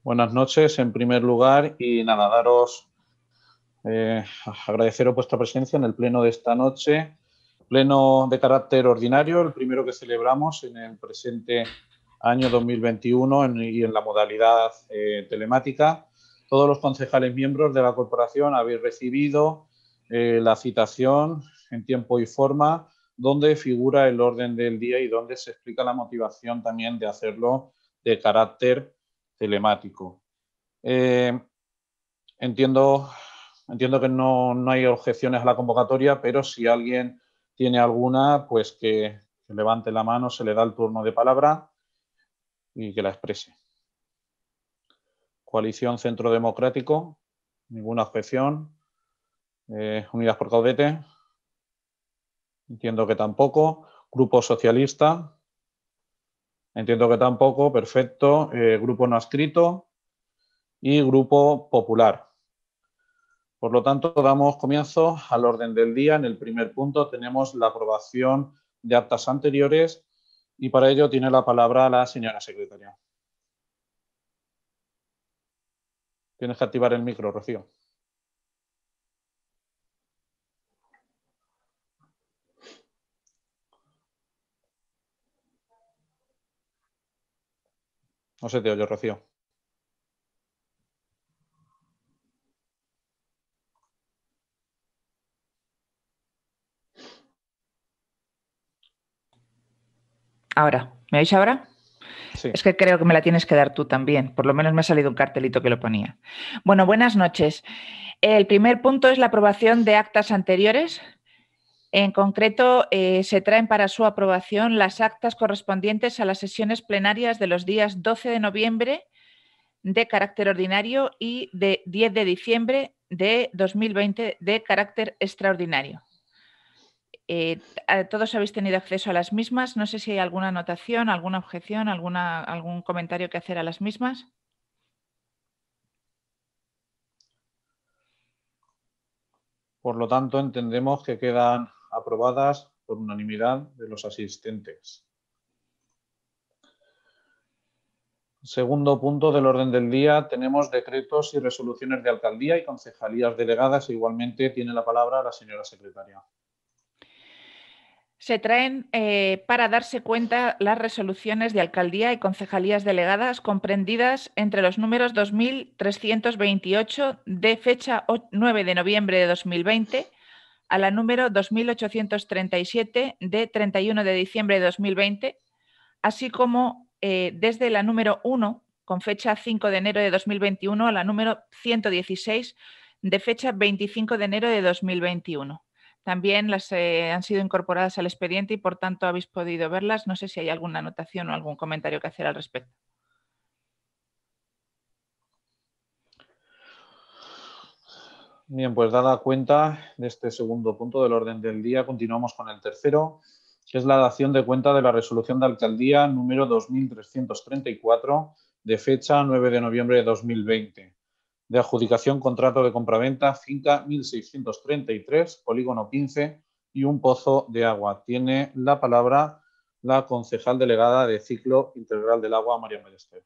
Buenas noches, en primer lugar, y nada, agradeceros vuestra presencia en el pleno de esta noche, pleno de carácter ordinario, el primero que celebramos en el presente año 2021 y en la modalidad telemática. Todos los concejales miembros de la corporación habéis recibido la citación en tiempo y forma, donde figura el orden del día y donde se explica la motivación también de hacerlo de carácter telemático. Entiendo que no hay objeciones a la convocatoria, pero si alguien tiene alguna, pues que levante la mano, se le da el turno de palabra y que la exprese. Coalición Centro Democrático, ninguna objeción. Unidas por Caudete, entiendo que tampoco. Grupo Socialista, entiendo que tampoco, perfecto. Grupo No Adscrito y Grupo Popular. Por lo tanto, damos comienzo al orden del día. En el primer punto tenemos la aprobación de actas anteriores y para ello tiene la palabra la señora secretaria. Tienes que activar el micro, Rocío. No se te oye, Rocío. Ahora, ¿me oís ahora? Sí. Es que creo que me la tienes que dar tú también. Por lo menos me ha salido un cartelito que lo ponía. Bueno, buenas noches. El primer punto es la aprobación de actas anteriores. En concreto, se traen para su aprobación las actas correspondientes a las sesiones plenarias de los días 12 de noviembre de carácter ordinario y de 10 de diciembre de 2020 de carácter extraordinario. Todos habéis tenido acceso a las mismas. No sé si hay alguna anotación, alguna objeción, algún comentario que hacer a las mismas. Por lo tanto, entendemos que quedan aprobadas por unanimidad de los asistentes. Segundo punto del orden del día, tenemos decretos y resoluciones de alcaldía y concejalías delegadas. Igualmente tiene la palabra la señora secretaria. Se traen para darse cuenta las resoluciones de alcaldía y concejalías delegadas comprendidas entre los números 2328 de fecha 9 de noviembre de 2020 a la número 2837 de 31 de diciembre de 2020, así como desde la número 1 con fecha 5 de enero de 2021 a la número 116 de fecha 25 de enero de 2021. También las han sido incorporadas al expediente y por tanto habéis podido verlas. No sé si hay alguna anotación o algún comentario que hacer al respecto. Bien, pues dada cuenta de este segundo punto del orden del día, continuamos con el tercero, que es la dación de cuenta de la resolución de alcaldía número 2334 de fecha 9 de noviembre de 2020, de adjudicación contrato de compraventa finca 1633, polígono 15 y un pozo de agua. Tiene la palabra la concejal delegada de Ciclo Integral del Agua, María Ballester.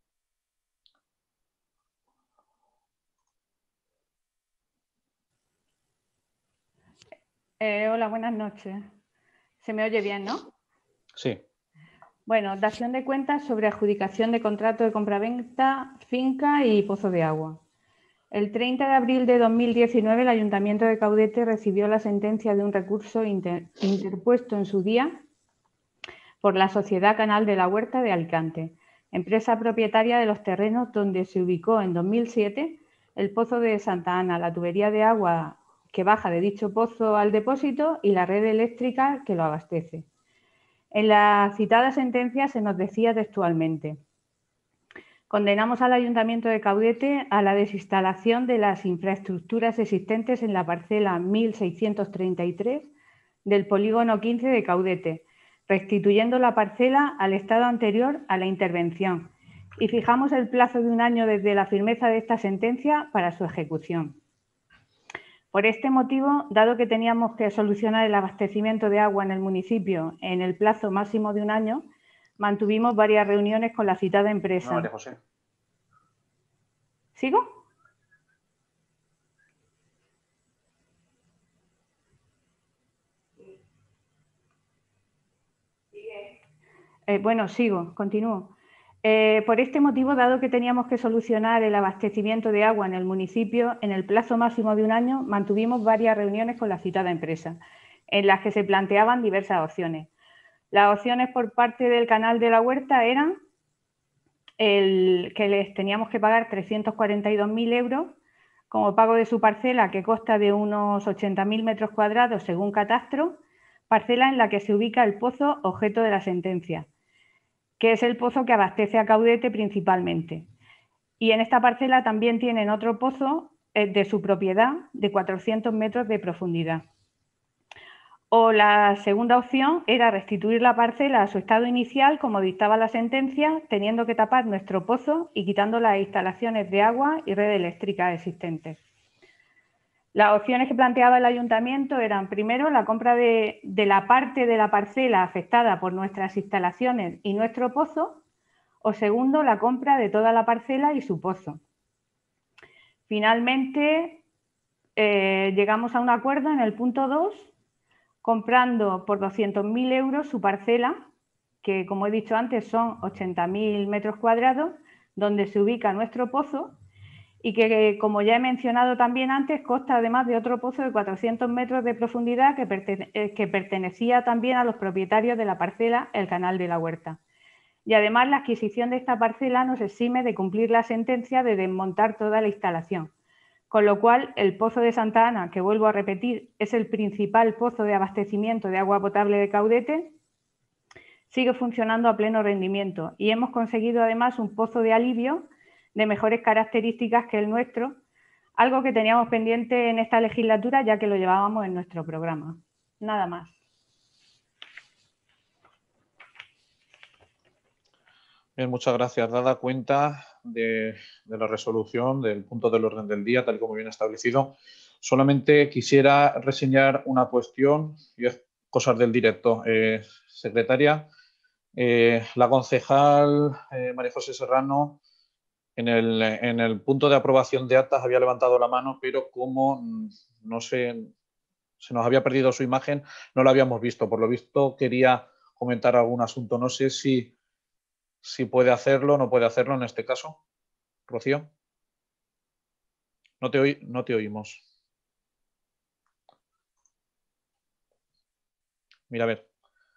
Hola, buenas noches. ¿Se me oye bien, no? Sí. Bueno, dación de cuentas sobre adjudicación de contrato de compraventa, finca y pozo de agua. El 30 de abril de 2019 el Ayuntamiento de Caudete recibió la sentencia de un recurso interpuesto en su día por la Sociedad Canal de la Huerta de Alicante, empresa propietaria de los terrenos donde se ubicó en 2007 el pozo de Santa Ana, la tubería de agua que baja de dicho pozo al depósito y la red eléctrica que lo abastece. En la citada sentencia se nos decía textualmente: condenamos al Ayuntamiento de Caudete a la desinstalación de las infraestructuras existentes en la parcela 1633 del polígono 15 de Caudete, restituyendo la parcela al estado anterior a la intervención, y fijamos el plazo de 1 año desde la firmeza de esta sentencia para su ejecución. Por este motivo, dado que teníamos que solucionar el abastecimiento de agua en el municipio en el plazo máximo de 1 año, mantuvimos varias reuniones con la citada empresa. María José. ¿Sigo? Bueno, sigo, continúo. Por este motivo, dado que teníamos que solucionar el abastecimiento de agua en el municipio en el plazo máximo de un año, mantuvimos varias reuniones con la citada empresa, en las que se planteaban diversas opciones. Las opciones por parte del Canal de la Huerta eran que les teníamos que pagar 342.000 euros como pago de su parcela, que consta de unos 80.000 metros cuadrados según catastro, parcela en la que se ubica el pozo objeto de la sentencia, que es el pozo que abastece a Caudete principalmente. Y en esta parcela también tienen otro pozo de su propiedad de 400 metros de profundidad. O la segunda opción era restituir la parcela a su estado inicial, como dictaba la sentencia, teniendo que tapar nuestro pozo y quitando las instalaciones de agua y red eléctrica existentes. Las opciones que planteaba el ayuntamiento eran, primero, la compra de la parte de la parcela afectada por nuestras instalaciones y nuestro pozo, o segundo, la compra de toda la parcela y su pozo. Finalmente, llegamos a un acuerdo en el punto 2, comprando por 200.000 euros su parcela, que como he dicho antes son 80.000 metros cuadrados, donde se ubica nuestro pozo y que, como ya he mencionado también antes, consta además de otro pozo de 400 metros de profundidad que pertenecía también a los propietarios de la parcela, el Canal de la Huerta. Y además la adquisición de esta parcela nos exime de cumplir la sentencia de desmontar toda la instalación. Con lo cual, el pozo de Santa Ana, que vuelvo a repetir, es el principal pozo de abastecimiento de agua potable de Caudete, sigue funcionando a pleno rendimiento y hemos conseguido además un pozo de alivio de mejores características que el nuestro, algo que teníamos pendiente en esta legislatura ya que lo llevábamos en nuestro programa. Nada más. Bien, muchas gracias. Dada cuenta de la resolución, del punto del orden del día, tal y como viene establecido, solamente quisiera reseñar una cuestión y es cosas del directo. Secretaria, la concejal María José Serrano en el punto de aprobación de actas había levantado la mano, pero como no sé, se nos había perdido su imagen, no la habíamos visto. Por lo visto quería comentar algún asunto. No sé si puede hacerlo o no puede hacerlo en este caso. Rocío. No te oímos. Mira, a ver.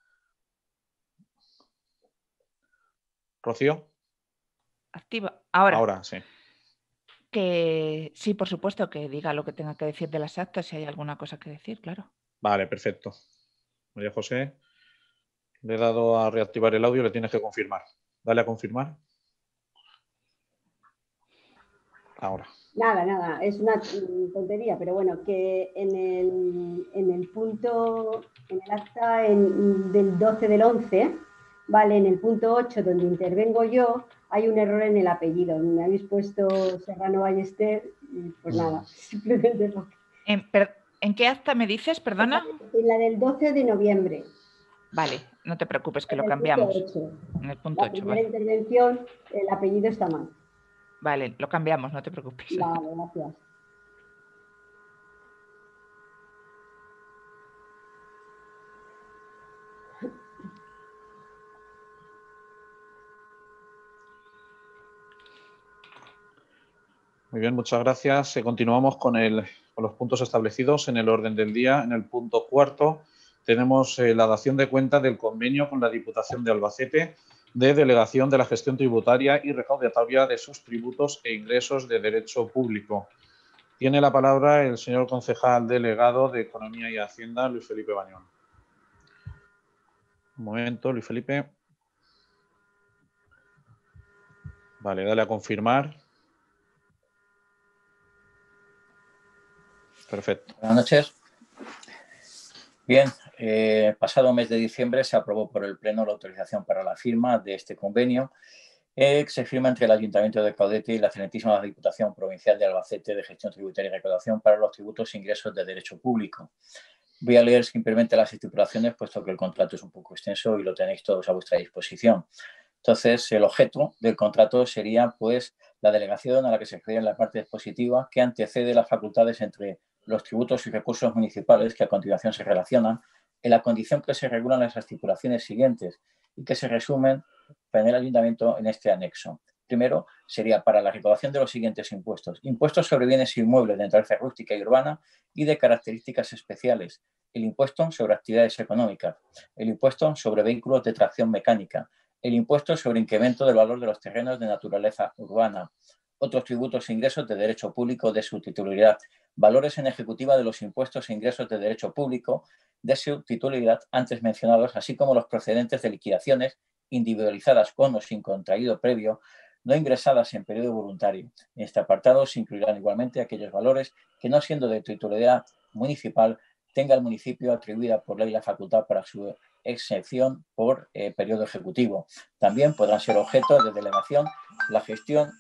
Rocío. Activa. Ahora. Ahora, sí. Que sí, por supuesto, que diga lo que tenga que decir de las actas, si hay alguna cosa que decir, claro. Vale, perfecto. María José, le he dado a reactivar el audio, le tienes que confirmar. Dale a confirmar. Ahora. Nada, es una tontería, pero bueno, que en el punto, en el acta del 12 del 11, vale, en el punto 8 donde intervengo yo, hay un error en el apellido. Me habéis puesto Serrano Ballester y pues nada, simplemente lo que... ¿En qué acta me dices, perdona? En la del 12 de noviembre. Vale, no te preocupes, que en lo cambiamos. Punto 8. En el punto 8, primera intervención, el apellido está mal. Vale, lo cambiamos, no te preocupes. Vale, gracias. Muy bien, muchas gracias. Continuamos con los puntos establecidos en el orden del día. En el punto 4 tenemos la dación de cuenta del convenio con la Diputación de Albacete de delegación de la gestión tributaria y recaudatoria de sus tributos e ingresos de derecho público. Tiene la palabra el señor concejal delegado de Economía y Hacienda, Luis Felipe Bañón. Un momento, Luis Felipe. Vale, dale a confirmar. Perfecto. Buenas noches. Bien, pasado mes de diciembre se aprobó por el Pleno la autorización para la firma de este convenio que se firma entre el Ayuntamiento de Caudete y la excelentísima Diputación Provincial de Albacete de Gestión Tributaria y Recaudación para los tributos e ingresos de derecho público. Voy a leer simplemente las estipulaciones, puesto que el contrato es un poco extenso y lo tenéis todos a vuestra disposición. Entonces, el objeto del contrato sería, pues, la delegación a la que se refiere en la parte dispositiva que antecede las facultades entre los tributos y recursos municipales que a continuación se relacionan en la condición que se regulan las estipulaciones siguientes y que se resumen en el ayuntamiento en este anexo. Primero, sería para la recaudación de los siguientes impuestos. Impuestos sobre bienes inmuebles de naturaleza rústica y urbana y de características especiales. El impuesto sobre actividades económicas. El impuesto sobre vehículos de tracción mecánica. El impuesto sobre incremento del valor de los terrenos de naturaleza urbana. Otros tributos e ingresos de derecho público de su titularidad. Valores en ejecutiva de los impuestos e ingresos de derecho público de su titularidad antes mencionados, así como los procedentes de liquidaciones individualizadas con o sin contraído previo, no ingresadas en periodo voluntario. En este apartado se incluirán igualmente aquellos valores que, no siendo de titularidad municipal, tenga el municipio atribuida por ley la facultad para su exención por periodo ejecutivo. También podrán ser objeto de delegación la gestión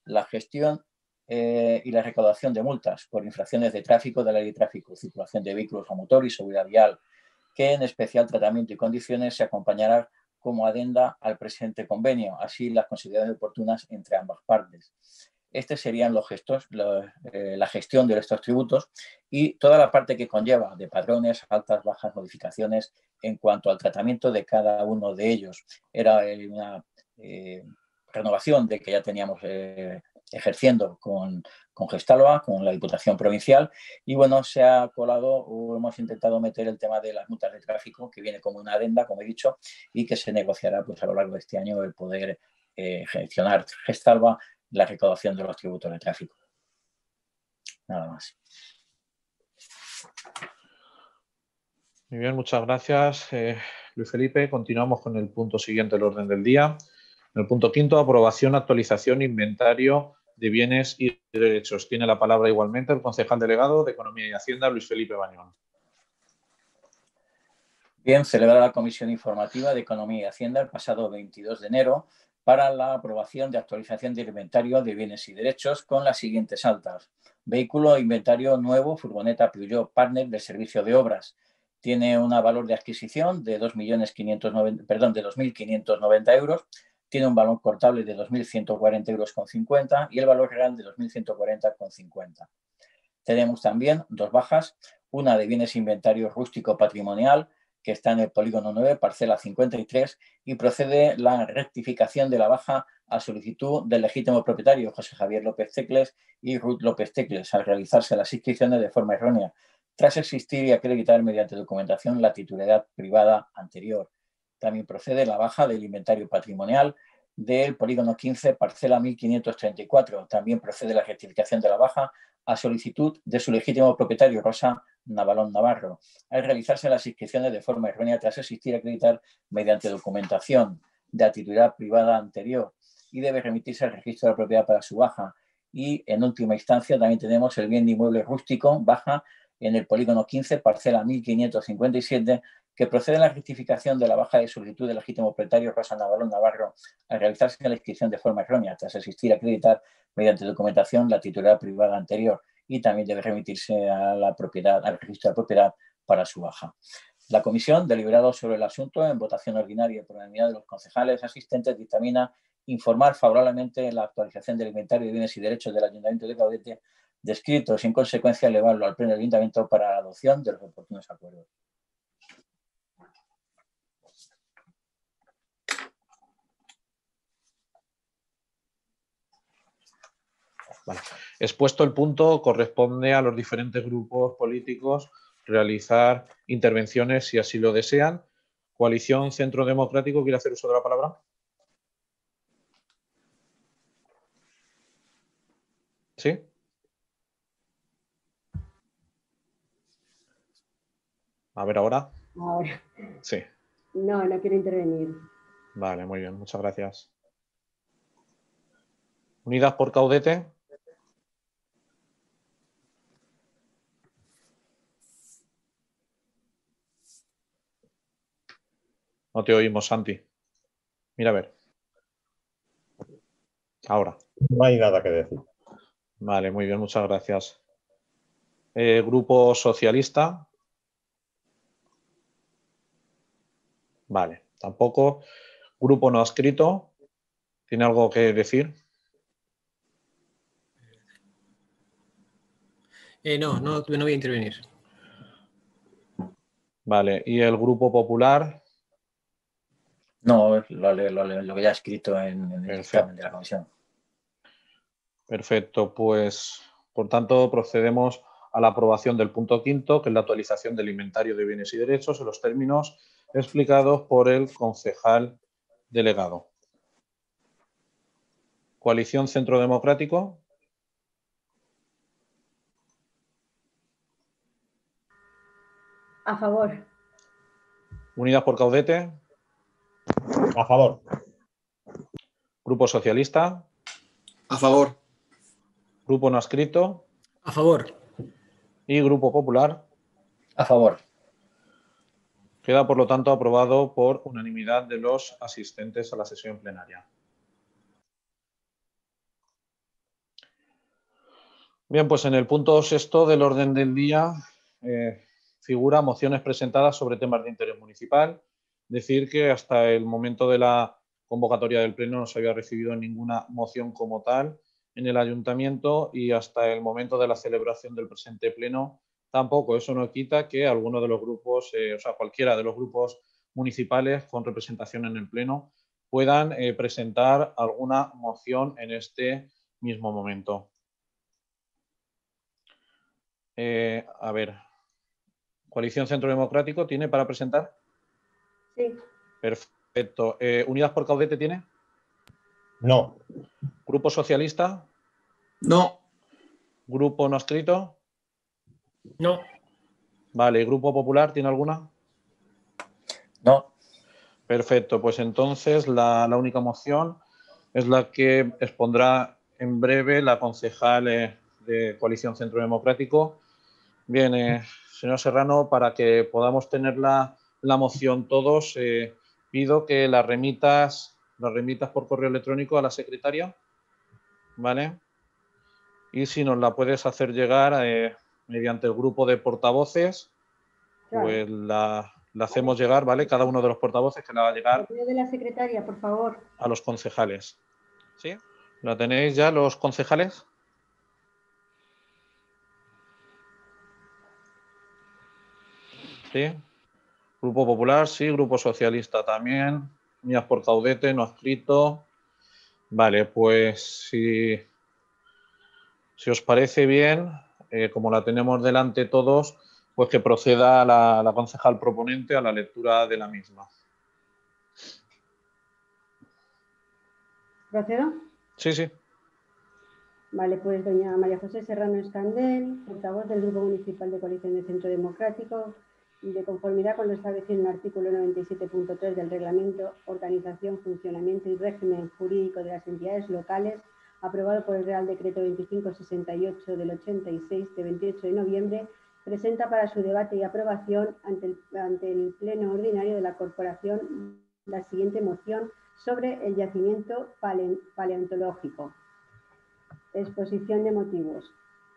y la recaudación de multas por infracciones de tráfico de la ley de tráfico, circulación de vehículos a motor y seguridad vial, que en especial tratamiento y condiciones se acompañará como adenda al presente convenio, así las consideraciones oportunas entre ambas partes. Estos serían los gestos, la gestión de estos tributos y toda la parte que conlleva de padrones, altas, bajas, modificaciones en cuanto al tratamiento de cada uno de ellos. Era una renovación de que ya teníamos ejerciendo con Gestalba, con la Diputación Provincial, y bueno, se ha colado o hemos intentado meter el tema de las multas de tráfico, que viene como una adenda, como he dicho, y que se negociará pues a lo largo de este año el poder gestionar Gestalba la recaudación de los tributos de tráfico. Nada más. Muy bien, muchas gracias, Luis Felipe. Continuamos con el punto siguiente del orden del día. En el punto quinto, aprobación, actualización, inventario de bienes y derechos. Tiene la palabra igualmente el concejal delegado de Economía y Hacienda, Luis Felipe Bañón. Bien, celebrada la Comisión Informativa de Economía y Hacienda el pasado 22 de enero para la aprobación de actualización del inventario de bienes y derechos con las siguientes altas. Vehículo e inventario nuevo, furgoneta Peugeot Partner de servicio de obras. Tiene un valor de adquisición de 2.590 euros. Tiene un valor contable de 2.140 euros con 50 y el valor real de 2.140 con 50. Tenemos también dos bajas, una de bienes e inventario rústico patrimonial, que está en el polígono 9, parcela 53, y procede la rectificación de la baja a solicitud del legítimo propietario, José Javier López Tecles y Ruth López Tecles, al realizarse las inscripciones de forma errónea, tras existir y acreditar mediante documentación la titularidad privada anterior. También procede la baja del inventario patrimonial del polígono 15, parcela 1534. También procede la rectificación de la baja a solicitud de su legítimo propietario, Rosa Navalón Navarro, al realizarse las inscripciones de forma errónea tras existir y acreditar mediante documentación de la titularidad privada anterior, y debe remitirse al registro de la propiedad para su baja. Y en última instancia también tenemos el bien de inmueble rústico, baja en el polígono 15, parcela 1557, que procede a la rectificación de la baja de solicitud del legítimo propietario Rosa Navalón Navarro al realizarse la inscripción de forma errónea tras existir y acreditar mediante documentación la titularidad privada anterior, y también debe remitirse a la propiedad, al registro de propiedad para su baja. La comisión, deliberado sobre el asunto en votación ordinaria por unanimidad de los concejales asistentes, dictamina informar favorablemente la actualización del inventario de bienes y derechos del Ayuntamiento de Caudete descritos y en consecuencia elevarlo al Pleno del Ayuntamiento para la adopción de los oportunos acuerdos. Vale. Expuesto el punto, corresponde a los diferentes grupos políticos realizar intervenciones si así lo desean. Coalición Centro Democrático, ¿quiere hacer uso de la palabra? ¿Sí? A ver, ahora. Ahora. Sí. No, no quiero intervenir. Vale, muy bien, muchas gracias. Unidas por Caudete. No te oímos, Santi. Mira a ver. Ahora. No hay nada que decir. Vale, muy bien, muchas gracias. Grupo Socialista. Vale, tampoco. Grupo no adscrito. ¿Tiene algo que decir? No voy a intervenir. Vale, ¿y el Grupo Popular? No, lo que ya he escrito en el dictamen de la comisión. Perfecto, pues por tanto procedemos a la aprobación del punto quinto, que es la actualización del inventario de bienes y derechos en los términos explicados por el concejal delegado. Coalición Centro Democrático. A favor. Unidas por Caudete. A favor. Grupo Socialista. A favor. Grupo No Adscrito. A favor. Y Grupo Popular. A favor. Queda, por lo tanto, aprobado por unanimidad de los asistentes a la sesión plenaria. Bien, pues en el punto sexto del orden del día figura mociones presentadas sobre temas de interés municipal. Decir que hasta el momento de la convocatoria del Pleno no se había recibido ninguna moción como tal en el Ayuntamiento y hasta el momento de la celebración del presente Pleno tampoco. Eso no quita que alguno de los grupos, o sea, cualquiera de los grupos municipales con representación en el Pleno puedan presentar alguna moción en este mismo momento. A ver, Coalición Centro Democrático, ¿tiene para presentar? Sí. Perfecto. ¿Unidas por Caudete tiene? No. ¿Grupo Socialista? No. ¿Grupo No Adscrito? No. Vale, ¿Grupo Popular tiene alguna? No. Perfecto, pues entonces la única moción es la que expondrá en breve la concejal de Coalición Centro Democrático. Bien, señor Serrano, para que podamos tener la moción todos, pido que las remitas por correo electrónico a la secretaria, ¿vale? Y si nos la puedes hacer llegar mediante el grupo de portavoces, Claro. pues la hacemos llegar, ¿vale? Cada uno de los portavoces que la va a llegar Correo de la secretaria, por favor. a los concejales. ¿Sí? ¿La tenéis ya los concejales? ¿Sí? Grupo Popular, sí. Grupo Socialista también. Unidas por Caudete, No Adscrito. Vale, pues si os parece bien, como la tenemos delante todos, pues que proceda la concejal proponente a la lectura de la misma. ¿Procedo? Sí, sí. Vale, pues doña María José Serrano Escandel, portavoz del Grupo Municipal de Coalición de Centro Democrático, y de conformidad con lo establecido en el artículo 97.3 del Reglamento, Organización, Funcionamiento y Régimen Jurídico de las Entidades Locales, aprobado por el Real Decreto 2568 del 86 de 28 de noviembre, presenta para su debate y aprobación ante el Pleno Ordinario de la Corporación la siguiente moción sobre el yacimiento paleontológico. Exposición de motivos.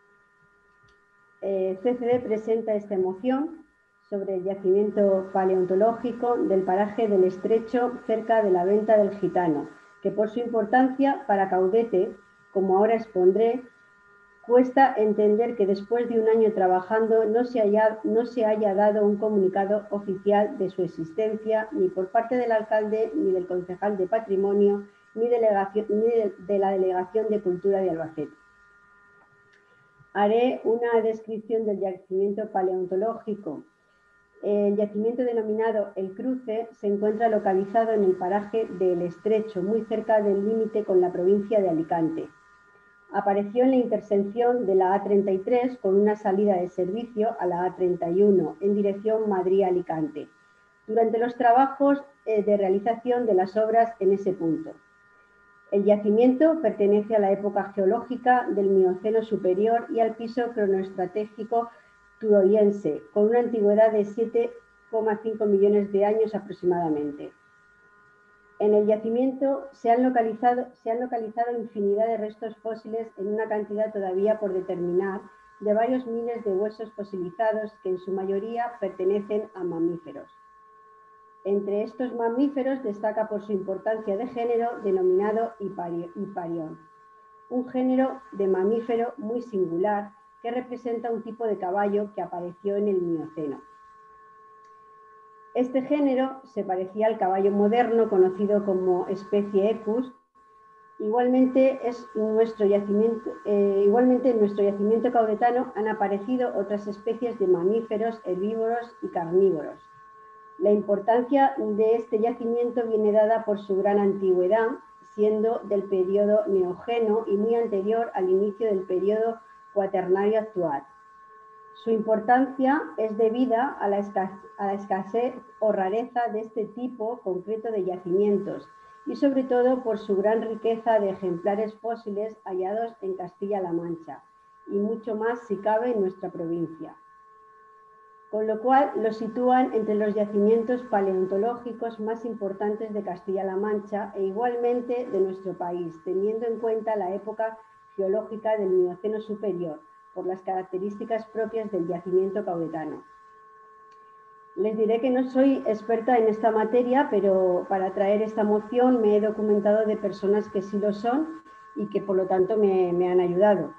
CCD presenta esta moción sobre el yacimiento paleontológico del paraje del Estrecho cerca de la Venta del Gitano, que por su importancia para Caudete, como ahora expondré, cuesta entender que después de un año trabajando no se haya dado un comunicado oficial de su existencia ni por parte del alcalde, ni del concejal de Patrimonio, ni de la Delegación de Cultura de Albacete. Haré una descripción del yacimiento paleontológico. El yacimiento denominado El Cruce se encuentra localizado en el paraje del Estrecho, muy cerca del límite con la provincia de Alicante. Apareció en la intersección de la A33 con una salida de servicio a la A31 en dirección Madrid-Alicante, durante los trabajos de realización de las obras en ese punto. El yacimiento pertenece a la época geológica del Mioceno superior y al piso cronoestratigráfico turoyense, con una antigüedad de 7,5 millones de años aproximadamente. En el yacimiento se han localizado infinidad de restos fósiles en una cantidad todavía por determinar de varios miles de huesos fosilizados que en su mayoría pertenecen a mamíferos. Entre estos mamíferos destaca por su importancia de género denominado Hiparión, un género de mamífero muy singular que representa un tipo de caballo que apareció en el Mioceno. Este género se parecía al caballo moderno conocido como especie Equus. Igualmente en nuestro yacimiento caudetano han aparecido otras especies de mamíferos herbívoros y carnívoros. La importancia de este yacimiento viene dada por su gran antigüedad, siendo del periodo neógeno y muy anterior al inicio del periodo cuaternario actual. Su importancia es debida a la escasez o rareza de este tipo concreto de yacimientos y sobre todo por su gran riqueza de ejemplares fósiles hallados en Castilla-La Mancha y mucho más si cabe en nuestra provincia. Con lo cual lo sitúan entre los yacimientos paleontológicos más importantes de Castilla-La Mancha e igualmente de nuestro país, teniendo en cuenta la época geológica del Mioceno superior, por las características propias del yacimiento caudetano. Les diré que no soy experta en esta materia, pero para traer esta moción me he documentado de personas que sí lo son y que por lo tanto me han ayudado.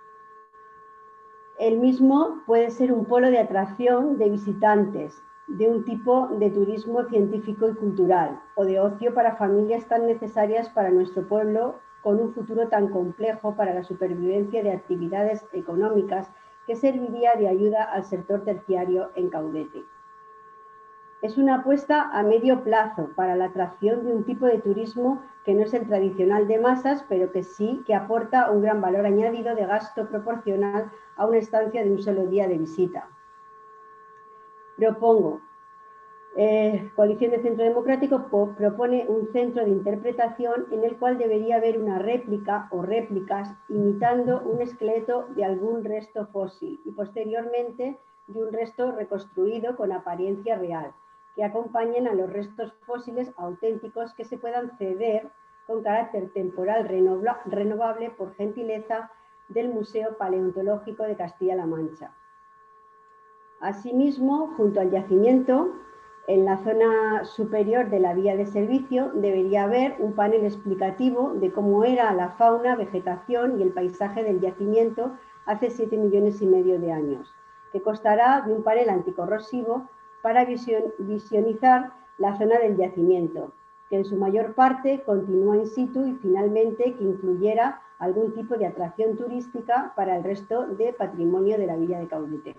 El mismo puede ser un polo de atracción de visitantes, de un tipo de turismo científico y cultural o de ocio para familias tan necesarias para nuestro pueblo con un futuro tan complejo para la supervivencia de actividades económicas que serviría de ayuda al sector terciario en Caudete. Es una apuesta a medio plazo para la atracción de un tipo de turismo que no es el tradicional de masas, pero que sí que aporta un gran valor añadido de gasto proporcional a una estancia de un solo día de visita. Propongo, Coalición de Centro Democrático propone un centro de interpretación en el cual debería haber una réplica o réplicas imitando un esqueleto de algún resto fósil y posteriormente de un resto reconstruido con apariencia real, que acompañen a los restos fósiles auténticos que se puedan ceder con carácter temporal renovable por gentileza del Museo Paleontológico de Castilla-La Mancha. Asimismo, junto al yacimiento, en la zona superior de la vía de servicio debería haber un panel explicativo de cómo era la fauna, vegetación y el paisaje del yacimiento hace 7,5 millones de años, que constará de un panel anticorrosivo para visionizar la zona del yacimiento, que en su mayor parte continúa in situ y finalmente que incluyera algún tipo de atracción turística para el resto de patrimonio de la villa de Caudete.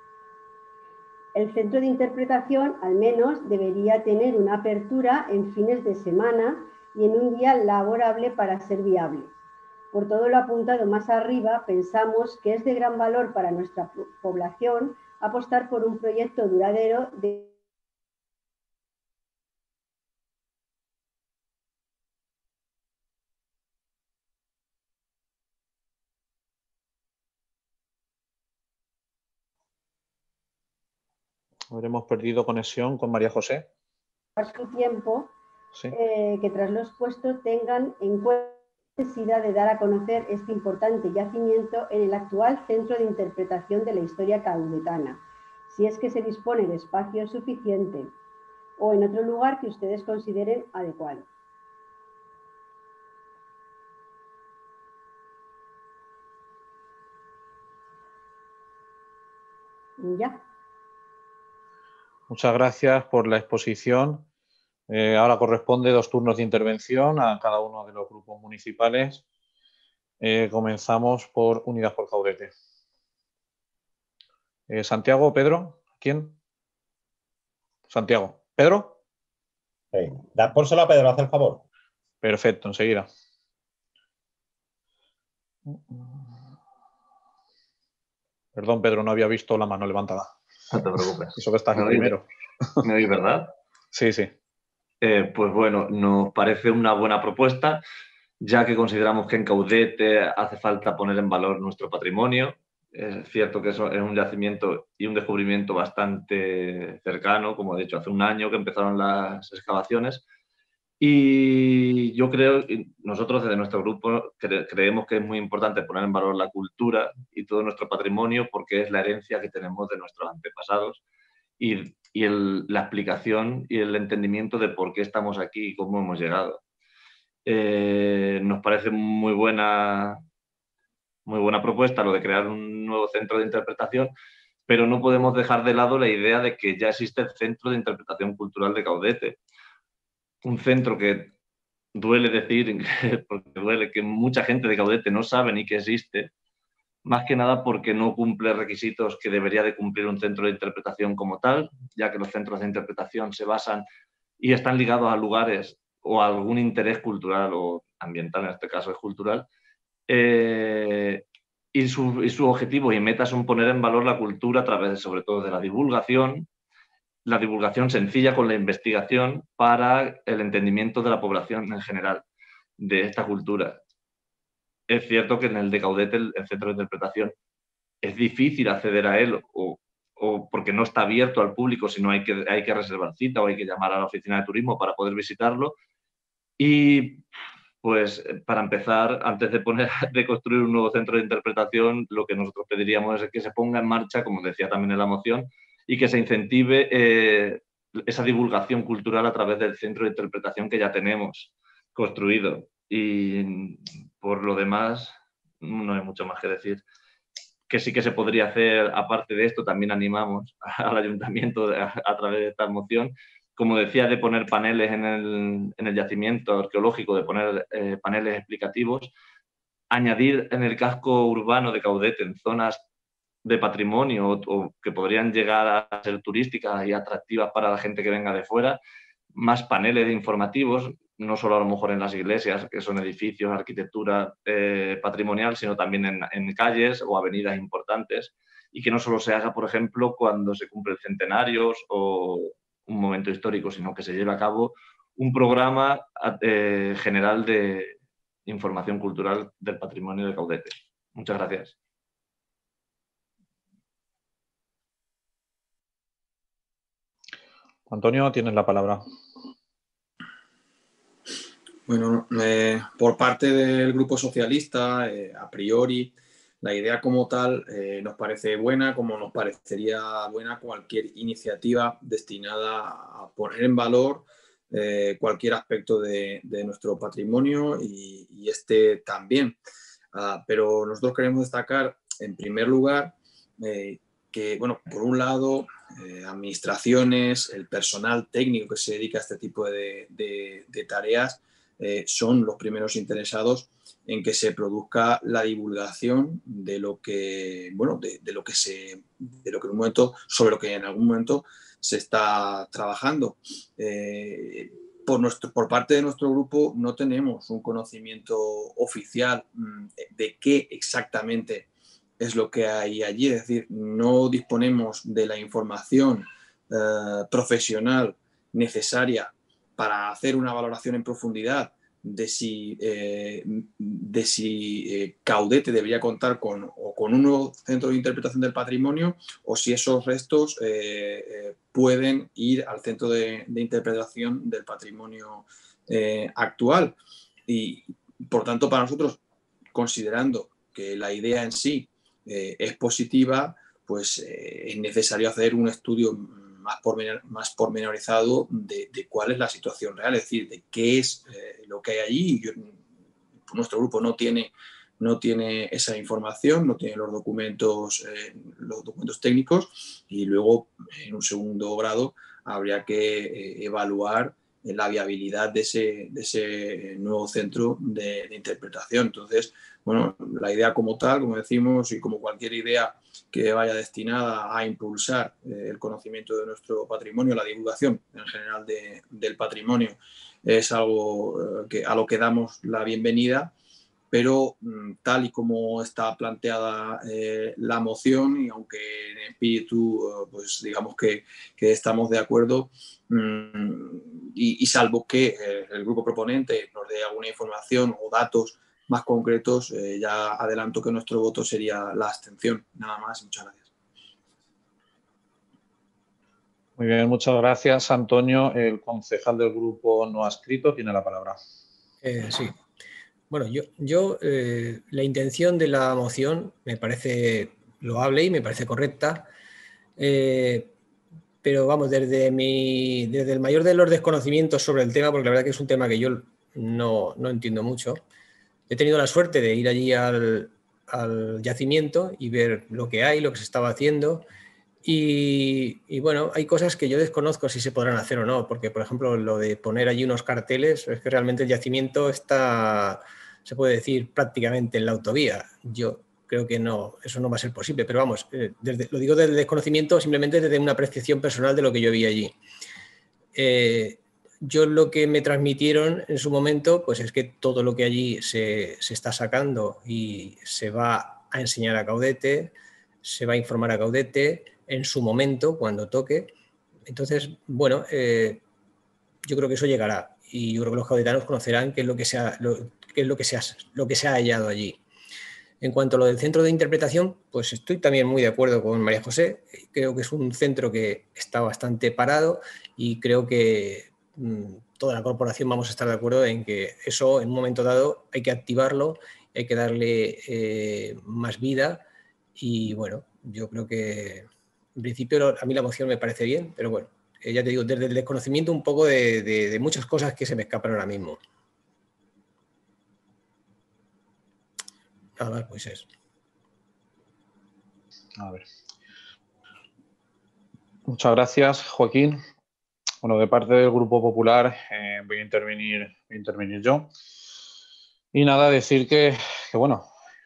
El centro de interpretación, al menos, debería tener una apertura en fines de semana y en un día laborable para ser viable. Por todo lo apuntado más arriba, pensamos que es de gran valor para nuestra población apostar por un proyecto duradero de Habremos perdido conexión con María José. su tiempo, Sí. que tras lo expuesto tengan en cuenta la necesidad de dar a conocer este importante yacimiento en el actual Centro de Interpretación de la Historia Caudetana, si es que se dispone de espacio suficiente o en otro lugar que ustedes consideren adecuado. Ya. Muchas gracias por la exposición. Ahora corresponde 2 turnos de intervención a cada uno de los grupos municipales. Comenzamos por Unidas por Caudete. Santiago, Pedro, ¿quién? Santiago. ¿Pedro? Da por solo a Pedro, haz el favor. Perfecto, enseguida. Perdón, Pedro, no había visto la mano levantada. No te preocupes. Eso que estás el primero. ¿Me oís, verdad? Sí, sí. Pues bueno, nos parece una buena propuesta, ya que consideramos que en Caudete hace falta poner en valor nuestro patrimonio. Es cierto que eso es un yacimiento y un descubrimiento bastante cercano, como he dicho, hace un año que empezaron las excavaciones. Y yo creo, nosotros desde nuestro grupo creemos que es muy importante poner en valor la cultura y todo nuestro patrimonio porque es la herencia que tenemos de nuestros antepasados y la explicación y el entendimiento de por qué estamos aquí y cómo hemos llegado. Nos parece muy buena propuesta lo de crear un nuevo centro de interpretación, pero no podemos dejar de lado la idea de que ya existe el Centro de Interpretación Cultural de Caudete. Un centro que duele decir, porque duele que mucha gente de Caudete no sabe ni que existe, más que nada porque no cumple requisitos que debería de cumplir un centro de interpretación como tal, ya que los centros de interpretación se basan y están ligados a lugares o a algún interés cultural o ambiental, en este caso es cultural, y sus objetivos y metas son poner en valor la cultura a través, sobre todo, de la divulgación sencilla con la investigación para el entendimiento de la población en general de esta cultura. Es cierto que en el de Caudete, el centro de interpretación, es difícil acceder a él o porque no está abierto al público, sino hay que reservar cita o hay que llamar a la oficina de turismo para poder visitarlo. Y pues para empezar, antes de construir un nuevo centro de interpretación, lo que nosotros pediríamos es que se ponga en marcha, como decía también en la moción, y que se incentive esa divulgación cultural a través del centro de interpretación que ya tenemos construido. Y por lo demás, no hay mucho más que decir. Que sí que se podría hacer, aparte de esto, también animamos al ayuntamiento a través de esta moción, como decía, de poner paneles en el yacimiento arqueológico, de poner paneles explicativos, añadir en el casco urbano de Caudete, en zonas de patrimonio o que podrían llegar a ser turísticas y atractivas para la gente que venga de fuera, más paneles informativos, no solo a lo mejor en las iglesias, que son edificios, arquitectura patrimonial, sino también en calles o avenidas importantes, y que no solo se haga, por ejemplo, cuando se cumplen centenarios o un momento histórico, sino que se lleve a cabo un programa general de información cultural del patrimonio de Caudete. Muchas gracias. Antonio, tienes la palabra. Bueno, por parte del Grupo Socialista, a priori, la idea como tal nos parece buena, como nos parecería buena cualquier iniciativa destinada a poner en valor cualquier aspecto de nuestro patrimonio y este también. Pero nosotros queremos destacar, en primer lugar, que, bueno, por un lado, administraciones, el personal técnico que se dedica a este tipo de tareas, son los primeros interesados en que se produzca la divulgación de lo que, bueno, sobre lo que en algún momento se está trabajando. Por parte de nuestro grupo no tenemos un conocimiento oficial de qué exactamente es lo que hay allí, es decir, no disponemos de la información profesional necesaria para hacer una valoración en profundidad de si Caudete debería contar con un nuevo centro de interpretación del patrimonio o si esos restos pueden ir al centro de interpretación del patrimonio actual. Y, por tanto, para nosotros, considerando que la idea en sí es positiva, pues es necesario hacer un estudio más pormenorizado de cuál es la situación real, es decir, de qué es lo que hay allí. Nuestro grupo no tiene esa información, no tiene los documentos técnicos, y luego, en un segundo grado, habría que evaluar la viabilidad de ese nuevo centro de interpretación. Entonces, bueno, la idea como tal, como decimos, y como cualquier idea que vaya destinada a impulsar el conocimiento de nuestro patrimonio, la divulgación en general del patrimonio, es algo a lo que damos la bienvenida, pero tal y como está planteada la moción, y aunque en espíritu pues digamos que estamos de acuerdo, y salvo que el grupo proponente nos dé alguna información o datos más concretos, ya adelanto que nuestro voto sería la abstención. Nada más, muchas gracias. Muy bien, muchas gracias, Antonio. El concejal del grupo no adscrito tiene la palabra. Sí. Bueno, yo la intención de la moción me parece loable y me parece correcta. pero vamos, desde el mayor de los desconocimientos sobre el tema, porque la verdad que es un tema que yo no entiendo mucho, he tenido la suerte de ir allí al yacimiento y ver lo que hay, lo que se estaba haciendo. Y bueno, hay cosas que yo desconozco si se podrán hacer o no, porque por ejemplo lo de poner allí unos carteles, es que realmente el yacimiento está, se puede decir, prácticamente en la autovía. Yo creo que no, eso no va a ser posible, pero vamos, lo digo desde el desconocimiento, simplemente desde una apreciación personal de lo que yo vi allí. Yo lo que me transmitieron en su momento, pues es que todo lo que allí se está sacando y se va a enseñar a Caudete, se va a informar a Caudete en su momento, cuando toque. Entonces, bueno, yo creo que eso llegará y yo creo que los caudetanos conocerán qué es lo que se ha hallado allí. En cuanto a lo del centro de interpretación, pues estoy también muy de acuerdo con María José. Creo que es un centro que está bastante parado y creo que toda la corporación vamos a estar de acuerdo en que eso en un momento dado hay que activarlo, hay que darle más vida y bueno, yo creo que en principio a mí la moción me parece bien, pero bueno, ya te digo, desde el desconocimiento un poco de muchas cosas que se me escapan ahora mismo. Nada más, pues eso. A ver. Muchas gracias, Joaquín. Bueno, de parte del Grupo Popular voy a intervenir yo. Y nada, decir que bueno,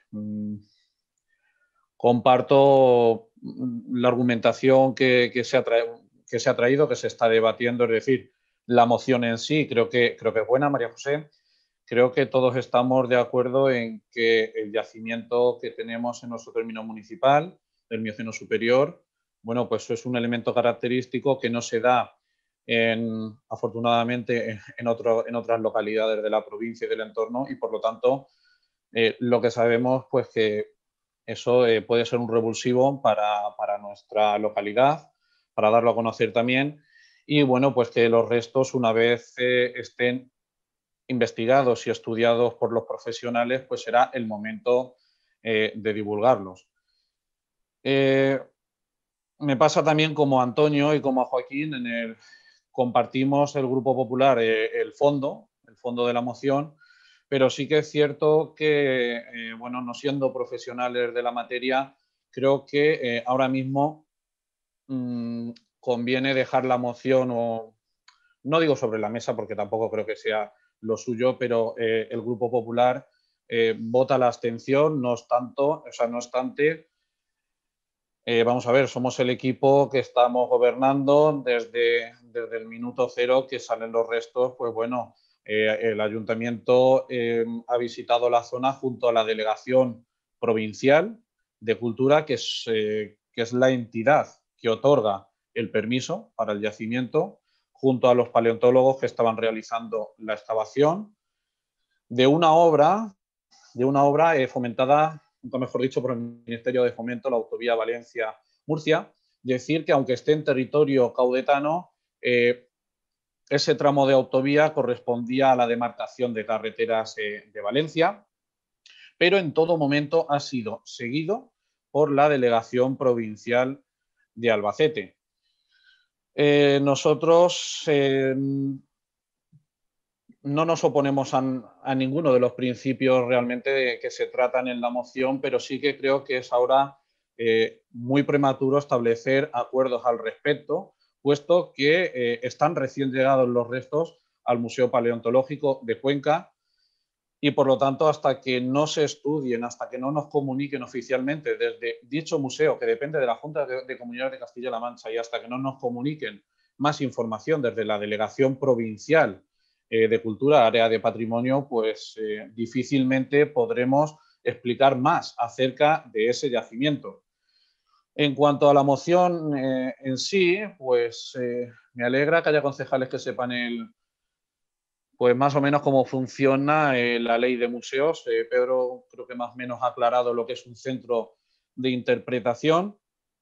comparto la argumentación que se ha traído, que se está debatiendo, es decir, la moción en sí creo que es buena, María José. Creo que todos estamos de acuerdo en que el yacimiento que tenemos en nuestro término municipal, del Mioceno superior, bueno, pues es un elemento característico que no se da afortunadamente en otras localidades de la provincia y del entorno, y por lo tanto lo que sabemos pues que eso puede ser un revulsivo para nuestra localidad, para darlo a conocer también, y bueno, pues que los restos, una vez estén investigados y estudiados por los profesionales, pues será el momento de divulgarlos. Me pasa también como a Antonio y como a Joaquín, compartimos el Grupo Popular el fondo de la moción, pero sí que es cierto que, bueno, no siendo profesionales de la materia, creo que ahora mismo conviene dejar la moción, o no digo sobre la mesa porque tampoco creo que sea lo suyo, pero el Grupo Popular vota la abstención, no obstante, vamos a ver, somos el equipo que estamos gobernando desde el minuto cero que salen los restos, pues bueno, el ayuntamiento ha visitado la zona junto a la delegación provincial de cultura, que es la entidad que otorga el permiso para el yacimiento, junto a los paleontólogos que estaban realizando la excavación de una obra fomentada, nunca mejor dicho, por el Ministerio de Fomento, la autovía Valencia-Murcia. Decir que aunque esté en territorio caudetano, ese tramo de autovía correspondía a la demarcación de carreteras de Valencia, pero en todo momento ha sido seguido por la Delegación Provincial de Albacete. Nosotros no nos oponemos a ninguno de los principios realmente que se tratan en la moción, pero sí que creo que es ahora muy prematuro establecer acuerdos al respecto, puesto que están recién llegados los restos al Museo Paleontológico de Cuenca y, por lo tanto, hasta que no se estudien, hasta que no nos comuniquen oficialmente desde dicho museo, que depende de la Junta de Comunidades de Castilla-La Mancha, y hasta que no nos comuniquen más información desde la Delegación Provincial de Cultura, Área de Patrimonio, pues difícilmente podremos explicar más acerca de ese yacimiento. En cuanto a la moción en sí, pues me alegra que haya concejales que sepan pues más o menos cómo funciona la ley de museos. Pedro creo que más o menos ha aclarado lo que es un centro de interpretación.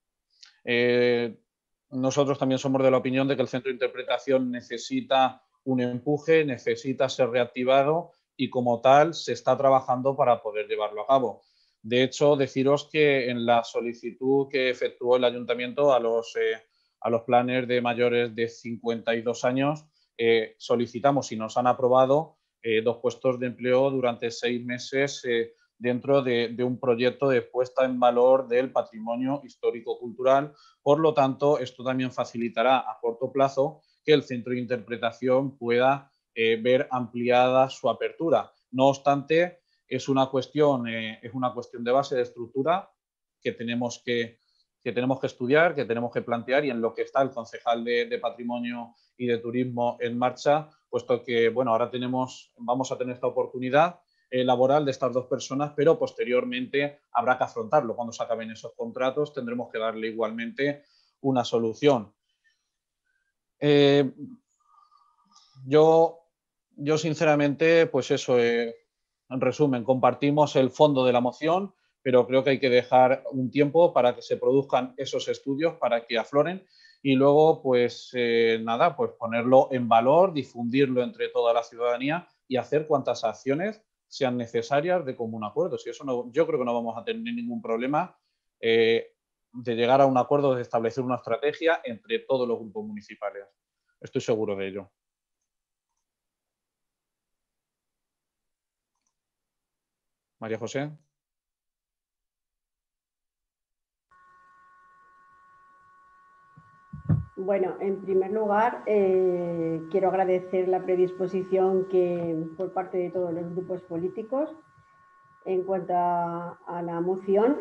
Nosotros también somos de la opinión de que el centro de interpretación necesita un empuje, necesita ser reactivado y como tal se está trabajando para poder llevarlo a cabo. De hecho, deciros que en la solicitud que efectuó el ayuntamiento a a los planners de mayores de 52 años, solicitamos y nos han aprobado 2 puestos de empleo durante 6 meses dentro de un proyecto de puesta en valor del patrimonio histórico-cultural. Por lo tanto, esto también facilitará a corto plazo que el centro de interpretación pueda ver ampliada su apertura. No obstante, es una cuestión de base, de estructura que tenemos que estudiar, que tenemos que plantear, y en lo que está el concejal de Patrimonio y de Turismo en marcha, puesto que bueno, ahora vamos a tener esta oportunidad laboral de estas 2 personas, pero posteriormente habrá que afrontarlo. Cuando se acaben esos contratos tendremos que darle igualmente una solución. Yo sinceramente, pues eso, en resumen, compartimos el fondo de la moción, pero creo que hay que dejar un tiempo para que se produzcan esos estudios, para que afloren, y luego, pues nada, pues ponerlo en valor, difundirlo entre toda la ciudadanía y hacer cuantas acciones sean necesarias de común acuerdo. Si eso no, yo creo que no vamos a tener ningún problema de llegar a un acuerdo, de establecer una estrategia entre todos los grupos municipales. Estoy seguro de ello. María José. Bueno, en primer lugar, quiero agradecer la predisposición por parte de todos los grupos políticos. En cuanto a la moción,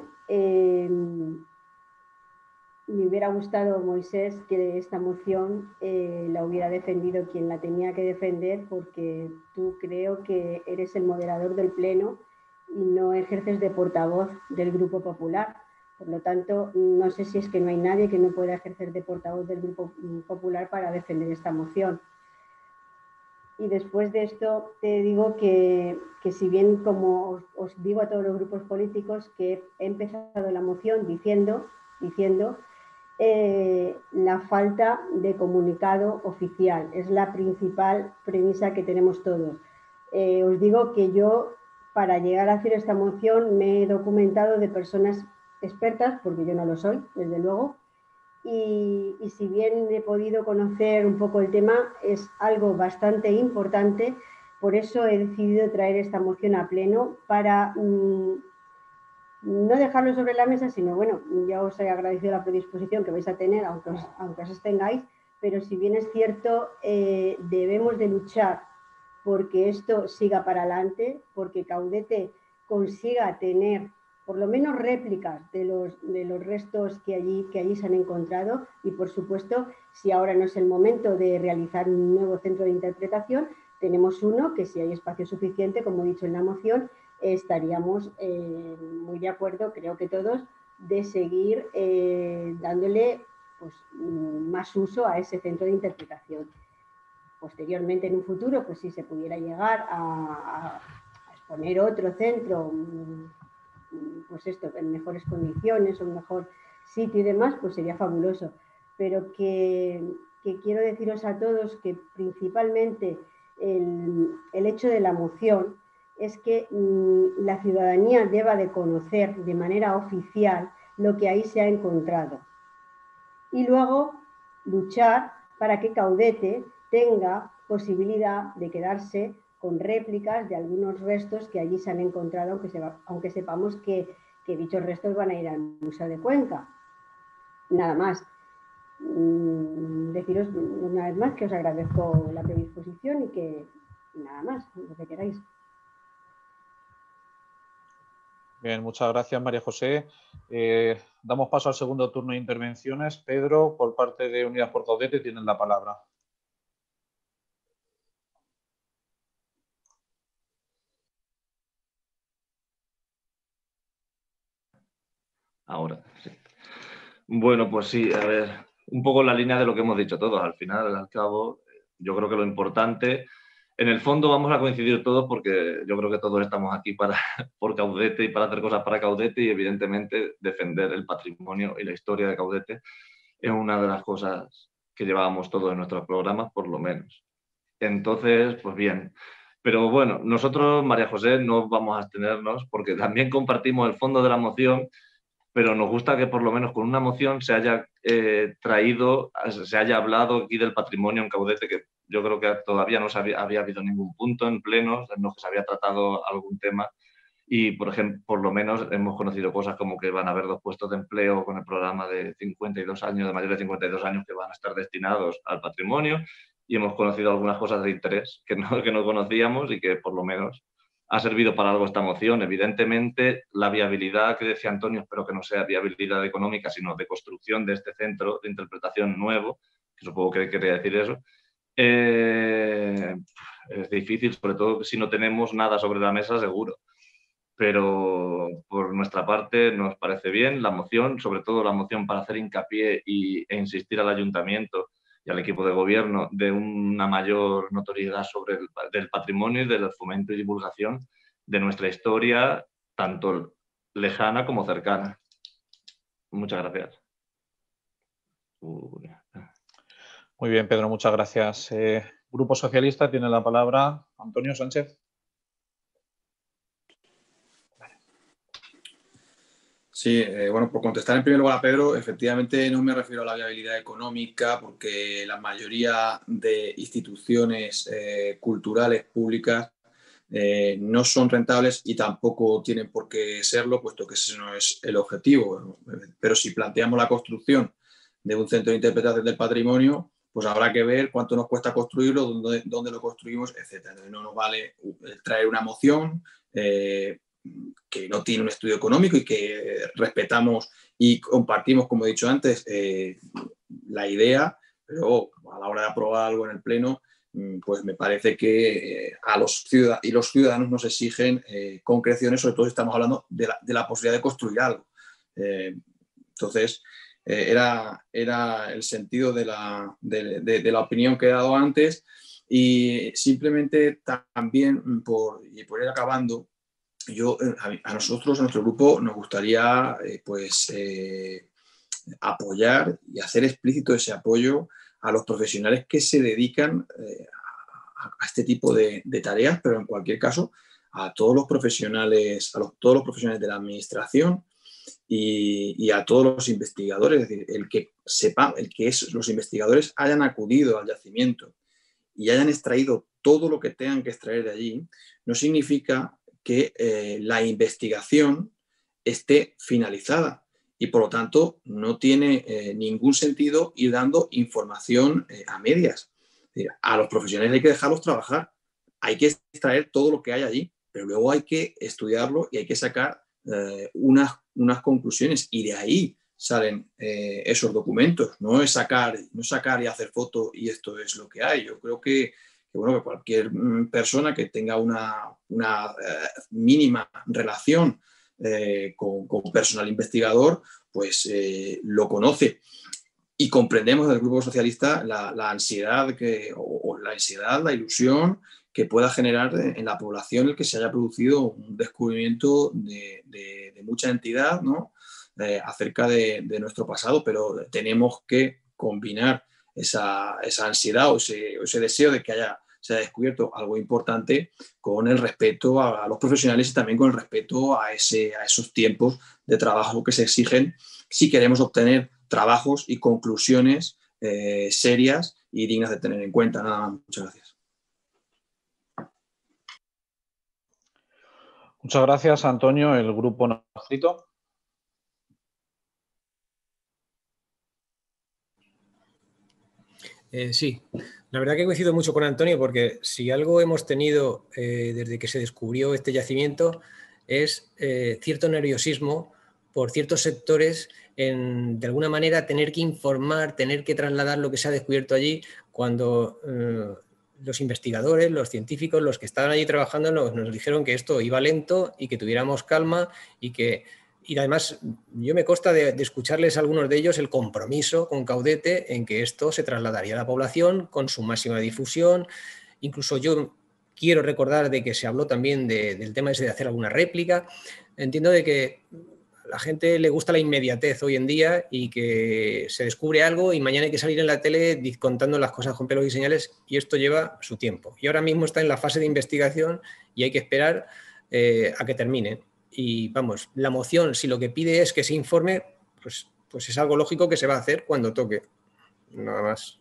me hubiera gustado, Moisés, que esta moción la hubiera defendido quien la tenía que defender, porque tú creo que eres el moderador del Pleno y no ejerces de portavoz del Grupo Popular. Por lo tanto, no sé si es que no hay nadie que no pueda ejercer de portavoz del Grupo Popular para defender esta moción. Y después de esto te digo que si bien, como os digo a todos los grupos políticos, que he empezado la moción diciendo la falta de comunicado oficial. Es la principal premisa que tenemos todos. Os digo que yo, para llegar a hacer esta moción, me he documentado de personas expertas, porque yo no lo soy, desde luego, y si bien he podido conocer un poco el tema, es algo bastante importante. Por eso he decidido traer esta moción a pleno, para no dejarlo sobre la mesa, sino, bueno, ya os he agradecido la predisposición que vais a tener, aunque os tengáis, pero si bien es cierto, debemos de luchar porque esto siga para adelante, porque Caudete consiga tener por lo menos réplicas de los restos que allí se han encontrado, y por supuesto, si ahora no es el momento de realizar un nuevo centro de interpretación, tenemos uno que, si hay espacio suficiente, como he dicho en la moción, estaríamos muy de acuerdo, creo que todos, de seguir dándole pues, más uso a ese centro de interpretación. Posteriormente, en un futuro, pues si se pudiera llegar a exponer otro centro, pues esto, en mejores condiciones, o un mejor sitio y demás, pues sería fabuloso. Pero que quiero deciros a todos que principalmente el hecho de la moción es que la ciudadanía deba de conocer de manera oficial lo que ahí se ha encontrado. Y luego luchar para que Caudete tenga posibilidad de quedarse con réplicas de algunos restos que allí se han encontrado, aunque sepamos que dichos restos van a ir al Museo de Cuenca. Nada más. Deciros una vez más que os agradezco la predisposición y nada más, lo que queráis. Bien, muchas gracias, María José. Damos paso al segundo turno de intervenciones. Pedro, por parte de Unidas por Caudete, tienes la palabra. Ahora, sí. Bueno, pues sí, a ver, un poco en la línea de lo que hemos dicho todos. Al final, al cabo, yo creo que lo importante, en el fondo vamos a coincidir todos, porque yo creo que todos estamos aquí por Caudete y para hacer cosas para Caudete, y evidentemente defender el patrimonio y la historia de Caudete es una de las cosas que llevábamos todos en nuestros programas, por lo menos. Entonces, pues bien. Pero bueno, nosotros, María José, no vamos a abstenernos, porque también compartimos el fondo de la moción, pero nos gusta que por lo menos con una moción se haya se haya hablado aquí del patrimonio en Caudete, que yo creo que todavía no había habido ningún punto en plenos en los que se había tratado algún tema. Y, por ejemplo, por lo menos hemos conocido cosas como que van a haber 2 puestos de empleo con el programa de 52 años, de mayores de 52 años, que van a estar destinados al patrimonio. Y hemos conocido algunas cosas de interés que no conocíamos y que por lo menos ha servido para algo esta moción. Evidentemente, la viabilidad que decía Antonio, espero que no sea viabilidad económica, sino de construcción de este centro de interpretación nuevo, que supongo que quería decir eso, es difícil, sobre todo si no tenemos nada sobre la mesa, seguro. Pero por nuestra parte nos parece bien la moción, sobre todo la moción para hacer hincapié e insistir al ayuntamiento y al equipo de gobierno de una mayor notoriedad sobre del patrimonio y del fomento y divulgación de nuestra historia, tanto lejana como cercana. Muchas gracias. Muy bien, Pedro, muchas gracias. Grupo Socialista tiene la palabra Antonio Sánchez. Sí, bueno, por contestar en primer lugar a Pedro, efectivamente no me refiero a la viabilidad económica, porque la mayoría de instituciones culturales públicas no son rentables y tampoco tienen por qué serlo, puesto que ese no es el objetivo. Pero si planteamos la construcción de un centro de interpretación del patrimonio, pues habrá que ver cuánto nos cuesta construirlo, dónde lo construimos, etc. No nos vale traer una moción que no tiene un estudio económico y que respetamos y compartimos, como he dicho antes, la idea, pero a la hora de aprobar algo en el Pleno, pues me parece que los ciudadanos nos exigen concreciones, sobre todo si estamos hablando de la posibilidad de construir algo. Entonces, era el sentido de la opinión que he dado antes, y simplemente también por ir acabando, a nosotros, a nuestro grupo, nos gustaría apoyar y hacer explícito ese apoyo a los profesionales que se dedican a este tipo de tareas, pero en cualquier caso a todos los profesionales, todos los profesionales de la administración y a todos los investigadores. Es decir, los investigadores hayan acudido al yacimiento y hayan extraído todo lo que tengan que extraer de allí, no significa que la investigación esté finalizada, y por lo tanto no tiene ningún sentido ir dando información a medias. Es decir, a los profesionales hay que dejarlos trabajar, hay que extraer todo lo que hay allí, pero luego hay que estudiarlo y hay que sacar unas conclusiones, y de ahí salen esos documentos. No es sacar y hacer foto y esto es lo que hay. Yo creo que cualquier persona que tenga una mínima relación con personal investigador, pues lo conoce. Y comprendemos del Grupo Socialista la ansiedad, la ilusión que pueda generar en la población el que se haya producido un descubrimiento de mucha entidad, ¿no? Acerca de nuestro pasado, pero tenemos que combinar esa ansiedad o ese deseo de que se haya descubierto algo importante con el respeto a los profesionales y también con el respeto a esos tiempos de trabajo que se exigen si queremos obtener trabajos y conclusiones serias y dignas de tener en cuenta. Nada más. Muchas gracias. Muchas gracias, Antonio. El grupo no escrito. Sí, la verdad que coincido mucho con Antonio, porque si algo hemos tenido desde que se descubrió este yacimiento es cierto nerviosismo por ciertos sectores en, de alguna manera, tener que informar, tener que trasladar lo que se ha descubierto allí, cuando los investigadores, los científicos, los que estaban allí trabajando nos dijeron que esto iba lento y que tuviéramos calma y además yo me consta de escucharles a algunos de ellos el compromiso con Caudete en que esto se trasladaría a la población con su máxima difusión. Incluso yo quiero recordar de que se habló también del tema ese de hacer alguna réplica. Entiendo de que a la gente le gusta la inmediatez hoy en día y que se descubre algo y mañana hay que salir en la tele contando las cosas con pelos y señales, y esto lleva su tiempo. Y ahora mismo está en la fase de investigación y hay que esperar a que termine. Y vamos, la moción, si lo que pide es que se informe, pues es algo lógico que se va a hacer cuando toque. Nada más.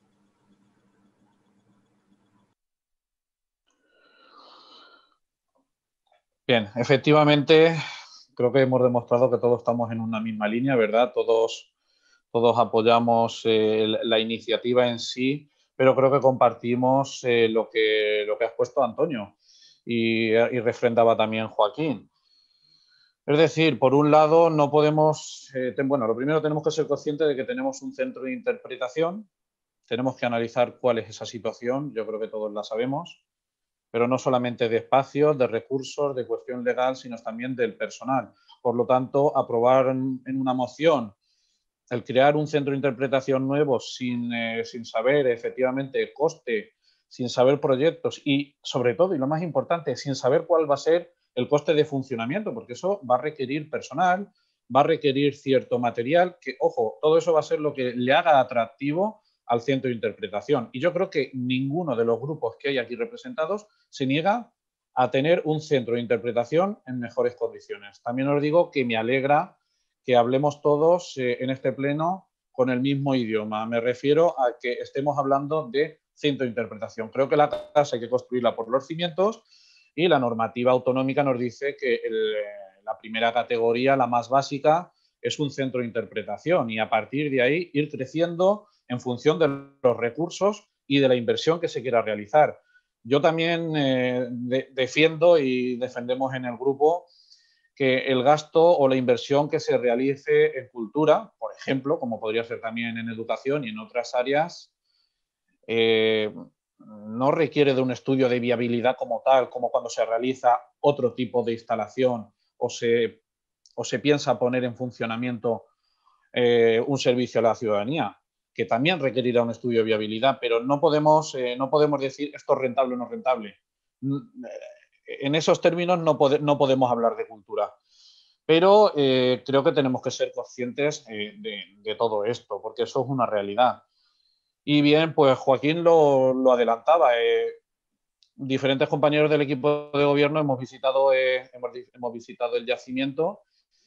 Bien, efectivamente, creo que hemos demostrado que todos estamos en una misma línea, ¿verdad? Todos apoyamos la iniciativa en sí, pero creo que compartimos lo que ha expuesto Antonio y refrendaba también Joaquín. Es decir, por un lado, no podemos, bueno, lo primero tenemos que ser conscientes de que tenemos un centro de interpretación, tenemos que analizar cuál es esa situación, yo creo que todos la sabemos, pero no solamente de espacios, de recursos, de cuestión legal, sino también del personal. Por lo tanto, aprobar en una moción el crear un centro de interpretación nuevo sin saber efectivamente coste, sin saber proyectos y, sobre todo, y lo más importante, sin saber cuál va a ser el coste de funcionamiento, porque eso va a requerir personal, va a requerir cierto material, que, ojo, todo eso va a ser lo que le haga atractivo al centro de interpretación. Y yo creo que ninguno de los grupos que hay aquí representados se niega a tener un centro de interpretación en mejores condiciones. También os digo que me alegra que hablemos todos en este pleno con el mismo idioma. Me refiero a que estemos hablando de centro de interpretación. Creo que la casa hay que construirla por los cimientos y la normativa autonómica nos dice que la primera categoría, la más básica, es un centro de interpretación y a partir de ahí ir creciendo en función de los recursos y de la inversión que se quiera realizar. Yo también defiendo y defendemos en el grupo que el gasto o la inversión que se realice en cultura, por ejemplo, como podría ser también en educación y en otras áreas, no requiere de un estudio de viabilidad como tal, como cuando se realiza otro tipo de instalación o se piensa poner en funcionamiento un servicio a la ciudadanía, que también requerirá un estudio de viabilidad, pero no podemos decir esto es rentable o no rentable. En esos términos no podemos hablar de cultura. Pero creo que tenemos que ser conscientes de todo esto, porque eso es una realidad. Y bien, pues Joaquín lo adelantaba. Diferentes compañeros del equipo de gobierno hemos visitado el yacimiento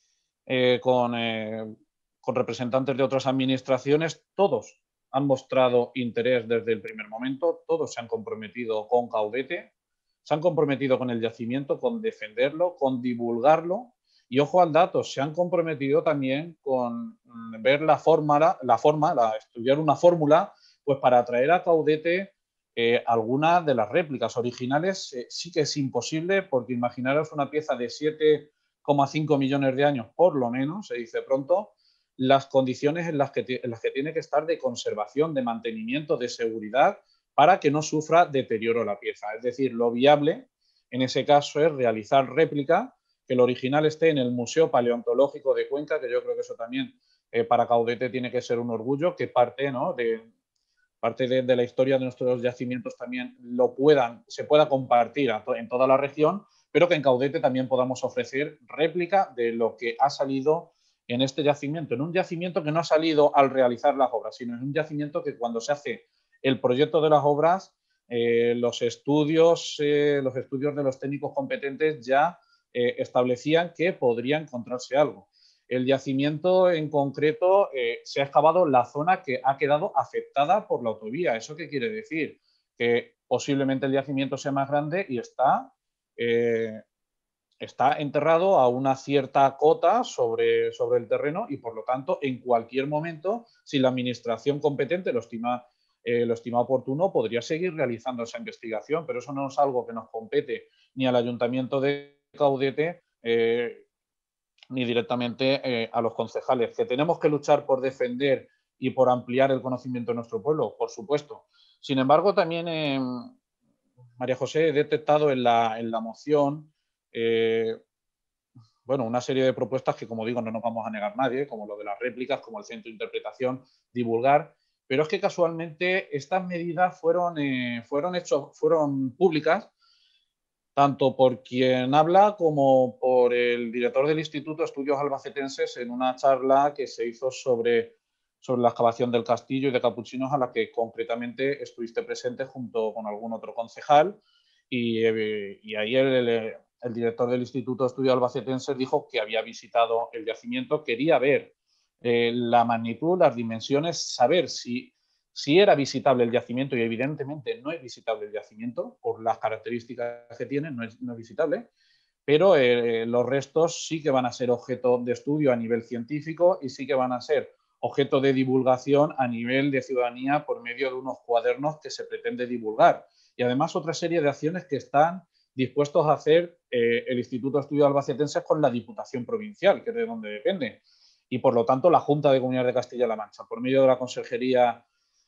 con representantes de otras administraciones. Todos han mostrado interés desde el primer momento, todos se han comprometido con Caudete, se han comprometido con el yacimiento, con defenderlo, con divulgarlo. Y ojo al dato, se han comprometido también con ver estudiar una fórmula pues para atraer a Caudete alguna de las réplicas originales. Sí que es imposible, porque imaginaros una pieza de 7,5 millones de años, por lo menos, se dice pronto, las condiciones en las que tiene que estar de conservación, de mantenimiento, de seguridad, para que no sufra deterioro la pieza. Es decir, lo viable en ese caso es realizar réplica, que el original esté en el Museo Paleontológico de Cuenca, que yo creo que eso también para Caudete tiene que ser un orgullo, que parte, ¿no?, de la historia de nuestros yacimientos también se pueda compartir en toda la región, pero que en Caudete también podamos ofrecer réplica de lo que ha salido en este yacimiento, en un yacimiento que no ha salido al realizar las obras, sino en un yacimiento que cuando se hace el proyecto de las obras, los estudios de los técnicos competentes ya establecían que podría encontrarse algo. El yacimiento en concreto se ha excavado la zona que ha quedado afectada por la autovía. ¿Eso qué quiere decir? Que posiblemente el yacimiento sea más grande y está enterrado a una cierta cota sobre el terreno y, por lo tanto, en cualquier momento, si la administración competente lo estima oportuno, podría seguir realizando esa investigación, pero eso no es algo que nos compete ni al Ayuntamiento de Caudete ni directamente a los concejales. ¿Que tenemos que luchar por defender y por ampliar el conocimiento de nuestro pueblo? Por supuesto. Sin embargo, también, María José, he detectado en la moción una serie de propuestas que, como digo, no nos vamos a negar nadie, como lo de las réplicas, como el centro de interpretación, divulgar, pero es que casualmente estas medidas fueron públicas tanto por quien habla como por el director del Instituto de Estudios Albacetenses en una charla que se hizo sobre la excavación del castillo y de Capuchinos, a la que concretamente estuviste presente junto con algún otro concejal, y ahí el director del Instituto de Estudios Albacetenses dijo que había visitado el yacimiento, quería ver la magnitud, las dimensiones, saber si era visitable el yacimiento, y evidentemente no es visitable el yacimiento por las características que tiene, no es visitable, pero los restos sí que van a ser objeto de estudio a nivel científico y sí que van a ser objeto de divulgación a nivel de ciudadanía por medio de unos cuadernos que se pretende divulgar. Y además otra serie de acciones que están dispuestos a hacer el Instituto de Estudios Albacetenses con la Diputación Provincial, que es de donde depende. Y por lo tanto la Junta de Comunidades de Castilla-La Mancha, por medio de la Consejería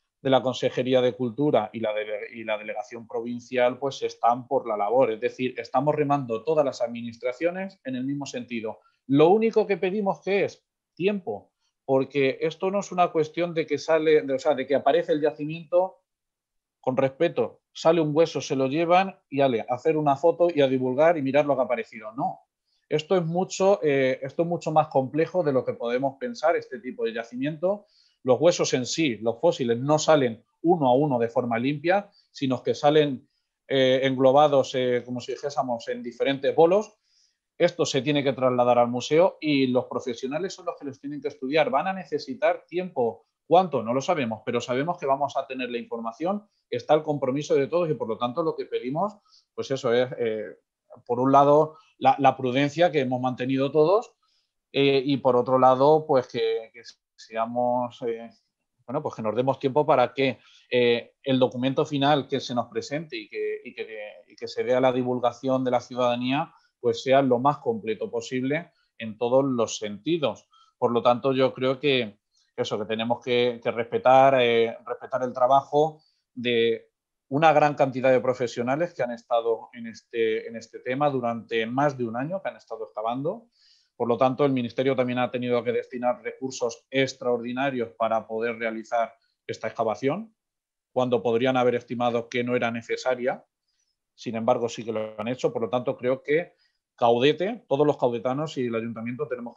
de Cultura y la Delegación Provincial, pues están por la labor. Es decir, estamos remando todas las administraciones en el mismo sentido. Lo único que pedimos que es tiempo, porque esto no es una cuestión de que de que aparece el yacimiento, con respeto, sale un hueso, se lo llevan y a hacer una foto y a divulgar y mirar lo que ha aparecido. No. Esto es mucho más complejo de lo que podemos pensar, este tipo de yacimiento. Los huesos en sí, los fósiles, no salen uno a uno de forma limpia, sino que salen englobados, como si dijésemos, en diferentes bolos. Esto se tiene que trasladar al museo y los profesionales son los que los tienen que estudiar. Van a necesitar tiempo. ¿Cuánto? No lo sabemos, pero sabemos que vamos a tener la información, está el compromiso de todos y por lo tanto lo que pedimos, pues eso es, por un lado, la prudencia que hemos mantenido todos y por otro lado, pues que seamos, bueno, pues que nos demos tiempo para que el documento final que se nos presente y que se dé a la divulgación de la ciudadanía, pues sea lo más completo posible en todos los sentidos. Por lo tanto, yo creo que tenemos que respetar el trabajo de una gran cantidad de profesionales que han estado en este tema durante más de un año, que han estado excavando. Por lo tanto, el Ministerio también ha tenido que destinar recursos extraordinarios para poder realizar esta excavación, cuando podrían haber estimado que no era necesaria. Sin embargo, sí que lo han hecho. Por lo tanto, creo que Caudete, todos los caudetanos y el Ayuntamiento tenemos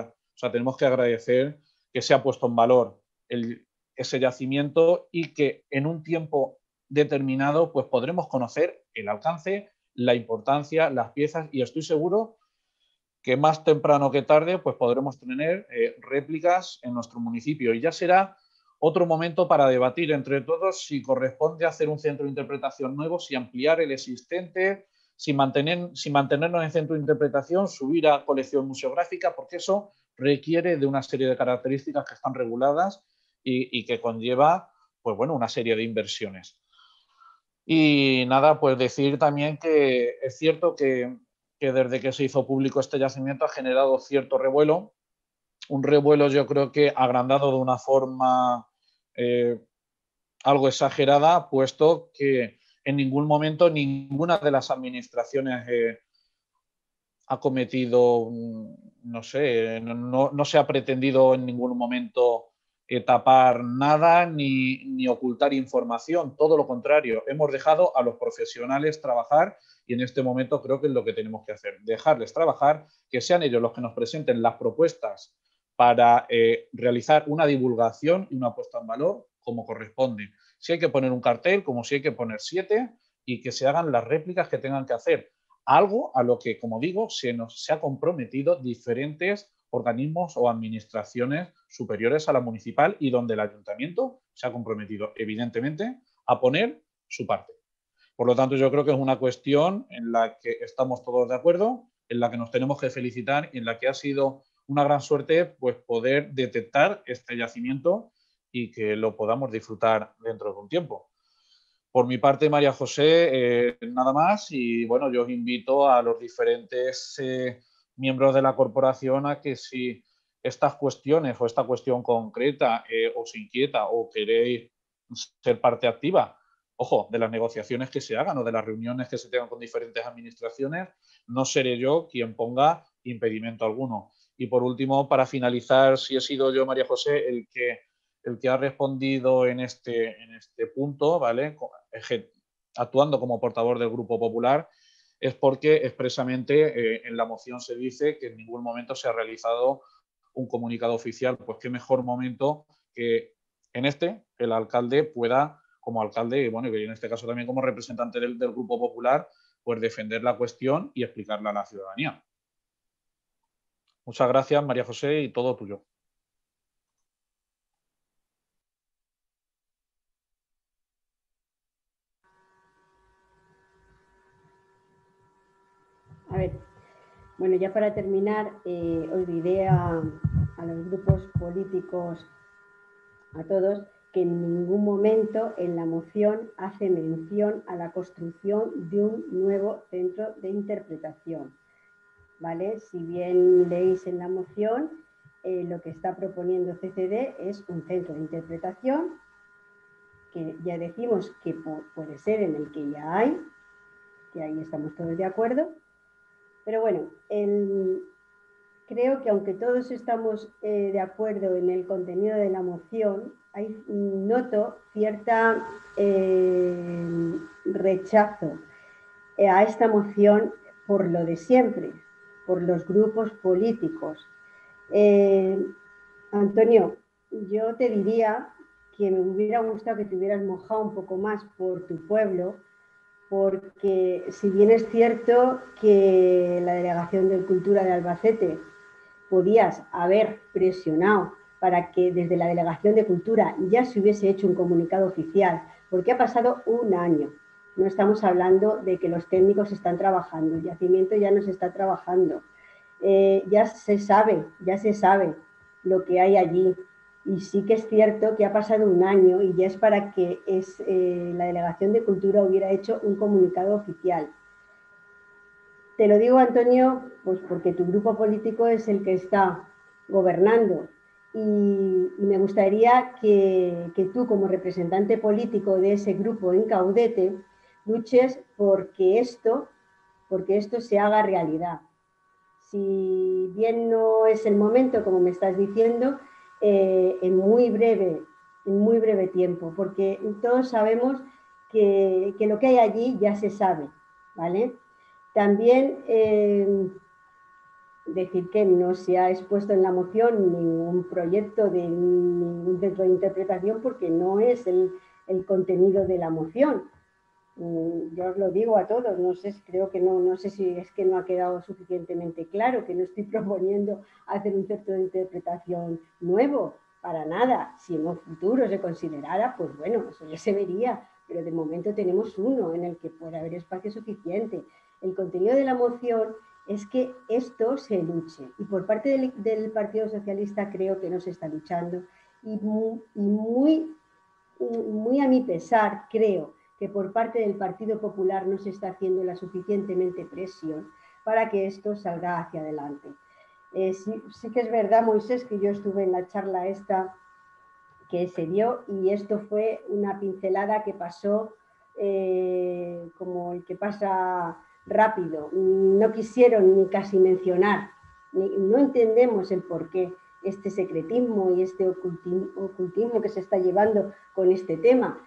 que agradecer que se ha puesto en valor ese yacimiento y que en un tiempo determinado pues podremos conocer el alcance, la importancia, las piezas, y estoy seguro que más temprano que tarde pues podremos tener réplicas en nuestro municipio, y ya será otro momento para debatir entre todos si corresponde hacer un centro de interpretación nuevo, si ampliar el existente, si mantenernos en centro de interpretación, subir a colección museográfica, porque eso requiere de una serie de características que están reguladas y que conlleva, pues bueno, una serie de inversiones. Y nada, pues decir también que es cierto que desde que se hizo público este yacimiento ha generado cierto revuelo, un revuelo yo creo que agrandado de una forma algo exagerada, puesto que en ningún momento ninguna de las administraciones ha cometido, no sé, no se ha pretendido en ningún momento tapar nada ni ocultar información, todo lo contrario, hemos dejado a los profesionales trabajar y en este momento creo que es lo que tenemos que hacer, dejarles trabajar, que sean ellos los que nos presenten las propuestas para realizar una divulgación y una puesta en valor como corresponde. Si hay que poner un cartel, como si hay que poner 7, y que se hagan las réplicas que tengan que hacer. Algo a lo que, como digo, se ha comprometido diferentes organismos o administraciones superiores a la municipal y donde el ayuntamiento se ha comprometido, evidentemente, a poner su parte. Por lo tanto, yo creo que es una cuestión en la que estamos todos de acuerdo, en la que nos tenemos que felicitar y en la que ha sido una gran suerte pues, poder detectar este yacimiento y que lo podamos disfrutar dentro de un tiempo. Por mi parte, María José, nada más, y bueno, yo os invito a los diferentes miembros de la corporación a que si estas cuestiones o esta cuestión concreta os inquieta o queréis ser parte activa, ojo, de las negociaciones que se hagan o de las reuniones que se tengan con diferentes administraciones, no seré yo quien ponga impedimento alguno. Y por último, para finalizar, si he sido yo, María José, el que ha respondido en este punto, ¿vale? Actuando como portavoz del Grupo Popular, es porque expresamente en la moción se dice que en ningún momento se ha realizado un comunicado oficial. Pues qué mejor momento que en el alcalde pueda, como alcalde, y bueno, y en este caso también como representante del Grupo Popular, pues defender la cuestión y explicarla a la ciudadanía. Muchas gracias, María José, y todo tuyo. A ver, bueno, ya para terminar, os diré a los grupos políticos, a todos, que en ningún momento en la moción hace mención a la construcción de un nuevo centro de interpretación, ¿vale? Si bien leéis en la moción, lo que está proponiendo CCD es un centro de interpretación que ya decimos que puede ser en el que ya hay, que ahí estamos todos de acuerdo, pero bueno, creo que aunque todos estamos de acuerdo en el contenido de la moción, noto cierta rechazo a esta moción por lo de siempre, por los grupos políticos. Antonio, yo te diría que me hubiera gustado que te hubieras mojado un poco más por tu pueblo, porque si bien es cierto que la Delegación de Cultura de Albacete podías haber presionado para que desde la Delegación de Cultura ya se hubiese hecho un comunicado oficial, porque ha pasado un año. No estamos hablando de que los técnicos están trabajando, el yacimiento ya no se está trabajando. Ya se sabe lo que hay allí. Y sí que es cierto que ha pasado un año y ya es para que la Delegación de Cultura hubiera hecho un comunicado oficial. Te lo digo, Antonio, pues porque tu grupo político es el que está gobernando y me gustaría que tú, como representante político de ese grupo en Caudete, luches porque esto se haga realidad. Si bien no es el momento, como me estás diciendo, en muy breve tiempo, porque todos sabemos que lo que hay allí ya se sabe, ¿vale? También decir que no se ha expuesto en la moción ningún proyecto de ningún centro de interpretación porque no es el contenido de la moción. Yo os lo digo a todos, no sé, creo que no sé si es que no ha quedado suficientemente claro, que no estoy proponiendo hacer un centro de interpretación nuevo, para nada. Si en un futuro se considerara, pues bueno, eso ya se vería, pero de momento tenemos uno en el que puede haber espacio suficiente. El contenido de la moción es que esto se luche, y por parte del Partido Socialista creo que no se está luchando, y muy a mi pesar creo que por parte del Partido Popular no se está haciendo la suficientemente presión para que esto salga hacia adelante. Sí que es verdad, Moisés, que yo estuve en la charla esta que se dio y esto fue una pincelada que pasó como el que pasa rápido. No quisieron ni casi mencionar, no entendemos el porqué este secretismo y este ocultismo que se está llevando con este tema.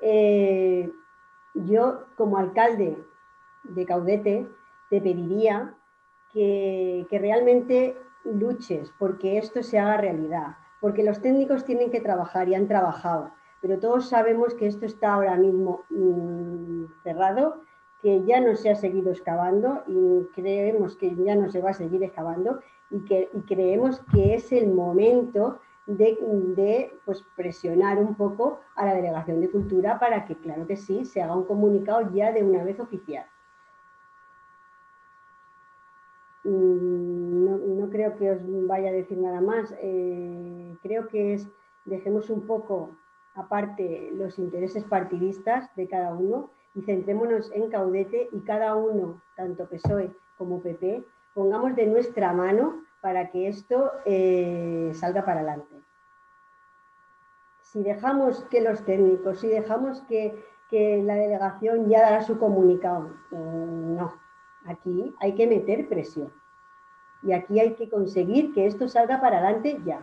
Yo, como alcalde de Caudete, te pediría que realmente luches porque esto se haga realidad, porque los técnicos tienen que trabajar y han trabajado, pero todos sabemos que esto está ahora mismo cerrado, que ya no se ha seguido excavando y creemos que ya no se va a seguir excavando y creemos que es el momento de pues, presionar un poco a la Delegación de Cultura para que, claro que sí, se haga un comunicado ya de una vez oficial. No creo que os vaya a decir nada más. Creo que dejemos un poco aparte los intereses partidistas de cada uno y centrémonos en Caudete y cada uno, tanto PSOE como PP, pongamos de nuestra mano para que esto salga para adelante. Si dejamos que los técnicos, si dejamos que la delegación ya dará su comunicado, no. Aquí hay que meter presión y aquí hay que conseguir que esto salga para adelante ya.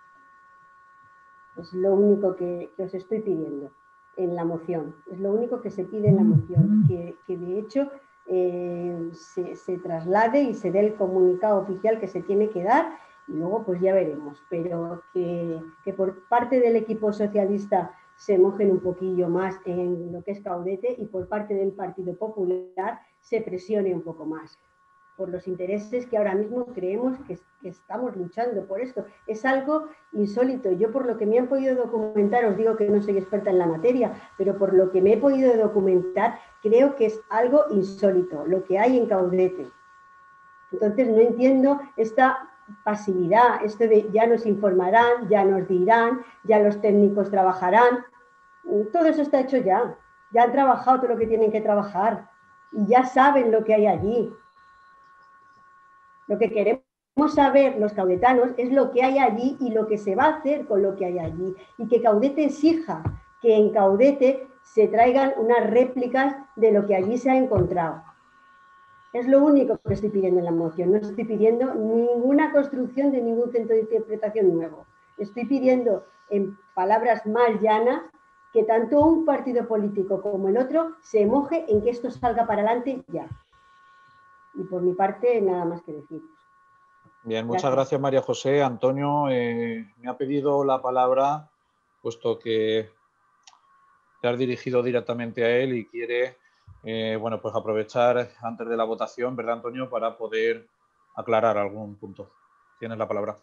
Es lo único que os estoy pidiendo en la moción. Es lo único que se pide en la moción, que de hecho se traslade y se dé el comunicado oficial que se tiene que dar y luego pues ya veremos. Pero que por parte del equipo socialista se mojen un poquillo más en lo que es Caudete y por parte del Partido Popular se presione un poco más por los intereses que ahora mismo creemos que estamos luchando por esto. Es algo insólito. Yo, por lo que me han podido documentar, os digo que no soy experta en la materia, pero por lo que me he podido documentar, creo que es algo insólito lo que hay en Caudete. Entonces, no entiendo esta pasividad, esto de ya nos informarán, ya nos dirán, ya los técnicos trabajarán. Todo eso está hecho ya. Ya han trabajado todo lo que tienen que trabajar y ya saben lo que hay allí. Lo que queremos saber los caudetanos es lo que hay allí y lo que se va a hacer con lo que hay allí. Y que Caudete exija que en Caudete se traigan unas réplicas de lo que allí se ha encontrado. Es lo único que estoy pidiendo en la moción. No estoy pidiendo ninguna construcción de ningún centro de interpretación nuevo. Estoy pidiendo, en palabras más llanas, que tanto un partido político como el otro se moje en que esto salga para adelante ya. Y por mi parte, nada más que decir. Bien, muchas gracias, María José. Antonio me ha pedido la palabra, puesto que te has dirigido directamente a él y quiere bueno, pues aprovechar antes de la votación, ¿verdad, Antonio?, para poder aclarar algún punto. Tienes la palabra.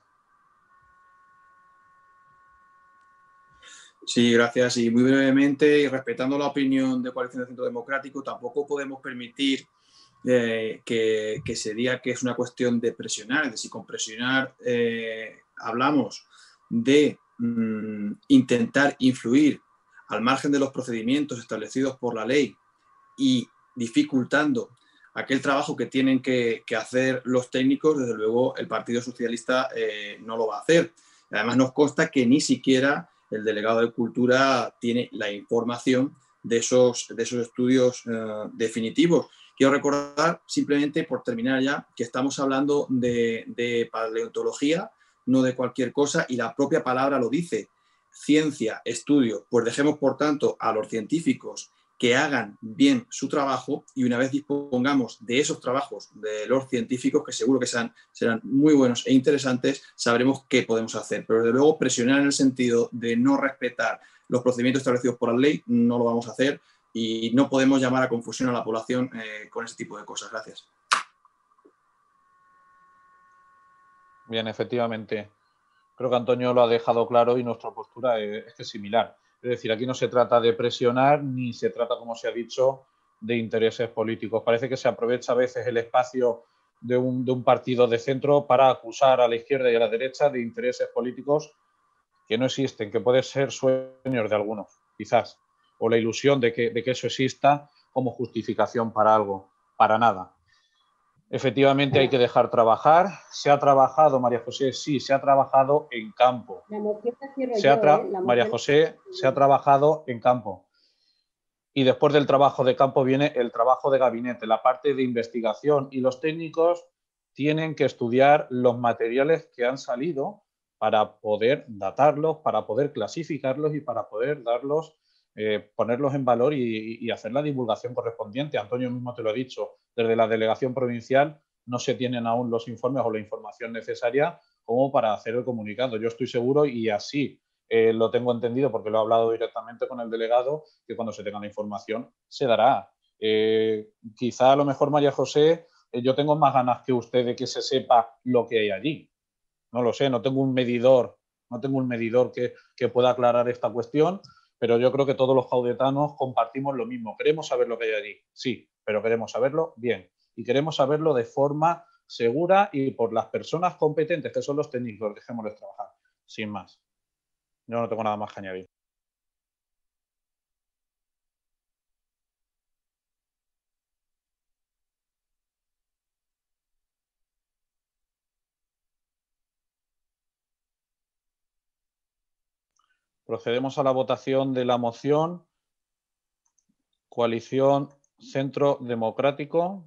Sí, gracias. Y muy brevemente, y respetando la opinión de Coalición de Centro Democrático, tampoco podemos permitir que se diga que es una cuestión de presionar. Es decir, con presionar hablamos de intentar influir al margen de los procedimientos establecidos por la ley y dificultando aquel trabajo que tienen que hacer los técnicos. Desde luego el Partido Socialista no lo va a hacer. Además nos consta que ni siquiera el delegado de Cultura tiene la información de esos estudios definitivos. Quiero recordar, simplemente por terminar ya, que estamos hablando de paleontología, no de cualquier cosa, y la propia palabra lo dice: ciencia, estudio. Pues dejemos, por tanto, a los científicos que hagan bien su trabajo, y una vez dispongamos de esos trabajos de los científicos, que seguro que serán muy buenos e interesantes, sabremos qué podemos hacer. Pero desde luego presionar en el sentido de no respetar los procedimientos establecidos por la ley no lo vamos a hacer, y no podemos llamar a confusión a la población con ese tipo de cosas. Gracias. Bien, efectivamente. Creo que Antonio lo ha dejado claro y nuestra postura es que es similar. Es decir, aquí no se trata de presionar ni se trata, como se ha dicho, de intereses políticos. Parece que se aprovecha a veces el espacio de un partido de centro para acusar a la izquierda y a la derecha de intereses políticos que no existen, que pueden ser sueños de algunos, quizás, o la ilusión de que eso exista como justificación para algo. Para nada. Efectivamente hay que dejar trabajar. Se ha trabajado, María José, sí, se ha trabajado en campo. María José, se ha trabajado en campo. Y después del trabajo de campo viene el trabajo de gabinete, la parte de investigación. Y los técnicos tienen que estudiar los materiales que han salido para poder datarlos, para poder clasificarlos y para poder darlos, ponerlos en valor y hacer la divulgación correspondiente. Antonio mismo te lo ha dicho, desde la delegación provincial no se tienen aún los informes o la información necesaria como para hacer el comunicado. Yo estoy seguro, y así lo tengo entendido porque lo he hablado directamente con el delegado, que cuando se tenga la información se dará. Quizá a lo mejor, María José, yo tengo más ganas que usted de que se sepa lo que hay allí. No lo sé, no tengo un medidor que pueda aclarar esta cuestión, pero yo creo que todos los caudetanos compartimos lo mismo. Queremos saber lo que hay allí, sí, pero queremos saberlo bien. Y queremos saberlo de forma segura y por las personas competentes, que son los técnicos. Dejémosles trabajar, sin más. Yo no tengo nada más que añadir. Procedemos a la votación de la moción. Coalición Centro Democrático.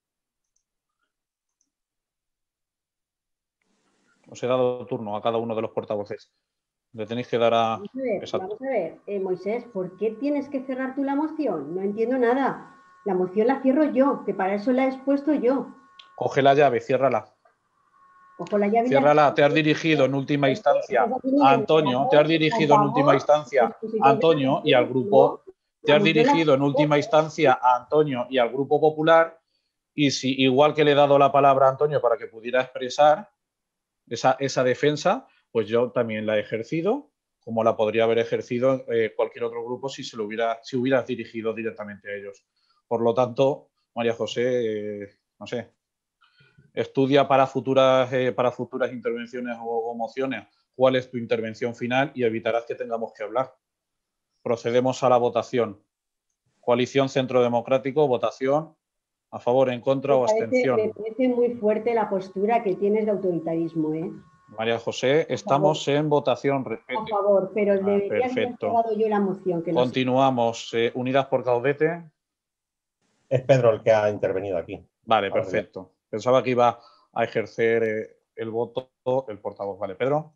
Os he dado turno a cada uno de los portavoces. Le tenéis que dar a... Vamos a ver, Moisés, ¿por qué tienes que cerrar tú la moción? No entiendo nada. La moción la cierro yo, que para eso la he expuesto yo. Coge la llave, ciérrala. Cojo la llave. Ciérrala, te has dirigido en última instancia a Antonio, te has dirigido en última instancia a Antonio y al grupo, te has dirigido en última instancia a Antonio y al Grupo Popular, Y si, igual que le he dado la palabra a Antonio para que pudiera expresar esa defensa, pues yo también la he ejercido, como la podría haber ejercido cualquier otro grupo si hubieras dirigido directamente a ellos. Por lo tanto, María José, no sé, estudia para futuras intervenciones o mociones cuál es tu intervención final y evitarás que tengamos que hablar. Procedemos a la votación. Coalición Centro Democrático, votación. ¿A favor, en contra o abstención? Me parece muy fuerte la postura que tienes de autoritarismo, ¿eh? María José, estamos en votación. Respete. A favor, pero debería haber perfecto. yo la moción. Que continuamos. Unidas por Caudete. Es Pedro el que ha intervenido aquí. Vale, perfecto. Pensaba que iba a ejercer el voto el portavoz. Vale, Pedro.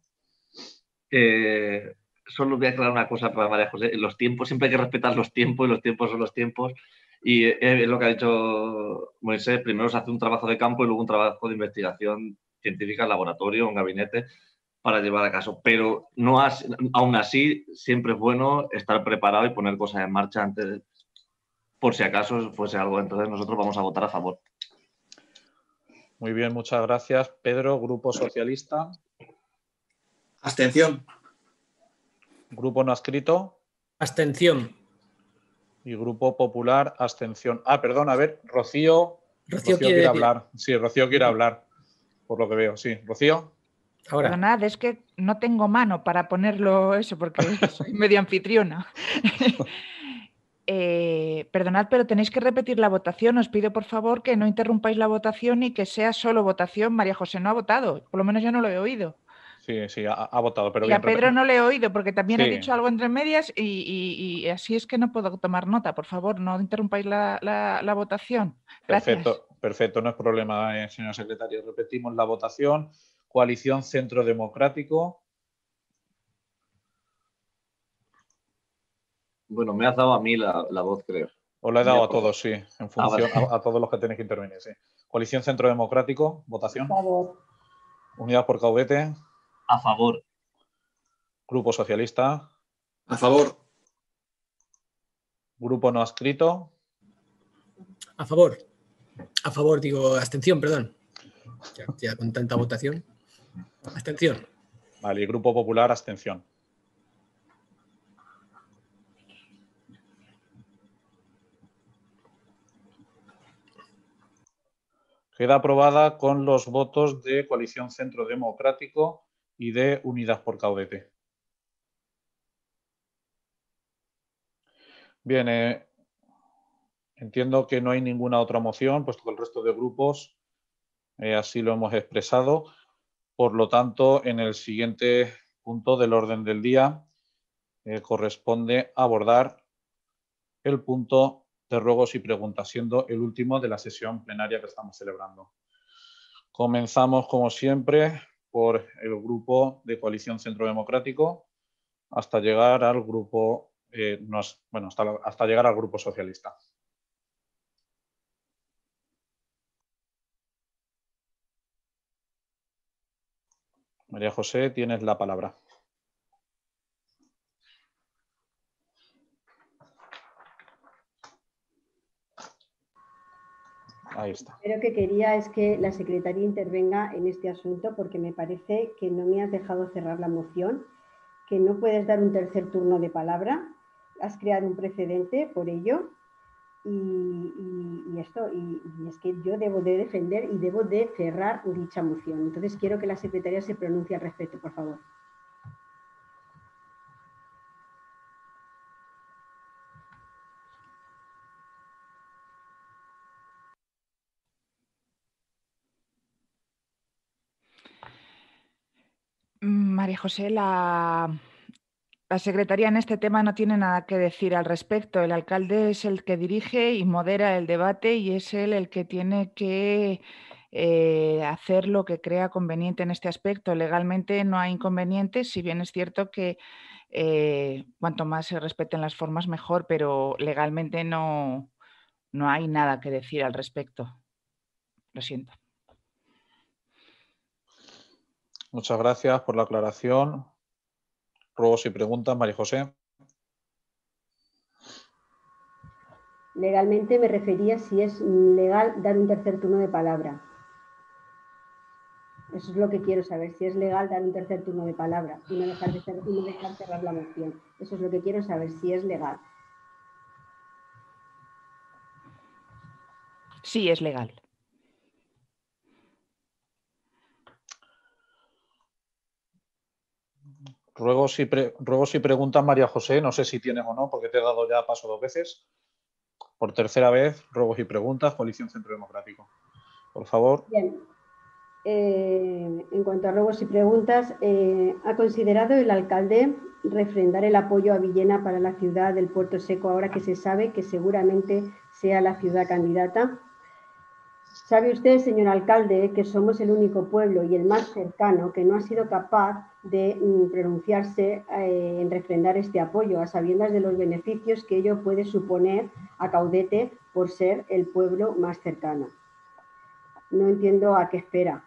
Solo voy a aclarar una cosa para María José. Los tiempos, siempre hay que respetar los tiempos y los tiempos son los tiempos. Y es lo que ha dicho Moisés. Primero se hace un trabajo de campo y luego un trabajo de investigación científica en laboratorio, en gabinete, para llevar a caso. Pero no aún así, siempre es bueno estar preparado y poner cosas en marcha antes, por si acaso fuese algo. Entonces nosotros vamos a votar a favor. Muy bien, muchas gracias. Pedro, Grupo Socialista. Abstención. Grupo No Adscrito. Abstención. Y Grupo Popular, abstención. Perdón, a ver, Rocío quiere hablar. Sí, Rocío quiere hablar, por lo que veo. Sí, Rocío. Ahora. Perdonad, es que no tengo mano para ponerlo eso porque soy medio anfitriona. Perdonad, pero tenéis que repetir la votación. Os pido, por favor, que no interrumpáis la votación y que sea solo votación. María José no ha votado, por lo menos yo no lo he oído. Sí, ha votado. Pero y a Pedro no le he oído porque también sí. ha dicho algo entre medias y así es que no puedo tomar nota. Por favor, no interrumpáis la votación. Gracias. Perfecto, no es problema, señor secretario. Repetimos la votación. Coalición Centro Democrático. Bueno, me has dado a mí la voz, creo. Os la he dado a todos, sí, en función a todos los que tenéis que intervenir, sí. Coalición Centro Democrático, votación. A favor. Unidas por Caudete. A favor. Grupo Socialista. A favor. Grupo No Adscrito. A favor. A favor, digo, abstención, perdón. Ya con tanta votación. Abstención. Vale, y Grupo Popular, abstención. Queda aprobada con los votos de Coalición Centro Democrático y de Unidas por Caudete. Bien, entiendo que no hay ninguna otra moción, puesto que el resto de grupos así lo hemos expresado. Por lo tanto, en el siguiente punto del orden del día corresponde abordar el punto de ruegos y preguntas, siendo el último de la sesión plenaria que estamos celebrando. Comenzamos, como siempre, por el grupo de Coalición Centro Democrático hasta llegar al grupo, hasta llegar al Grupo Socialista. María José, tienes la palabra. Ahí está. Lo que quería es que la secretaria intervenga en este asunto porque me parece que no me has dejado cerrar la moción, que no puedes dar un tercer turno de palabra, has creado un precedente por ello y es que yo debo de defender y debo de cerrar dicha moción. Entonces quiero que la secretaria se pronuncie al respecto, por favor. María José, la Secretaría en este tema no tiene nada que decir al respecto. El alcalde es el que dirige y modera el debate y es él el que tiene que hacer lo que crea conveniente en este aspecto. Legalmente no hay inconvenientes, si bien es cierto que cuanto más se respeten las formas mejor, pero legalmente no hay nada que decir al respecto. Lo siento. Muchas gracias por la aclaración. Ruegos y preguntas, María José. Legalmente me refería si es legal dar un tercer turno de palabra. Eso es lo que quiero saber, si es legal dar un tercer turno de palabra y no dejar cerrar la moción. Eso es lo que quiero saber, si es legal. Sí, es legal. Ruego si preguntas, María José, no sé si tienes o no, porque te he dado ya paso 2 veces. Por tercera vez, ruegos y preguntas, Coalición Centro Democrático. Por favor. Bien. En cuanto a ruegos y preguntas, ¿ha considerado el alcalde refrendar el apoyo a Villena para la ciudad del Puerto Seco ahora que se sabe que seguramente sea la ciudad candidata? ¿Sabe usted, señor alcalde, que somos el único pueblo y el más cercano que no ha sido capaz de pronunciarse en refrendar este apoyo, a sabiendas de los beneficios que ello puede suponer a Caudete por ser el pueblo más cercano? No entiendo a qué espera.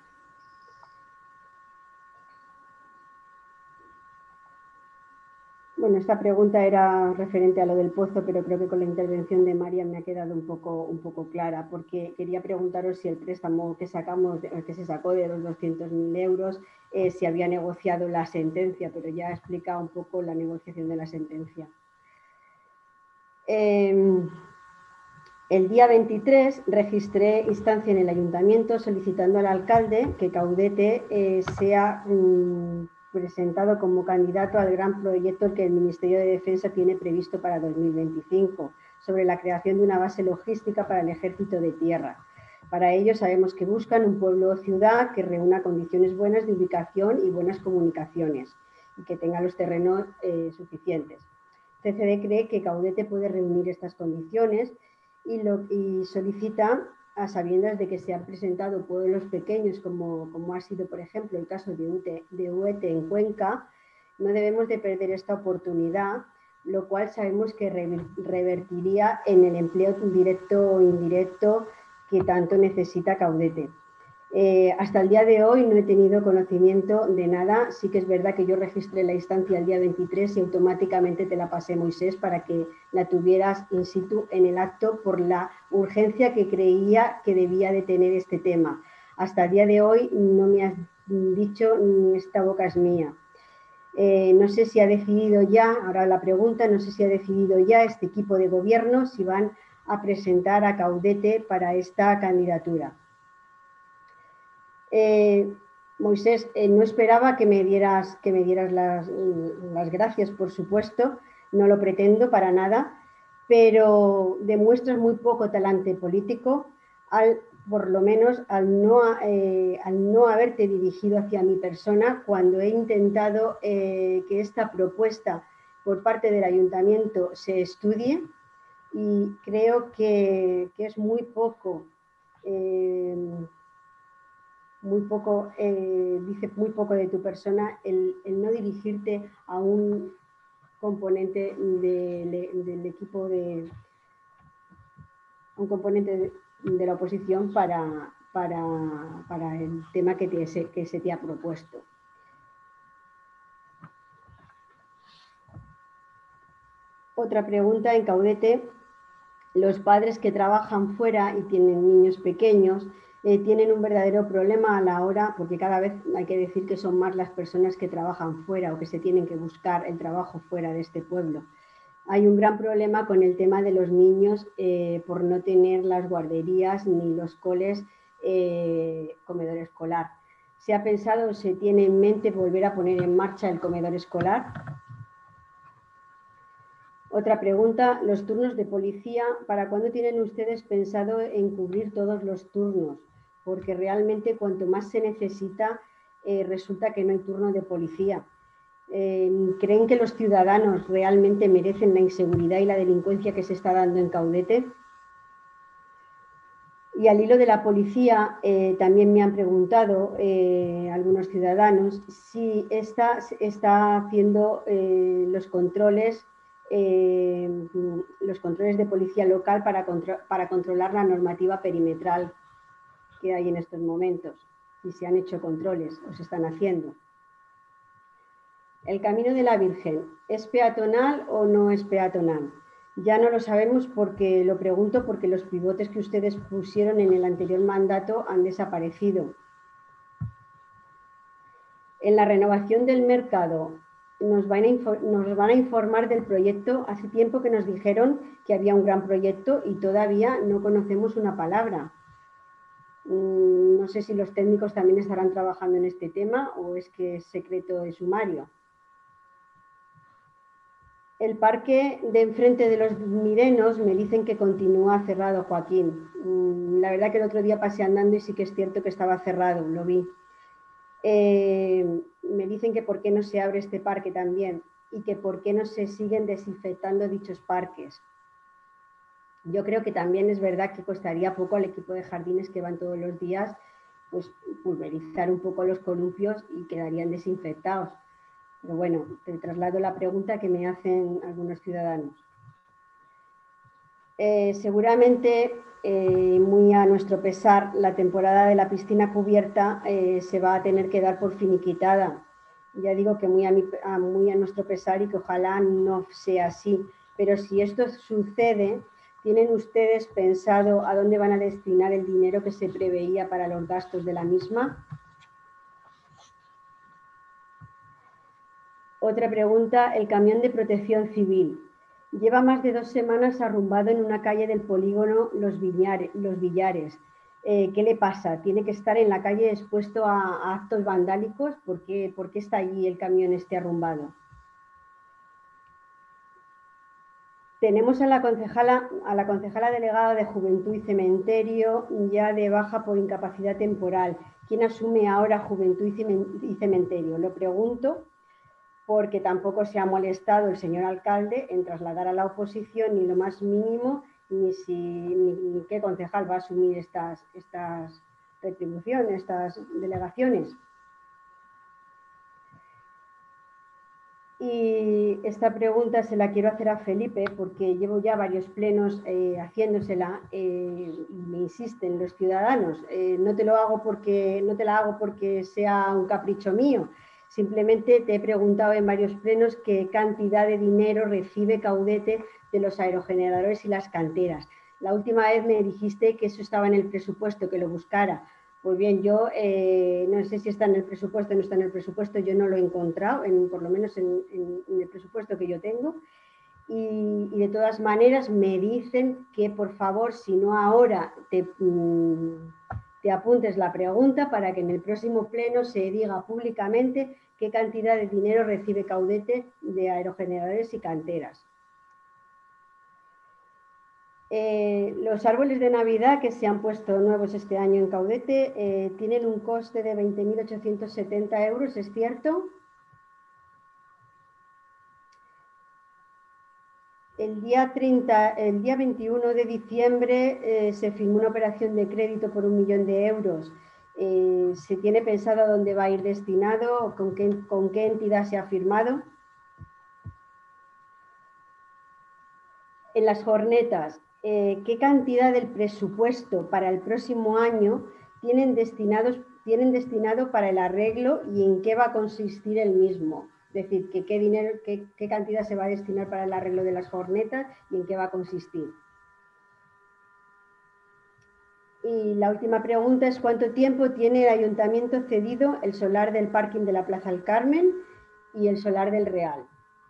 Bueno, esta pregunta era referente a lo del pozo, pero creo que con la intervención de María me ha quedado un poco clara, porque quería preguntaros si el préstamo que se sacó de los 200.000 euros, si había negociado la sentencia, pero ya he explicado un poco la negociación de la sentencia. El día 23 registré instancia en el ayuntamiento solicitando al alcalde que Caudete sea presentado como candidato al gran proyecto que el Ministerio de Defensa tiene previsto para 2025, sobre la creación de una base logística para el Ejército de Tierra. Para ello sabemos que buscan un pueblo o ciudad que reúna condiciones buenas de ubicación y buenas comunicaciones y que tenga los terrenos suficientes. CCD cree que Caudete puede reunir estas condiciones y solicita, a sabiendas de que se han presentado pueblos pequeños, como ha sido, por ejemplo, el caso de Huete en Cuenca, no debemos de perder esta oportunidad, lo cual sabemos que revertiría en el empleo directo o indirecto que tanto necesita Caudete. Hasta el día de hoy no he tenido conocimiento de nada. Sí que es verdad que yo registré la instancia el día 23 y automáticamente te la pasé, Moisés, para que la tuvieras in situ en el acto por la urgencia que creía que debía de tener este tema. Hasta el día de hoy no me has dicho ni esta boca es mía. No sé si ha decidido ya, ahora la pregunta, no sé si ha decidido ya este equipo de gobierno si van a presentar a Caudete para esta candidatura. Moisés, no esperaba que me dieras las gracias, por supuesto, no lo pretendo para nada, pero demuestras muy poco talante político, por lo menos al no haberte dirigido hacia mi persona cuando he intentado que esta propuesta por parte del ayuntamiento se estudie, y creo que es muy poco. Dice muy poco de tu persona el no dirigirte a un componente del equipo un componente de la oposición para el tema que se te ha propuesto. Otra pregunta en Caudete. Los padres que trabajan fuera y tienen niños pequeños tienen un verdadero problema a la hora, porque cada vez hay que decir que son más las personas que trabajan fuera o que se tienen que buscar el trabajo fuera de este pueblo. Hay un gran problema con el tema de los niños por no tener las guarderías ni los coles comedor escolar. ¿Se ha pensado o se tiene en mente volver a poner en marcha el comedor escolar? Otra pregunta, los turnos de policía, ¿para cuándo tienen ustedes pensado en cubrir todos los turnos? Porque realmente cuanto más se necesita, resulta que no hay turno de policía. ¿Creen que los ciudadanos realmente merecen la inseguridad y la delincuencia que se está dando en Caudete? Y al hilo de la policía, también me han preguntado algunos ciudadanos si está haciendo los controles de policía local para controlar la normativa perimetral que hay en estos momentos. Si se han hecho controles o se están haciendo. ¿El Camino de la Virgen es peatonal o no es peatonal? Ya no lo sabemos porque lo pregunto porque los pivotes que ustedes pusieron en el anterior mandato han desaparecido. En la renovación del mercado nos van a informar del proyecto. Hace tiempo que nos dijeron que había un gran proyecto y todavía no conocemos una palabra. No sé si los técnicos también estarán trabajando en este tema o es que es secreto de sumario. El parque de enfrente de los Mirenos me dicen que continúa cerrado, Joaquín. La verdad que el otro día pasé andando y sí que es cierto que estaba cerrado, lo vi. Me dicen que por qué no se abre este parque también y que por qué no se siguen desinfectando dichos parques. Yo creo que también es verdad que costaría poco al equipo de jardines que van todos los días pues pulverizar un poco los columpios y quedarían desinfectados. Pero bueno, te traslado la pregunta que me hacen algunos ciudadanos. Seguramente, muy a nuestro pesar, la temporada de la piscina cubierta se va a tener que dar por finiquitada. Ya digo que muy a nuestro pesar y que ojalá no sea así. Pero si esto sucede, ¿tienen ustedes pensado a dónde van a destinar el dinero que se preveía para los gastos de la misma? Otra pregunta, el camión de protección civil. Lleva más de 2 semanas arrumbado en una calle del polígono Los Villares. ¿Qué le pasa? ¿Tiene que estar en la calle expuesto a actos vandálicos? ¿Por qué está allí el camión arrumbado? Tenemos a la concejala delegada de Juventud y Cementerio ya de baja por incapacidad temporal. ¿Quién asume ahora Juventud y Cementerio? Lo pregunto porque tampoco se ha molestado el señor alcalde en trasladar a la oposición ni lo más mínimo, ni qué concejal va a asumir estas retribuciones, estas delegaciones. Y esta pregunta se la quiero hacer a Felipe porque llevo ya varios plenos haciéndosela y me insisten los ciudadanos. No te la hago porque sea un capricho mío. Simplemente te he preguntado en varios plenos qué cantidad de dinero recibe Caudete de los aerogeneradores y las canteras. La última vez me dijiste que eso estaba en el presupuesto, que lo buscara. Pues bien, yo no sé si está en el presupuesto o no está en el presupuesto, yo no lo he encontrado, por lo menos en el presupuesto que yo tengo. Y de todas maneras me dicen que por favor, si no ahora, te apuntes la pregunta para que en el próximo pleno se diga públicamente qué cantidad de dinero recibe Caudete de aerogeneradores y canteras. Los árboles de Navidad que se han puesto nuevos este año en Caudete tienen un coste de 20.870 euros, ¿es cierto? El día 21 de diciembre se firmó una operación de crédito por 1 millón de euros. ¿Se tiene pensado a dónde va a ir destinado? ¿Con qué entidad se ha firmado? En las jornetas, ¿qué cantidad del presupuesto para el próximo año tienen destinado para el arreglo y en qué va a consistir el mismo? Es decir, qué cantidad se va a destinar para el arreglo de las jornetas y en qué va a consistir. Y la última pregunta es ¿cuánto tiempo tiene el ayuntamiento cedido el solar del parking de la Plaza del Carmen y el solar del Real?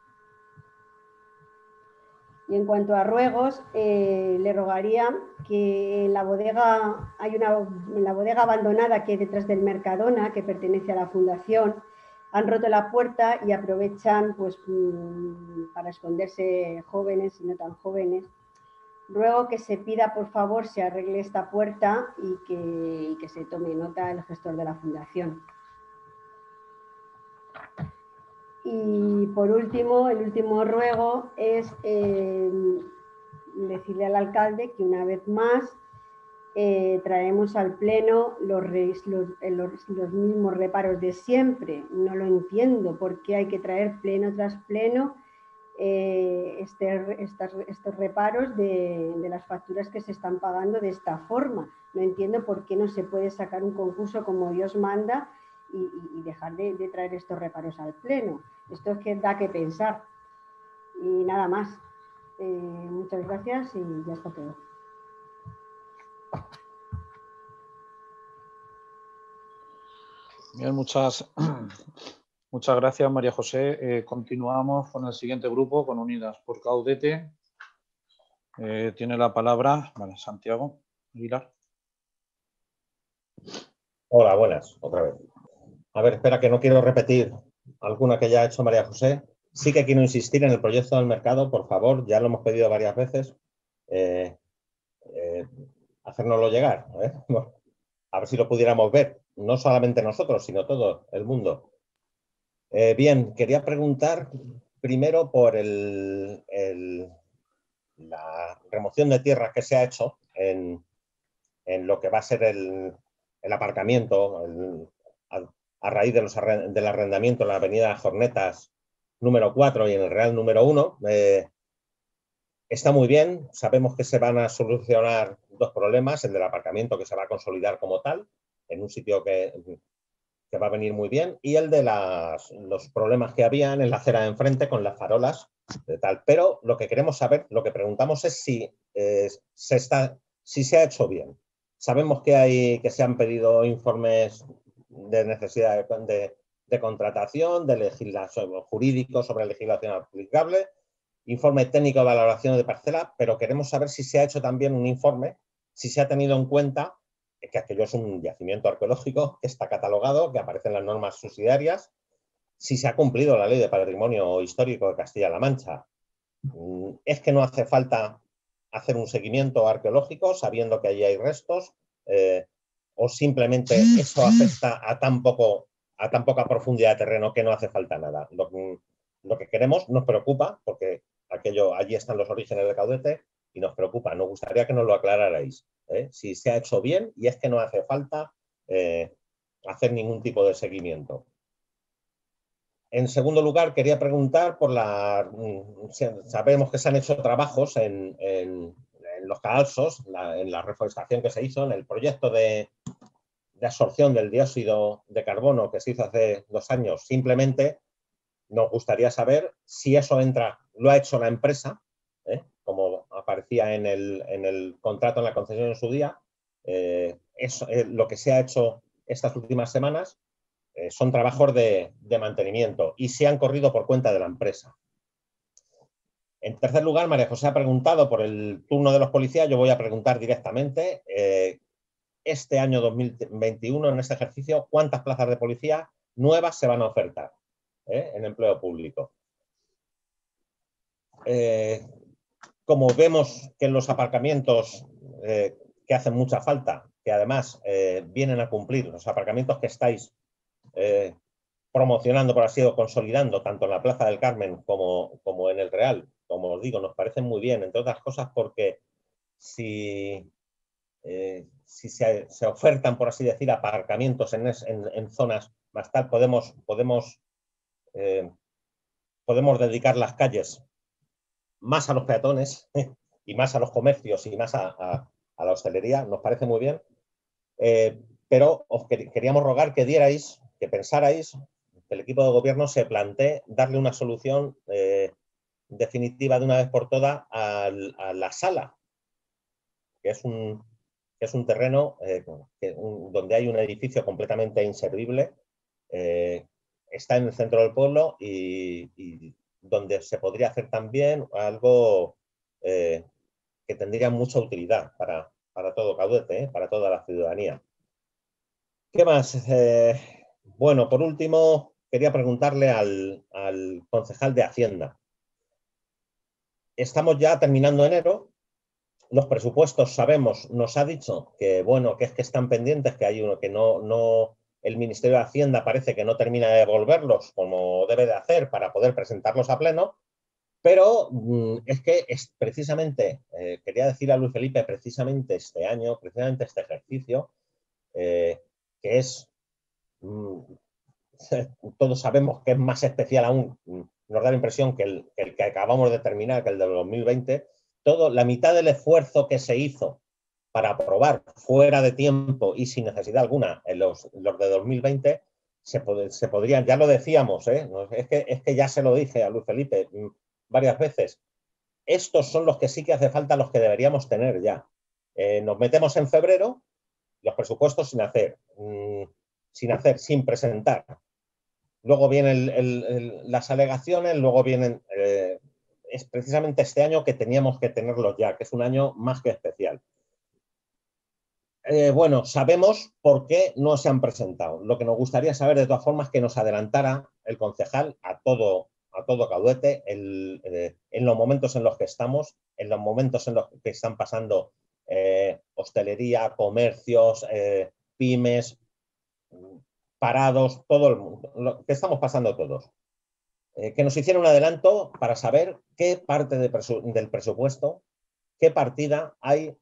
Y en cuanto a ruegos, le rogaría que en la bodega, en la bodega abandonada que hay detrás del Mercadona, que pertenece a la fundación, han roto la puerta y aprovechan pues, para esconderse jóvenes y no tan jóvenes. Ruego que se pida, por favor, se arregle esta puerta y que se tome nota el gestor de la fundación. Y por último, el último ruego es decirle al alcalde que una vez más traemos al pleno los mismos reparos de siempre. No lo entiendo por qué hay que traer pleno tras pleno estos reparos de las facturas que se están pagando de esta forma. No entiendo por qué no se puede sacar un concurso como Dios manda y dejar de traer estos reparos al pleno. Esto es que da que pensar. Y nada más. Muchas gracias y ya está todo. Bien, muchas gracias, María José. Continuamos con el siguiente grupo, con Unidas por Caudete. Tiene la palabra, vale, Santiago Aguilar. Hola, buenas, otra vez. A ver, espera, que no quiero repetir alguna que ya ha hecho María José. Sí que quiero insistir en el proyecto del mercado, por favor, ya lo hemos pedido varias veces. Hacérnoslo llegar, ¿eh? Bueno, a ver si lo pudiéramos ver, no solamente nosotros, sino todo el mundo. Bien, quería preguntar primero por la remoción de tierra que se ha hecho en lo que va a ser el aparcamiento a raíz del arrendamiento en la avenida Jornetas número 4 y en el Real número 1. Está muy bien, sabemos que se van a solucionar dos problemas, el del aparcamiento, que se va a consolidar como tal, en un sitio que va a venir muy bien, y el de los problemas que habían en la acera de enfrente con las farolas de tal. Pero lo que queremos saber, lo que preguntamos es si se ha hecho bien. Sabemos que se han pedido informes de necesidad de contratación, de legislación jurídico sobre legislación aplicable, informe técnico de valoración de parcela, pero queremos saber si se ha hecho también un informe, si se ha tenido en cuenta que aquello es un yacimiento arqueológico, que está catalogado, que aparece en las normas subsidiarias, si se ha cumplido la Ley de Patrimonio Histórico de Castilla-La Mancha. Es que no hace falta hacer un seguimiento arqueológico sabiendo que allí hay restos, o simplemente eso afecta a tan poca profundidad de terreno que no hace falta nada. Lo que queremos nos preocupa, porque allí están los orígenes de Caudete y nos preocupa. Nos gustaría que nos lo aclararais, si se ha hecho bien y es que no hace falta hacer ningún tipo de seguimiento. En segundo lugar, quería preguntar por sabemos que se han hecho trabajos en los cadalsos, en la reforestación que se hizo, en el proyecto de absorción del dióxido de carbono que se hizo hace 2 años. Simplemente nos gustaría saber si eso lo ha hecho la empresa, como aparecía en el contrato, en la concesión en su día. Lo que se ha hecho estas últimas semanas son trabajos de mantenimiento y se han corrido por cuenta de la empresa. En tercer lugar, María José ha preguntado por el turno de los policías. Yo voy a preguntar directamente. Este año 2021, en este ejercicio, ¿cuántas plazas de policía nuevas se van a ofertar en empleo público? Como vemos que en los aparcamientos que hacen mucha falta, que además vienen a cumplir los aparcamientos que estáis promocionando, por así decirlo, consolidando, tanto en la Plaza del Carmen como en el Real, como os digo, nos parecen muy bien, entre otras cosas porque si se ofertan, por así decir, aparcamientos en zonas más tal, podemos dedicar las calles más a los peatones y más a los comercios y más a la hostelería. Nos parece muy bien, pero os queríamos rogar que pensarais, que el equipo de gobierno se plantee darle una solución definitiva de una vez por todas a la Sala, que es un terreno donde hay un edificio completamente inservible, está en el centro del pueblo y donde se podría hacer también algo que tendría mucha utilidad para todo Caudete, para toda la ciudadanía. ¿Qué más? Bueno, por último, quería preguntarle al concejal de Hacienda. Estamos ya terminando enero. Los presupuestos, sabemos, nos ha dicho que, bueno, que es que están pendientes, que hay uno que el Ministerio de Hacienda parece que no termina de devolverlos como debe de hacer para poder presentarlos a pleno, pero es que precisamente, quería decir a Luis Felipe, precisamente este año, precisamente este ejercicio, que es, todos sabemos que es más especial aún, nos da la impresión que el que acabamos de terminar, que el de 2020, la mitad del esfuerzo que se hizo para aprobar fuera de tiempo y sin necesidad alguna en los de 2020, se podrían, ya lo decíamos, es que ya se lo dije a Luis Felipe varias veces, estos son los que sí que hace falta, los que deberíamos tener ya. Nos metemos en febrero, los presupuestos sin presentar. Luego vienen las alegaciones, luego vienen... es precisamente este año que teníamos que tenerlos ya, que es un año más que especial. Bueno, sabemos por qué no se han presentado. Lo que nos gustaría saber, de todas formas, que nos adelantara el concejal a todo caudete en los momentos en los que estamos, en los momentos en los que están pasando hostelería, comercios, pymes, parados, todo el mundo, lo que estamos pasando todos. Que nos hiciera un adelanto para saber qué parte del presupuesto, qué partida hay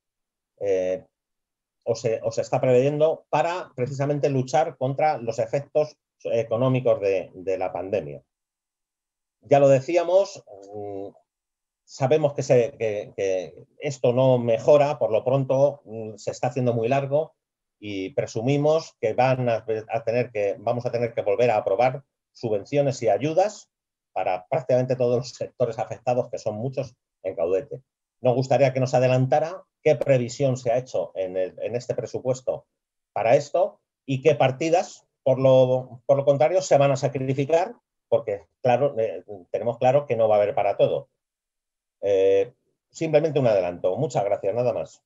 o se está preveyendo para precisamente luchar contra los efectos económicos de la pandemia. Ya lo decíamos, sabemos que esto no mejora, por lo pronto se está haciendo muy largo y presumimos que vamos a tener que volver a aprobar subvenciones y ayudas para prácticamente todos los sectores afectados, que son muchos en Caudete. Nos gustaría que nos adelantara qué previsión se ha hecho en este presupuesto para esto y qué partidas, por lo contrario, se van a sacrificar, porque claro, tenemos claro que no va a haber para todo. Simplemente un adelanto. Muchas gracias, nada más.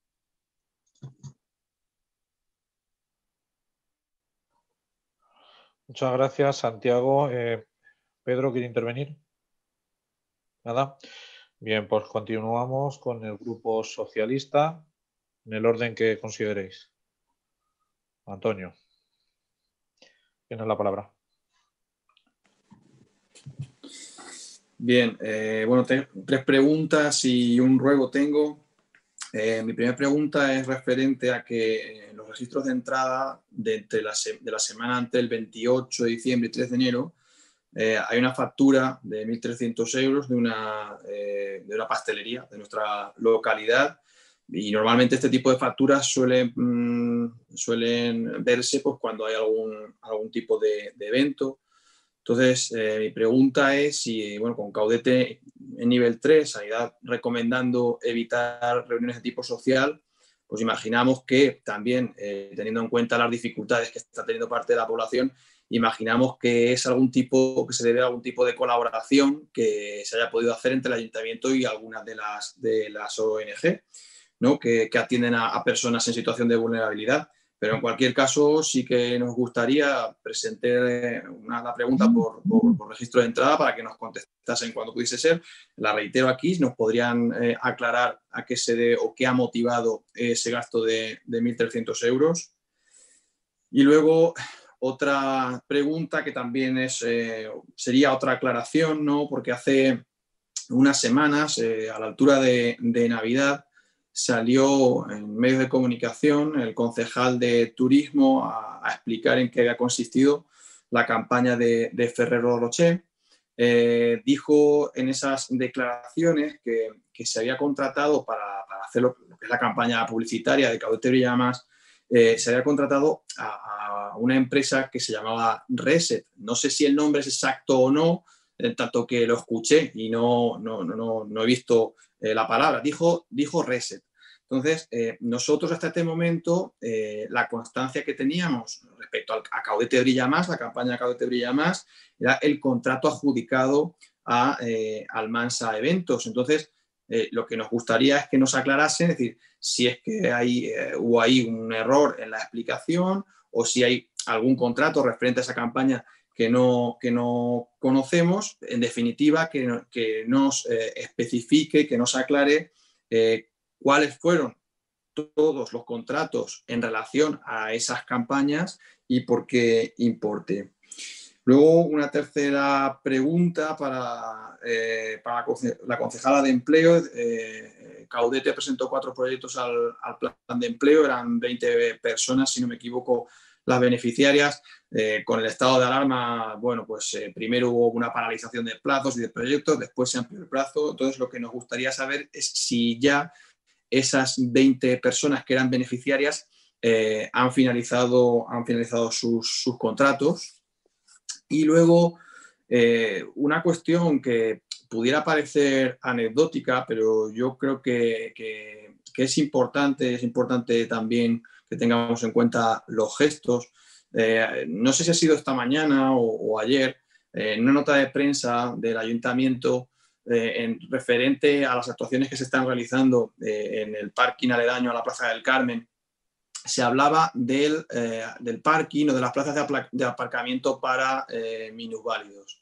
Muchas gracias, Santiago. Pedro, ¿quiere intervenir? Nada. Bien, pues continuamos con el Grupo Socialista en el orden que consideréis. Antonio, tienes la palabra. Bien, bueno, tres preguntas y un ruego tengo. Mi primera pregunta es referente a que en los registros de entrada de la semana entre el 28 de diciembre y 3 de enero hay una factura de 1.300 euros de una pastelería de nuestra localidad, y normalmente este tipo de facturas suelen verse pues, cuando hay algún tipo de evento. Entonces, mi pregunta es si, bueno, con Caudete en nivel 3, Sanidad recomendando evitar reuniones de tipo social, pues imaginamos que también, teniendo en cuenta las dificultades que está teniendo parte de la población, imaginamos que es que se debe a algún tipo de colaboración que se haya podido hacer entre el ayuntamiento y algunas de las ONG, ¿no? que atienden a personas en situación de vulnerabilidad. Pero en cualquier caso sí que nos gustaría presentar la pregunta por registro de entrada para que nos contestasen cuando pudiese ser. La reitero aquí, nos podrían aclarar a qué se debe o qué ha motivado ese gasto de 1.300 euros. Y luego otra pregunta que también sería otra aclaración, ¿no? Porque hace unas semanas, a la altura de Navidad, salió en medios de comunicación el concejal de turismo a explicar en qué había consistido la campaña de Ferrero Rocher. Dijo en esas declaraciones que se había contratado para hacer lo que es la campaña publicitaria de Caudete Brilla Más, se había contratado a una empresa que se llamaba Reset. No sé si el nombre es exacto o no, tanto que lo escuché y no he visto la palabra. Dijo Reset. Entonces, nosotros hasta este momento, la constancia que teníamos respecto a Caudete Brilla Más, la campaña Caudete Brilla Más, era el contrato adjudicado a Almansa Eventos. Entonces, lo que nos gustaría es que nos aclarasen, es decir, si es que hubo ahí un error en la explicación o si hay algún contrato referente a esa campaña que no conocemos. En definitiva, que nos especifique, que nos aclare cuáles fueron todos los contratos en relación a esas campañas y por qué importe. Luego, una tercera pregunta para la concejala de empleo. Caudete presentó 4 proyectos al plan de empleo, eran 20 personas, si no me equivoco, las beneficiarias. Con el estado de alarma, bueno, pues primero hubo una paralización de plazos y de proyectos, después se amplió el plazo. Entonces, lo que nos gustaría saber es si ya esas 20 personas que eran beneficiarias han finalizado sus contratos. Y luego una cuestión que pudiera parecer anecdótica, pero yo creo que es importante también que tengamos en cuenta los gestos. No sé si ha sido esta mañana o ayer, en una nota de prensa del ayuntamiento en referente a las actuaciones que se están realizando en el parking aledaño a la Plaza del Carmen, se hablaba del parking o de las plazas de aparcamiento para minusválidos.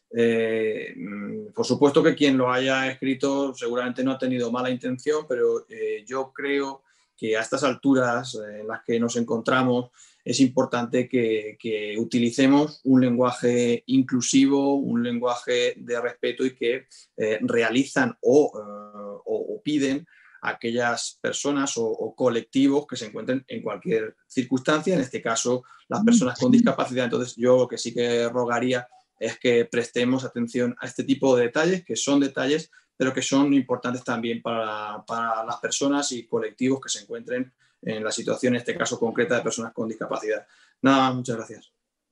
Por supuesto que quien lo haya escrito seguramente no ha tenido mala intención, pero yo creo que a estas alturas en las que nos encontramos es importante que utilicemos un lenguaje inclusivo, un lenguaje de respeto y que realizan o piden a aquellas personas o colectivos que se encuentren en cualquier circunstancia, en este caso las personas con discapacidad. Entonces yo lo que sí que rogaría es que prestemos atención a este tipo de detalles, que son detalles, pero que son importantes también para las personas y colectivos que se encuentren en la situación, en este caso concreta, de personas con discapacidad. Nada más, muchas gracias.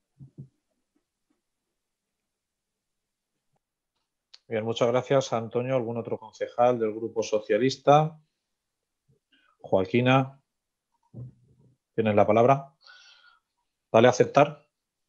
Bien, muchas gracias, Antonio. ¿Algún otro concejal del Grupo Socialista? Joaquina, tienes la palabra. Dale a aceptar.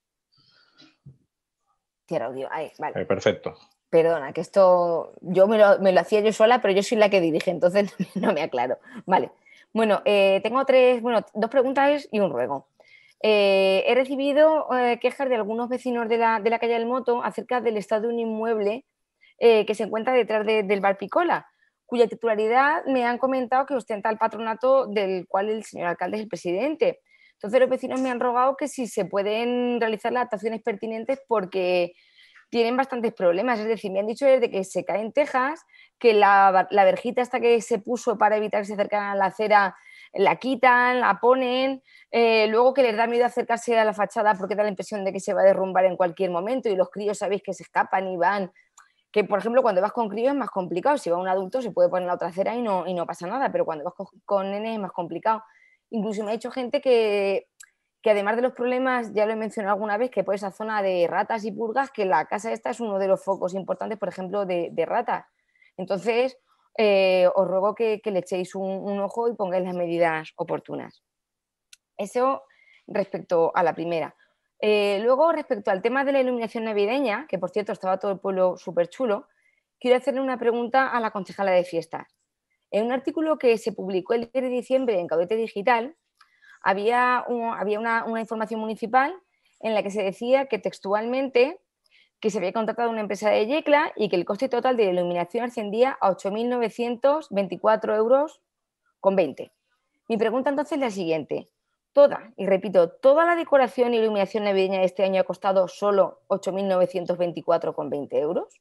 Audio. Ahí, vale. Perfecto. Perdona, que esto yo me lo hacía yo sola, pero yo soy la que dirige, entonces no me aclaro. Vale. Bueno, tengo dos preguntas y un ruego. He recibido quejas de algunos vecinos de la calle del Moto acerca del estado de un inmueble que se encuentra detrás del Bar Picola, cuya titularidad me han comentado que ostenta el patronato del cual el señor alcalde es el presidente. Entonces los vecinos me han rogado que si se pueden realizar las actuaciones pertinentes porque tienen bastantes problemas. Es decir, me han dicho desde que se caen tejas, que la verjita esta que se puso para evitar que se acercaran a la acera la quitan, la ponen, luego que les da miedo acercarse a la fachada porque da la impresión de que se va a derrumbar en cualquier momento y los críos sabéis que se escapan y van. Que, por ejemplo, cuando vas con críos es más complicado. Si va un adulto se puede poner en la otra acera y no pasa nada, pero cuando vas con nenes es más complicado. Incluso me ha dicho gente que además de los problemas, ya lo he mencionado alguna vez, que por esa zona de ratas y purgas, que la casa esta es uno de los focos importantes, por ejemplo, de ratas. Entonces, os ruego que le echéis un ojo y pongáis las medidas oportunas. Eso respecto a la primera. Luego, respecto al tema de la iluminación navideña, que por cierto estaba todo el pueblo súper chulo, quiero hacerle una pregunta a la concejala de fiestas. En un artículo que se publicó el 10 de diciembre en Caudete Digital, había una información municipal en la que se decía que textualmente que se había contratado una empresa de Yecla y que el coste total de iluminación ascendía a 8.924 euros con 20. Mi pregunta entonces es la siguiente. Toda la decoración e iluminación navideña de este año ha costado solo 8.924,20 euros.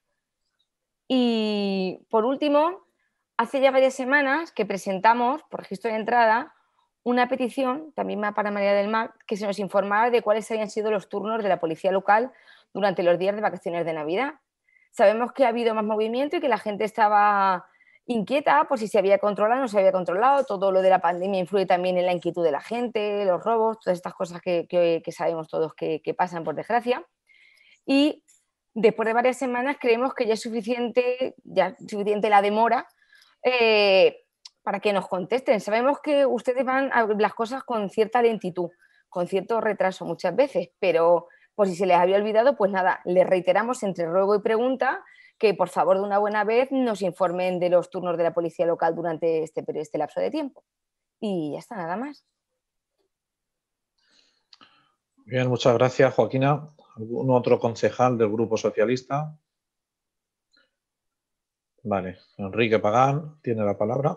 Y por último, hace ya varias semanas que presentamos por registro de entrada una petición, también para María del Mar, que se nos informara de cuáles habían sido los turnos de la policía local durante los días de vacaciones de Navidad. Sabemos que ha habido más movimiento y que la gente estaba inquieta por si se había controlado o no se había controlado. Todo lo de la pandemia influye también en la inquietud de la gente, los robos, todas estas cosas que sabemos todos que pasan, por desgracia. Y después de varias semanas creemos que ya es suficiente la demora para que nos contesten. Sabemos que ustedes van a las cosas con cierta lentitud, con cierto retraso muchas veces, pero por si se les había olvidado, pues nada, les reiteramos entre ruego y pregunta que por favor de una buena vez nos informen de los turnos de la policía local durante este lapso de tiempo. Y ya está, nada más. Bien, muchas gracias, Joaquina. ¿Algún otro concejal del Grupo Socialista? Vale, Enrique Pagán tiene la palabra.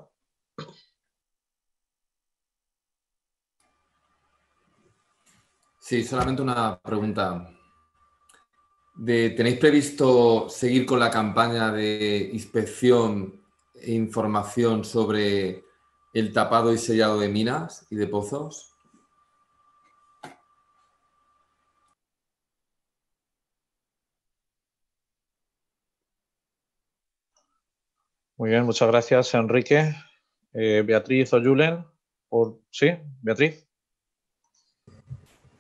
Sí, solamente una pregunta. ¿Tenéis previsto seguir con la campaña de inspección e información sobre el tapado y sellado de minas y de pozos? Muy bien, muchas gracias, Enrique. Beatriz o Julen. ¿Sí? Beatriz.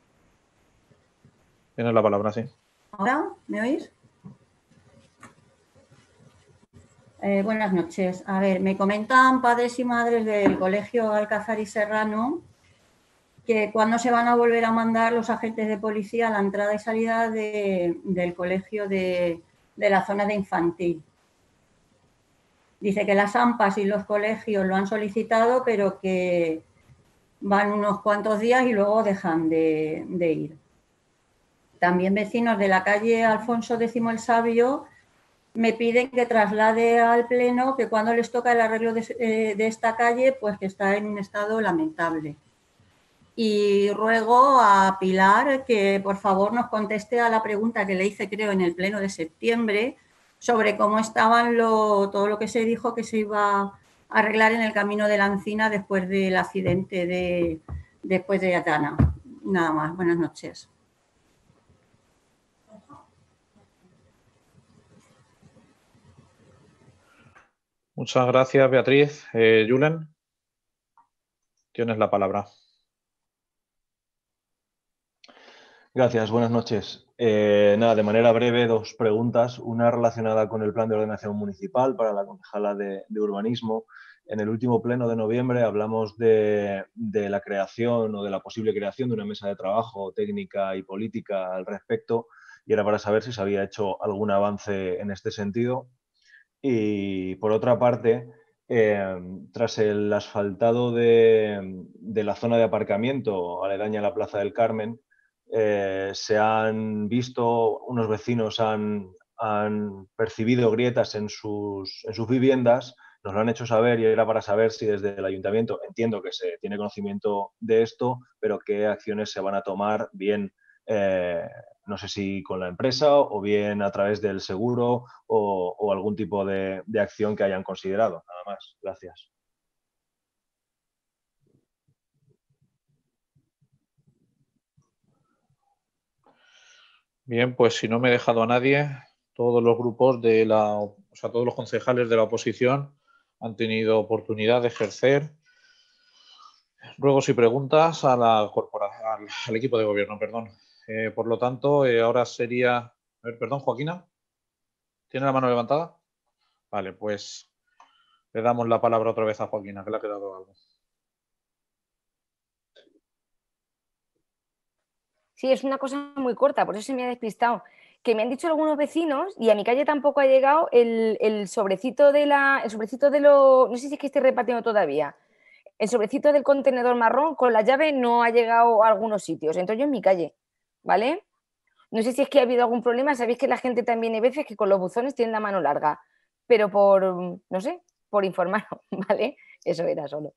Tienes la palabra, sí. ¿Ahora? ¿Me oís? Buenas noches. A ver, me comentan padres y madres del Colegio Alcázar y Serrano que cuándo se van a volver a mandar los agentes de policía a la entrada y salida del colegio de la zona de infantil. Dice que las AMPAs y los colegios lo han solicitado, pero que van unos cuantos días y luego dejan de ir. También vecinos de la calle Alfonso X el Sabio me piden que traslade al Pleno que cuando les toca el arreglo de esta calle, pues que está en un estado lamentable. Y ruego a Pilar que por favor nos conteste a la pregunta que le hice, creo, en el Pleno de septiembre, sobre cómo estaban todo lo que se dijo que se iba a arreglar en el camino de la Encina después del accidente después de Atana. Nada más, buenas noches. Muchas gracias, Beatriz. Julen, tienes la palabra. Gracias, buenas noches. Nada, de manera breve, dos preguntas. Una relacionada con el Plan de Ordenación Municipal para la concejala de Urbanismo. En el último pleno de noviembre hablamos de la creación o de la posible creación de una mesa de trabajo técnica y política al respecto, y era para saber si se había hecho algún avance en este sentido. Y por otra parte, tras el asfaltado de la zona de aparcamiento aledaña a la Plaza del Carmen, se han visto, unos vecinos han percibido grietas en sus viviendas, nos lo han hecho saber y era para saber si desde el ayuntamiento, entiendo que se tiene conocimiento de esto, pero qué acciones se van a tomar, bien, no sé si con la empresa o bien a través del seguro o algún tipo de acción que hayan considerado. Nada más. Gracias. Bien, pues si no me he dejado a nadie, todos los grupos todos los concejales de la oposición han tenido oportunidad de ejercer ruegos y preguntas al equipo de gobierno, perdón. Por lo tanto, ahora sería... A ver, perdón, Joaquina. ¿Tiene la mano levantada? Vale, pues le damos la palabra otra vez a Joaquina, que le ha quedado algo. Sí, es una cosa muy corta, por eso se me ha despistado. Que me han dicho algunos vecinos, y a mi calle tampoco ha llegado el sobrecito no sé si es que esté repartiendo todavía, el sobrecito del contenedor marrón con la llave no ha llegado a algunos sitios, entonces yo en mi calle, ¿vale? No sé si es que ha habido algún problema, sabéis que la gente también hay veces que con los buzones tienen la mano larga, pero no sé, por informar, ¿vale? Eso era solo.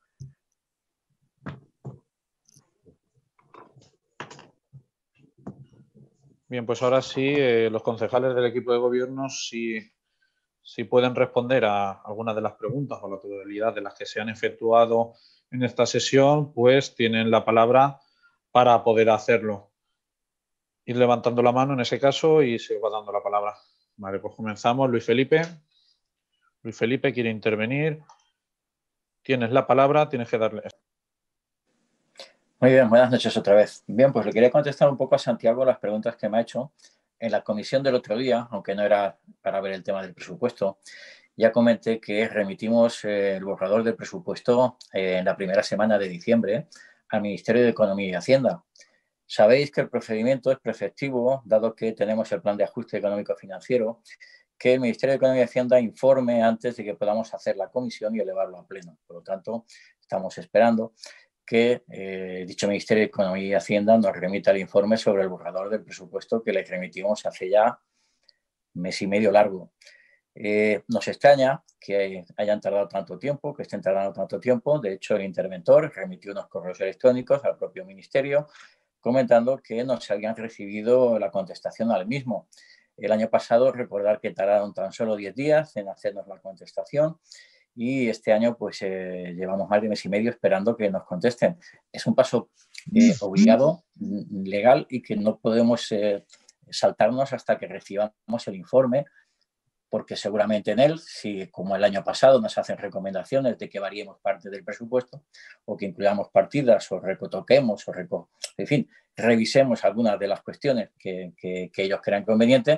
Bien, pues ahora sí, los concejales del equipo de gobierno si pueden responder a algunas de las preguntas o la totalidad de las que se han efectuado en esta sesión, pues tienen la palabra para poder hacerlo. Ir levantando la mano en ese caso y se va dando la palabra. Vale, pues comenzamos. Luis Felipe. Luis Felipe quiere intervenir. Tienes la palabra, tienes que darle. Muy bien, buenas noches otra vez. Bien, pues le quería contestar un poco a Santiago las preguntas que me ha hecho. En la comisión del otro día, aunque no era para ver el tema del presupuesto, ya comenté que remitimos el borrador del presupuesto en la primera semana de diciembre al Ministerio de Economía y Hacienda. Sabéis que el procedimiento es preceptivo, dado que tenemos el plan de ajuste económico financiero, que el Ministerio de Economía y Hacienda informe antes de que podamos hacer la comisión y elevarlo a pleno. Por lo tanto, estamos esperando que dicho Ministerio de Economía y Hacienda nos remita el informe sobre el borrador del presupuesto que les remitimos hace ya mes y medio largo. Nos extraña que hayan tardado tanto tiempo, que estén tardando tanto tiempo. De hecho, el interventor remitió unos correos electrónicos al propio ministerio comentando que no se habían recibido la contestación al mismo. El año pasado, recordar que tardaron tan solo 10 días en hacernos la contestación y este año pues llevamos más de mes y medio esperando que nos contesten. Es un paso obligado, legal, y que no podemos saltarnos hasta que recibamos el informe, porque seguramente en él, si como el año pasado nos hacen recomendaciones de que variemos parte del presupuesto o que incluyamos partidas o recotoquemos en fin, revisemos algunas de las cuestiones que ellos crean convenientes,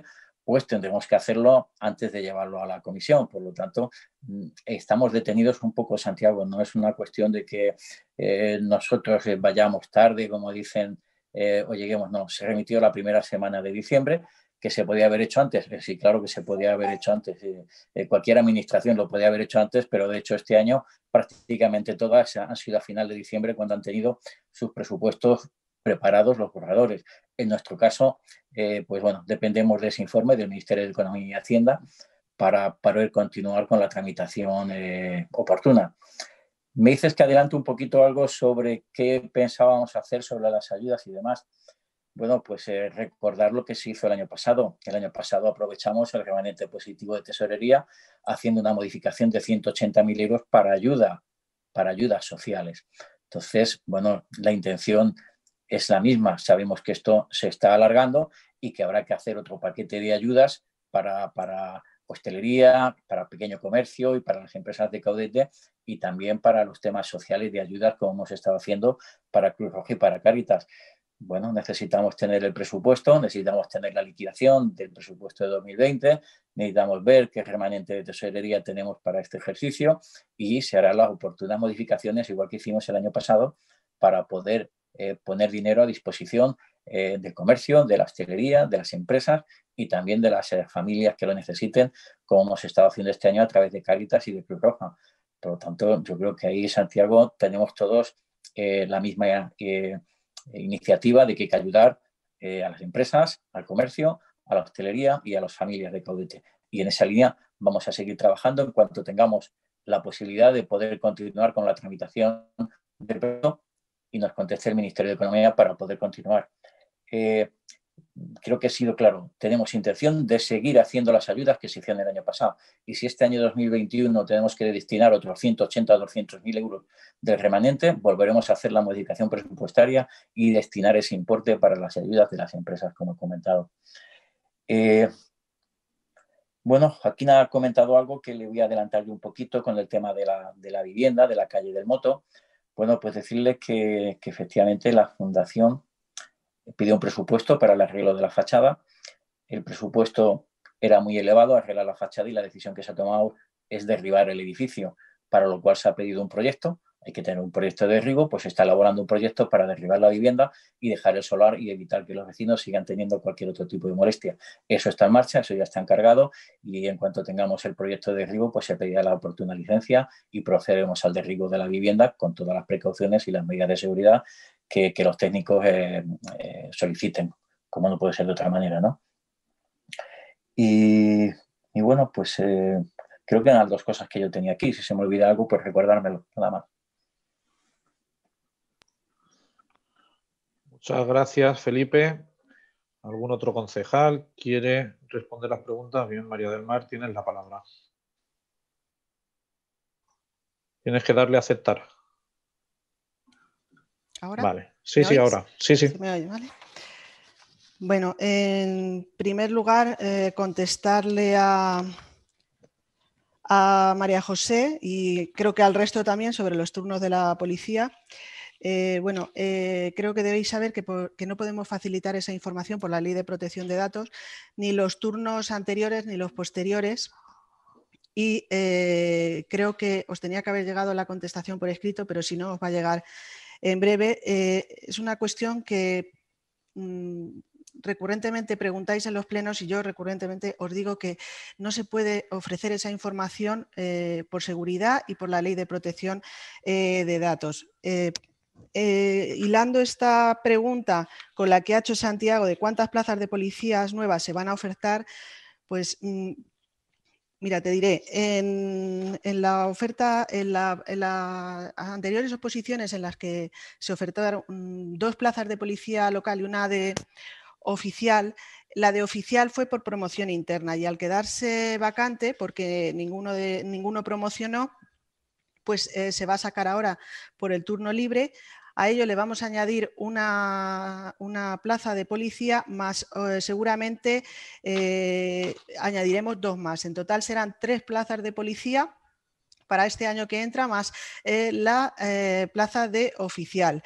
después tendremos que hacerlo antes de llevarlo a la comisión. Por lo tanto, estamos detenidos un poco, Santiago. No es una cuestión de que nosotros vayamos tarde, como dicen, o lleguemos. No, se remitió la primera semana de diciembre, que se podía haber hecho antes. Sí, claro que se podía haber hecho antes. Cualquier administración lo podía haber hecho antes, pero de hecho este año prácticamente todas han sido a final de diciembre cuando han tenido sus presupuestos preparados los borradores. En nuestro caso, pues bueno, dependemos de ese informe del Ministerio de Economía y Hacienda para poder continuar con la tramitación oportuna. Me dices que adelanto un poquito algo sobre qué pensábamos hacer sobre las ayudas y demás. Bueno, pues recordar lo que se hizo el año pasado. El año pasado aprovechamos el remanente positivo de tesorería haciendo una modificación de 180.000 euros para ayudas sociales. Entonces, bueno, la intención es la misma. Sabemos que esto se está alargando y que habrá que hacer otro paquete de ayudas para hostelería, para pequeño comercio y para las empresas de Caudete y también para los temas sociales de ayudas como hemos estado haciendo para Cruz Roja y para Cáritas. Bueno, necesitamos tener el presupuesto, necesitamos tener la liquidación del presupuesto de 2020, necesitamos ver qué remanente de tesorería tenemos para este ejercicio y se harán las oportunas modificaciones, igual que hicimos el año pasado, para poder poner dinero a disposición del comercio, de la hostelería, de las empresas y también de las familias que lo necesiten, como hemos estado haciendo este año a través de Cáritas y de Cruz Roja. Por lo tanto, yo creo que ahí, Santiago, tenemos todos la misma iniciativa de que hay que ayudar a las empresas, al comercio, a la hostelería y a las familias de Caudete. Y en esa línea vamos a seguir trabajando en cuanto tengamos la posibilidad de poder continuar con la tramitación del proyecto y nos conteste el Ministerio de Economía para poder continuar. Creo que he sido claro. Tenemos intención de seguir haciendo las ayudas que se hicieron el año pasado. Y si este año 2021 tenemos que destinar otros 180 o 200.000 euros del remanente, volveremos a hacer la modificación presupuestaria y destinar ese importe para las ayudas de las empresas, como he comentado. Bueno, Joaquín ha comentado algo que le voy a adelantar yo un poquito con el tema de la vivienda, de la calle del Moto. Bueno, pues decirle que efectivamente la Fundación pidió un presupuesto para el arreglo de la fachada. El presupuesto era muy elevado, arreglar la fachada, y la decisión que se ha tomado es derribar el edificio, para lo cual se ha pedido un proyecto. Hay que tener un proyecto de derribo, pues se está elaborando un proyecto para derribar la vivienda y dejar el solar y evitar que los vecinos sigan teniendo cualquier otro tipo de molestia. Eso está en marcha, eso ya está encargado, y en cuanto tengamos el proyecto de derribo, pues se pedirá la oportuna licencia y procederemos al derribo de la vivienda con todas las precauciones y las medidas de seguridad que los técnicos soliciten, como no puede ser de otra manera, ¿no? Y bueno, pues creo que eran las dos cosas que yo tenía aquí. Si se me olvida algo, pues recordármelo, nada más. Muchas gracias, Felipe. ¿Algún otro concejal quiere responder las preguntas? Bien, María del Mar, tienes la palabra. Tienes que darle a aceptar. ¿Ahora? Vale. Sí, sí, ahora. Sí, sí. ¿Se me oye? Vale. Bueno, en primer lugar, contestarle a María José y creo que al resto también sobre los turnos de la policía. Creo que debéis saber que no podemos facilitar esa información por la Ley de Protección de Datos, ni los turnos anteriores ni los posteriores. Y creo que os tenía que haber llegado la contestación por escrito, pero si no, os va a llegar en breve. Es una cuestión que recurrentemente preguntáis en los plenos y yo recurrentemente os digo que no se puede ofrecer esa información por seguridad y por la Ley de Protección de Datos. Hilando esta pregunta con la que ha hecho Santiago de cuántas plazas de policías nuevas se van a ofertar, pues mira, te diré, en la oferta, en las anteriores oposiciones en las que se ofertaron 2 plazas de policía local y una de oficial, la de oficial fue por promoción interna y al quedarse vacante, porque ninguno promocionó, pues se va a sacar ahora por el turno libre. A ello le vamos a añadir una plaza de policía más seguramente añadiremos 2 más. En total serán 3 plazas de policía para este año que entra más la plaza de oficial.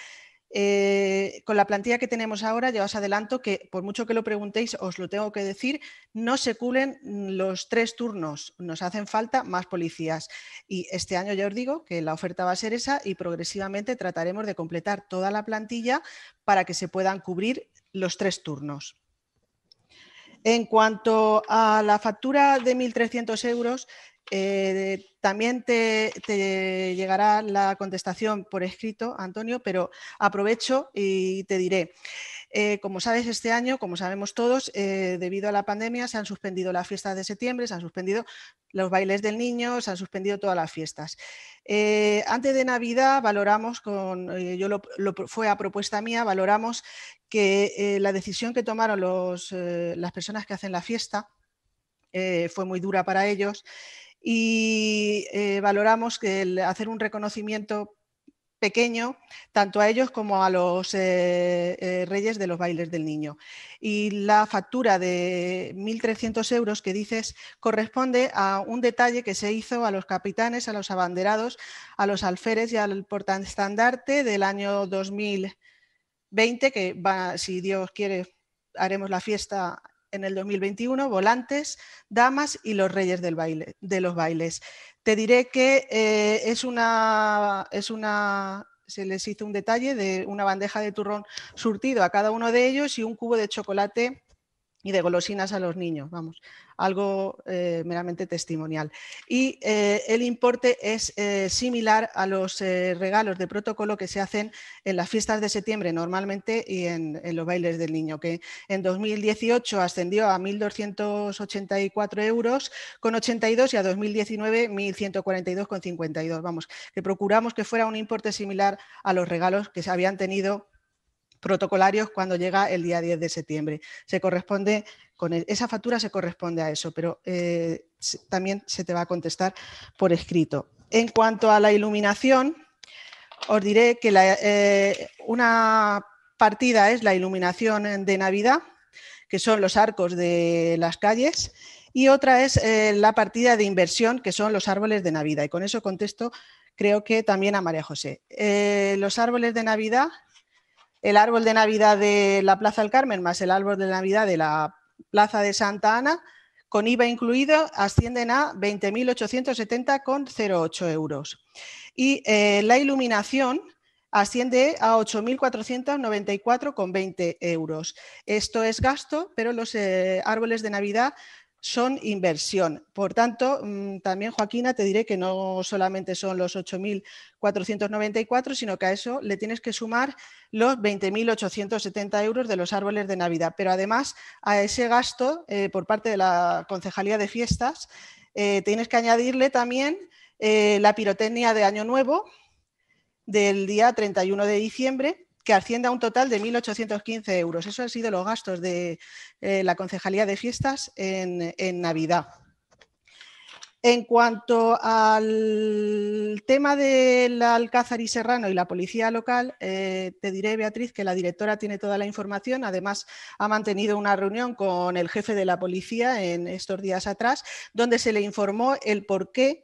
Con la plantilla que tenemos ahora, ya os adelanto que por mucho que lo preguntéis, os lo tengo que decir, no se cubren los 3 turnos, nos hacen falta más policías. Y este año ya os digo que la oferta va a ser esa y progresivamente trataremos de completar toda la plantilla para que se puedan cubrir los 3 turnos. En cuanto a la factura de 1.300 euros, también te llegará la contestación por escrito, Antonio, pero aprovecho y te diré. Como sabes, este año, como sabemos todos, debido a la pandemia se han suspendido las fiestas de septiembre, se han suspendido los bailes del niño, se han suspendido todas las fiestas. Antes de Navidad valoramos, fue a propuesta mía, valoramos que la decisión que tomaron las personas que hacen la fiesta fue muy dura para ellos y valoramos que hacer un reconocimiento pequeño, tanto a ellos como a los reyes de los bailes del niño. Y la factura de 1.300 euros que dices corresponde a un detalle que se hizo a los capitanes, a los abanderados, a los alférez y al portaestandarte del año 2020, que si Dios quiere, haremos la fiesta en el 2021, volantes, damas y los reyes de los bailes. Te diré que se les hizo un detalle de una bandeja de turrón surtido a cada uno de ellos y un cubo de chocolate y de golosinas a los niños, vamos, algo meramente testimonial. Y el importe es similar a los regalos de protocolo que se hacen en las fiestas de septiembre normalmente y en los bailes del niño, que en 2018 ascendió a 1.284 euros con 82 y a 2019 1.142,52. Vamos, que procuramos que fuera un importe similar a los regalos que se habían tenido protocolarios cuando llega el día 10 de septiembre. Esa factura se corresponde a eso, pero también se te va a contestar por escrito. En cuanto a la iluminación, os diré que una partida es la iluminación de Navidad, que son los arcos de las calles, y otra es la partida de inversión, que son los árboles de Navidad. Y con eso contesto, creo que también a María José. Los árboles de Navidad... El árbol de Navidad de la Plaza del Carmen más el árbol de Navidad de la Plaza de Santa Ana, con IVA incluido, ascienden a 20.870,08 euros. Y la iluminación asciende a 8.494,20 euros. Esto es gasto, pero los árboles de Navidad son inversión. Por tanto, también, Joaquina, te diré que no solamente son los 8.494, sino que a eso le tienes que sumar los 20.870 euros de los árboles de Navidad. Pero además, a ese gasto, por parte de la Concejalía de Fiestas, tienes que añadirle también la pirotecnia de Año Nuevo del día 31 de diciembre, que asciende a un total de 1.815 euros. Esos han sido los gastos de la Concejalía de Fiestas en Navidad. En cuanto al tema del Alcázar y Serrano y la policía local, te diré, Beatriz, que la directora tiene toda la información. Además, ha mantenido una reunión con el jefe de la policía en estos días atrás, donde se le informó el porqué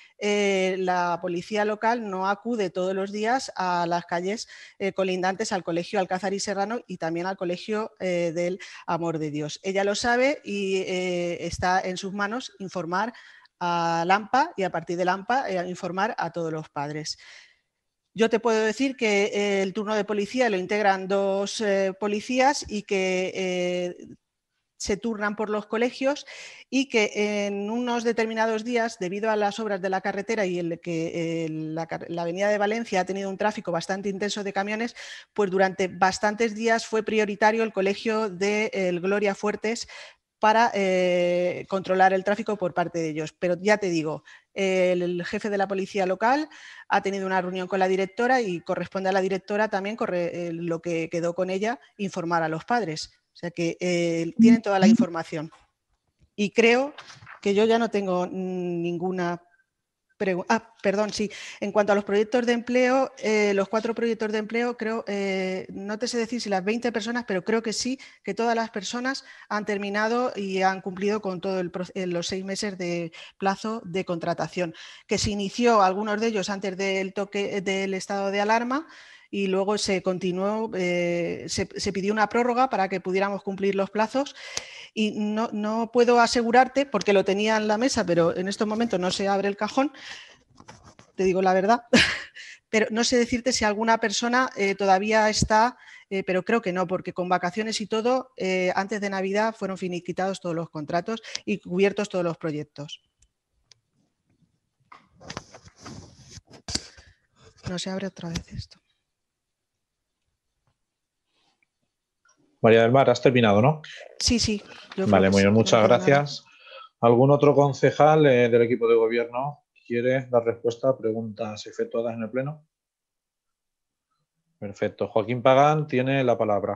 la policía local no acude todos los días a las calles colindantes al Colegio Alcázar y Serrano y también al Colegio del Amor de Dios. Ella lo sabe y está en sus manos informar a LAMPA y a partir de LAMPA informar a todos los padres. Yo te puedo decir que el turno de policía lo integran 2 policías y que se turnan por los colegios y que en unos determinados días, debido a las obras de la carretera y la avenida de Valencia ha tenido un tráfico bastante intenso de camiones, pues durante bastantes días fue prioritario el colegio del Gloria Fuertes para controlar el tráfico por parte de ellos. Pero ya te digo, el jefe de la policía local ha tenido una reunión con la directora y corresponde a la directora también lo que quedó con ella, informar a los padres. O sea que tienen toda la información. Y creo que yo ya no tengo ninguna pregunta. Perdón, sí. En cuanto a los proyectos de empleo, los 4 proyectos de empleo, creo, no te sé decir si las 20 personas, pero creo que sí, que todas las personas han terminado y han cumplido con todos los 6 meses de plazo de contratación, que se inició algunos de ellos antes del toque del estado de alarma y luego se continuó, se pidió una prórroga para que pudiéramos cumplir los plazos. Y no puedo asegurarte, porque lo tenía en la mesa, pero en estos momentos no se abre el cajón, te digo la verdad, pero no sé decirte si alguna persona todavía está, pero creo que no, porque con vacaciones y todo, antes de Navidad fueron finiquitados todos los contratos y cubiertos todos los proyectos. No se abre otra vez esto. María del Mar, has terminado, ¿no? Sí. Vale, muy bien, muchas gracias. ¿Algún otro concejal del equipo de gobierno quiere dar respuesta a preguntas efectuadas en el Pleno? Perfecto. Joaquín Pagán tiene la palabra.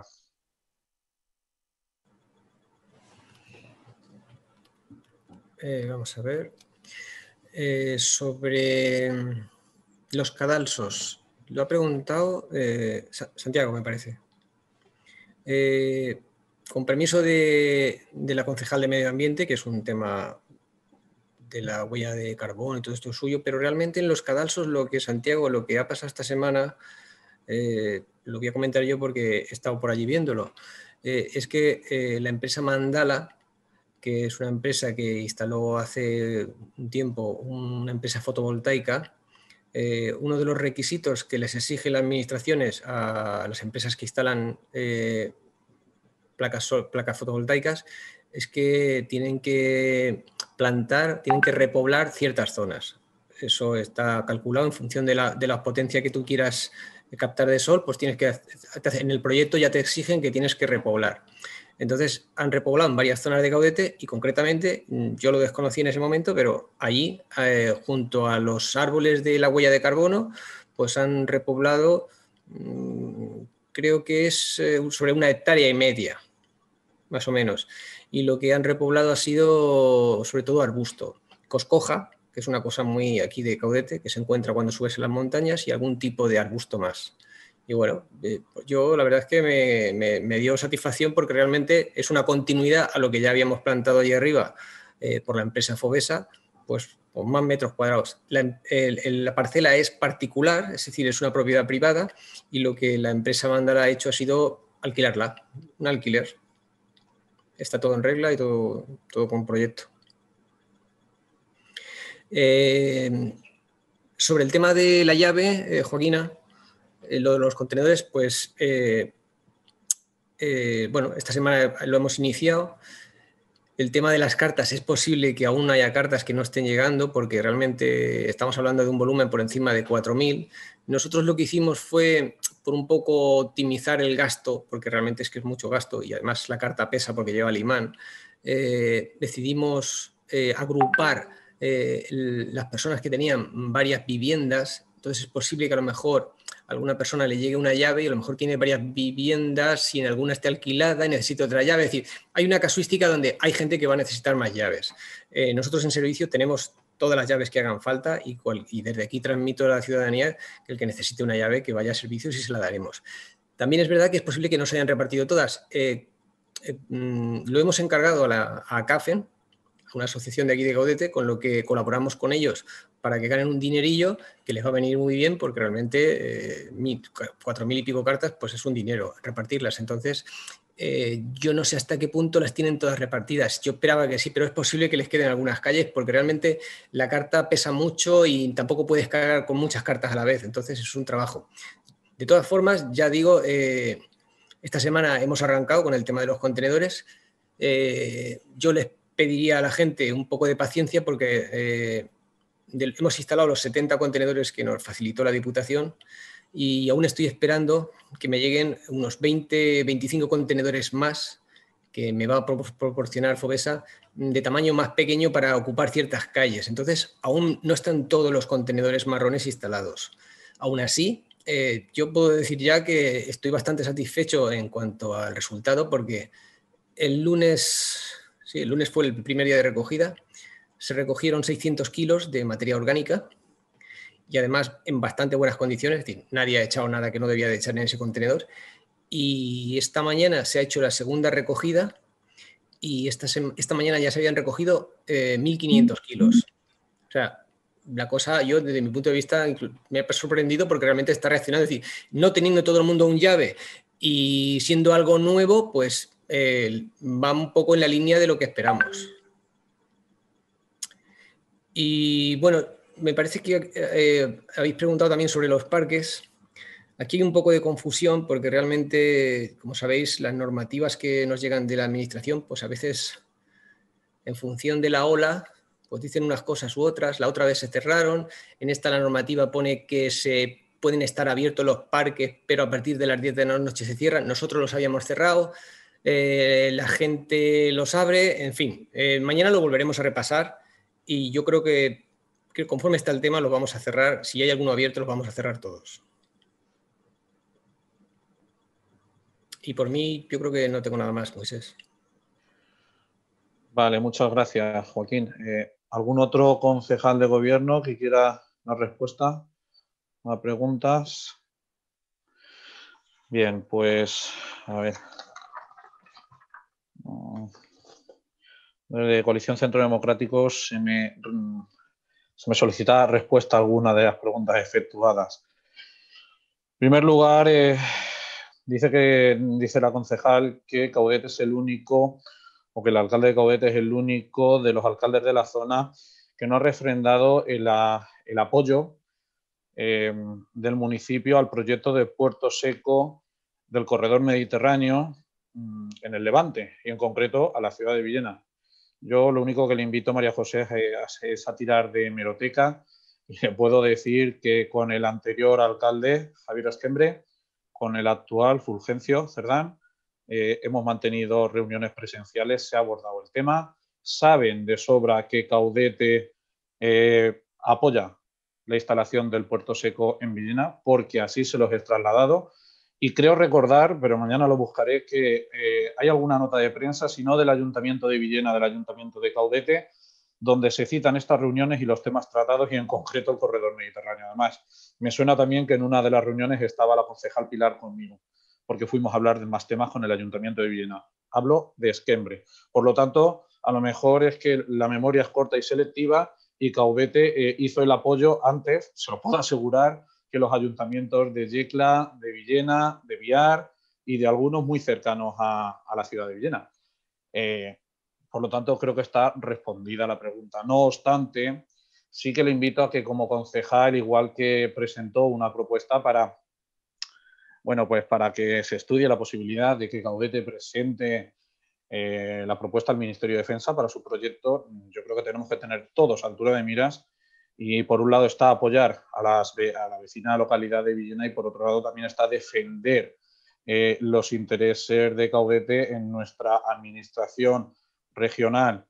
Vamos a ver. Sobre los cadalsos, lo ha preguntado Santiago, me parece. Con permiso de la concejal de Medio Ambiente, que es un tema de la huella de carbón y todo esto suyo, pero realmente en los cadalsos lo que ha pasado esta semana, lo voy a comentar yo porque he estado por allí viéndolo, es que la empresa Mandala, que es una empresa que instaló hace un tiempo una empresa fotovoltaica, uno de los requisitos que les exige las administraciones a las empresas que instalan placas fotovoltaicas es que tienen que plantar, tienen que repoblar ciertas zonas. Eso está calculado en función de la potencia que tú quieras captar de sol, pues tienes que, en el proyecto ya te exigen que tienes que repoblar. Entonces han repoblado en varias zonas de Caudete y concretamente, yo lo desconocí en ese momento, pero allí, junto a los árboles de la huella de carbono, pues han repoblado, creo que es sobre 1,5 hectáreas, más o menos. Y lo que han repoblado ha sido sobre todo arbusto, coscoja, que es una cosa muy aquí de Caudete, que se encuentra cuando subes en las montañas, y algún tipo de arbusto más. Y bueno, yo la verdad es que me dio satisfacción porque realmente es una continuidad a lo que ya habíamos plantado allí arriba por la empresa Fovesa, pues con más metros cuadrados. La parcela es particular, es decir, es una propiedad privada, y lo que la empresa Mandala ha hecho ha sido alquilarla, un alquiler. Está todo en regla y todo con proyecto. Sobre el tema de la llave, Joaquina, lo de los contenedores, pues bueno, esta semana lo hemos iniciado. El tema de las cartas, es posible que aún haya cartas que no estén llegando porque realmente estamos hablando de un volumen por encima de 4.000. Nosotros lo que hicimos fue, por un poco optimizar el gasto, porque realmente es que es mucho gasto y además la carta pesa porque lleva el imán, decidimos agrupar las personas que tenían varias viviendas. Entonces es posible que a lo mejor a alguna persona le llegue una llave y a lo mejor tiene varias viviendas y en alguna esté alquilada y necesita otra llave. Es decir, hay una casuística donde hay gente que va a necesitar más llaves. Nosotros en servicio tenemos todas las llaves que hagan falta y desde aquí transmito a la ciudadanía que el que necesite una llave que vaya a servicios y se la daremos. También es verdad que es posible que no se hayan repartido todas. Lo hemos encargado a CAFEN, una asociación de aquí de Caudete, con lo que colaboramos con ellos para que ganen un dinerillo que les va a venir muy bien porque realmente 4.000 y pico cartas pues es un dinero repartirlas. Entonces yo no sé hasta qué punto las tienen todas repartidas. Yo esperaba que sí, pero es posible que les queden algunas calles porque realmente la carta pesa mucho y tampoco puedes cargar con muchas cartas a la vez. Entonces es un trabajo. De todas formas, ya digo, esta semana hemos arrancado con el tema de los contenedores. Yo les pediría a la gente un poco de paciencia porque hemos instalado los 70 contenedores que nos facilitó la Diputación y aún estoy esperando que me lleguen unos 20-25 contenedores más que me va a proporcionar Fovesa de tamaño más pequeño para ocupar ciertas calles. Entonces, aún no están todos los contenedores marrones instalados. Aún así, yo puedo decir ya que estoy bastante satisfecho en cuanto al resultado porque el lunes fue el primer día de recogida. Se recogieron 600 kilos de materia orgánica y además en bastante buenas condiciones, es decir, nadie ha echado nada que no debía de echar en ese contenedor. Y esta mañana se ha hecho la segunda recogida y esta mañana ya se habían recogido 1.500 kilos. O sea, la cosa, yo desde mi punto de vista, me ha sorprendido porque realmente está reaccionando. Es decir, no teniendo todo el mundo un llave y siendo algo nuevo, pues va un poco en la línea de lo que esperamos. Y bueno, me parece que habéis preguntado también sobre los parques. Aquí hay un poco de confusión porque realmente, como sabéis, las normativas que nos llegan de la administración, pues a veces en función de la ola, pues dicen unas cosas u otras. La otra vez se cerraron. En esta la normativa pone que se pueden estar abiertos los parques, pero a partir de las 10 de la noche se cierran. Nosotros los habíamos cerrado. La gente los abre. En fin, mañana lo volveremos a repasar y yo creo que conforme está el tema los vamos a cerrar. Si hay alguno abierto, los vamos a cerrar todos. Y por mí, yo creo que no tengo nada más, Moisés. Vale, muchas gracias, Joaquín. ¿Algún otro concejal de gobierno que quiera una respuesta a preguntas? Bien, pues, a ver. De Coalición Centro Democrático se me solicita respuesta a alguna de las preguntas efectuadas. En primer lugar, dice la concejal que Caudete es el único, o que el alcalde de Caudete es el único de los alcaldes de la zona que no ha refrendado el apoyo del municipio al proyecto de puerto seco del corredor mediterráneo en el Levante y en concreto a la ciudad de Villena. Yo lo único que le invito a María José es a tirar de hemeroteca y le puedo decir que con el anterior alcalde, Javier Esquembre, con el actual, Fulgencio Cerdán, hemos mantenido reuniones presenciales, se ha abordado el tema, saben de sobra que Caudete apoya la instalación del puerto seco en Villena, porque así se los he trasladado. Y creo recordar, pero mañana lo buscaré, que hay alguna nota de prensa, si no del Ayuntamiento de Villena, del Ayuntamiento de Caudete, donde se citan estas reuniones y los temas tratados y en concreto el corredor mediterráneo. Además, me suena también que en una de las reuniones estaba la concejal Pilar conmigo, porque fuimos a hablar de más temas con el Ayuntamiento de Villena. Hablo de Esquembre. Por lo tanto, a lo mejor es que la memoria es corta y selectiva y Caudete hizo el apoyo antes, se lo puedo asegurar, que los ayuntamientos de Yecla, de Villena, de Biar y de algunos muy cercanos a la ciudad de Villena. Por lo tanto, creo que está respondida la pregunta. No obstante, sí que le invito a que como concejal, igual que presentó una propuesta para, bueno, pues para que se estudie la posibilidad de que Caudete presente la propuesta al Ministerio de Defensa para su proyecto, yo creo que tenemos que tener todos altura de miras. Y por un lado está apoyar a la vecina localidad de Villena y por otro lado también está defender los intereses de Caudete en nuestra administración regional.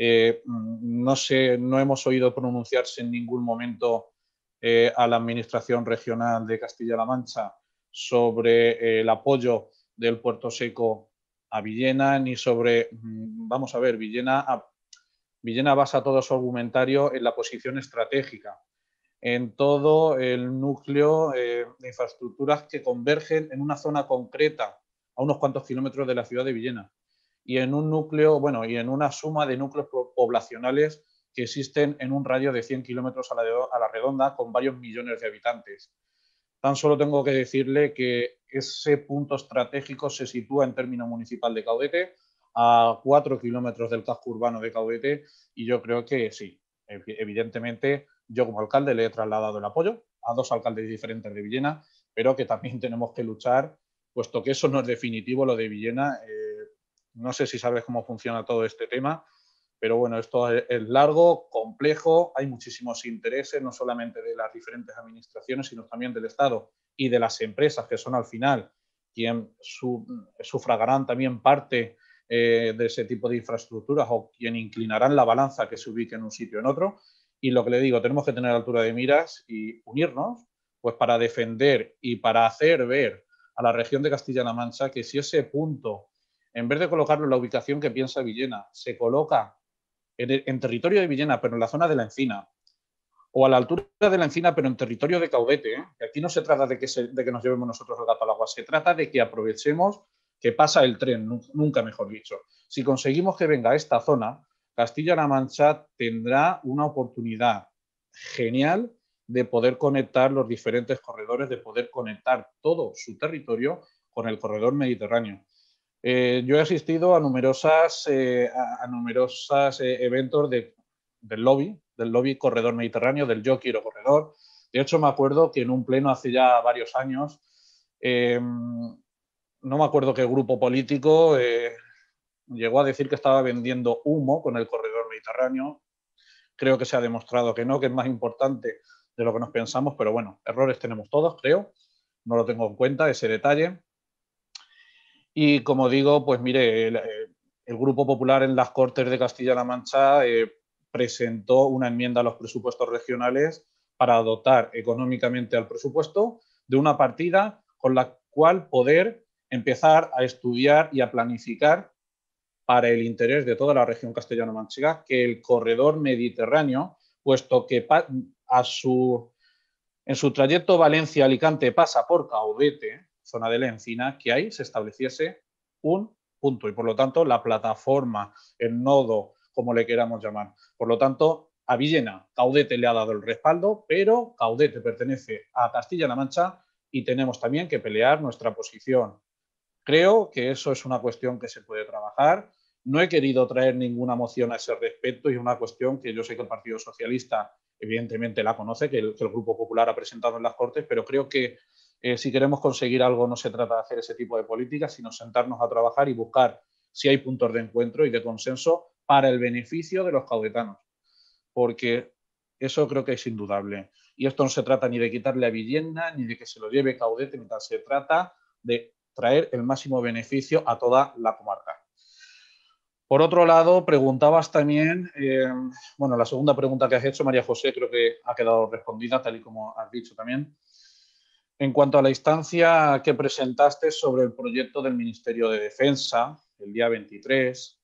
No sé, no hemos oído pronunciarse en ningún momento a la administración regional de Castilla-La Mancha sobre el apoyo del puerto seco a Villena, ni sobre, vamos a ver, Villena basa todo su argumentario en la posición estratégica, en todo el núcleo de infraestructuras que convergen en una zona concreta, a unos cuantos kilómetros de la ciudad de Villena, y en un núcleo, bueno, y en una suma de núcleos poblacionales que existen en un radio de 100 kilómetros a la redonda con varios millones de habitantes. Tan solo tengo que decirle que ese punto estratégico se sitúa en término municipal de Caudete, a 4 kilómetros del casco urbano de Caudete, y yo creo que sí, evidentemente yo como alcalde le he trasladado el apoyo a dos alcaldes diferentes de Villena, pero que también tenemos que luchar, puesto que eso no es definitivo lo de Villena. No sé si sabes cómo funciona todo este tema, pero bueno, esto es largo, complejo, hay muchísimos intereses, no solamente de las diferentes administraciones, sino también del Estado y de las empresas, que son al final quien sufragarán también parte de ese tipo de infraestructuras o quien inclinarán la balanza que se ubique en un sitio o en otro. Y lo que le digo, tenemos que tener altura de miras y unirnos pues para defender y para hacer ver a la región de Castilla-La Mancha que si ese punto, en vez de colocarlo en la ubicación que piensa Villena, se coloca en territorio de Villena, pero en la zona de la Encina, o a la altura de la Encina, pero en territorio de Caudete, que aquí no se trata de que nos llevemos nosotros el gato al agua, se trata de que aprovechemos que pasa el tren, nunca mejor dicho. Si conseguimos que venga a esta zona, Castilla-La Mancha tendrá una oportunidad genial de poder conectar los diferentes corredores, de poder conectar todo su territorio con el corredor mediterráneo. Yo he asistido a numerosas eventos del lobby corredor mediterráneo, del Yo Quiero Corredor. De hecho, me acuerdo que en un pleno hace ya varios años, no me acuerdo qué grupo político llegó a decir que estaba vendiendo humo con el corredor mediterráneo. Creo que se ha demostrado que no, que es más importante de lo que nos pensamos, pero bueno, errores tenemos todos, creo. No lo tengo en cuenta, ese detalle. Y como digo, pues mire, el Grupo Popular en las Cortes de Castilla-La Mancha presentó una enmienda a los presupuestos regionales para dotar económicamente al presupuesto de una partida con la cual poder empezar a estudiar y a planificar para el interés de toda la región castellano-manchega que el corredor mediterráneo, puesto que en su trayecto Valencia-Alicante pasa por Caudete, zona de la Encina, que ahí se estableciese un punto y por lo tanto la plataforma, el nodo, como le queramos llamar. Por lo tanto, a Villena, Caudete le ha dado el respaldo, pero Caudete pertenece a Castilla-La Mancha y tenemos también que pelear nuestra posición. Creo que eso es una cuestión que se puede trabajar. No he querido traer ninguna moción a ese respecto y una cuestión que yo sé que el Partido Socialista evidentemente la conoce, que el Grupo Popular ha presentado en las Cortes, pero creo que si queremos conseguir algo no se trata de hacer ese tipo de políticas, sino sentarnos a trabajar y buscar si hay puntos de encuentro y de consenso para el beneficio de los caudetanos, porque eso creo que es indudable. Y esto no se trata ni de quitarle a Villena, ni de que se lo lleve Caudete, ni tal, se trata de traer el máximo beneficio a toda la comarca. Por otro lado, preguntabas también, bueno, la segunda pregunta que has hecho, María José, creo que ha quedado respondida, tal y como has dicho también. En cuanto a la instancia que presentaste sobre el proyecto del Ministerio de Defensa, el día 23,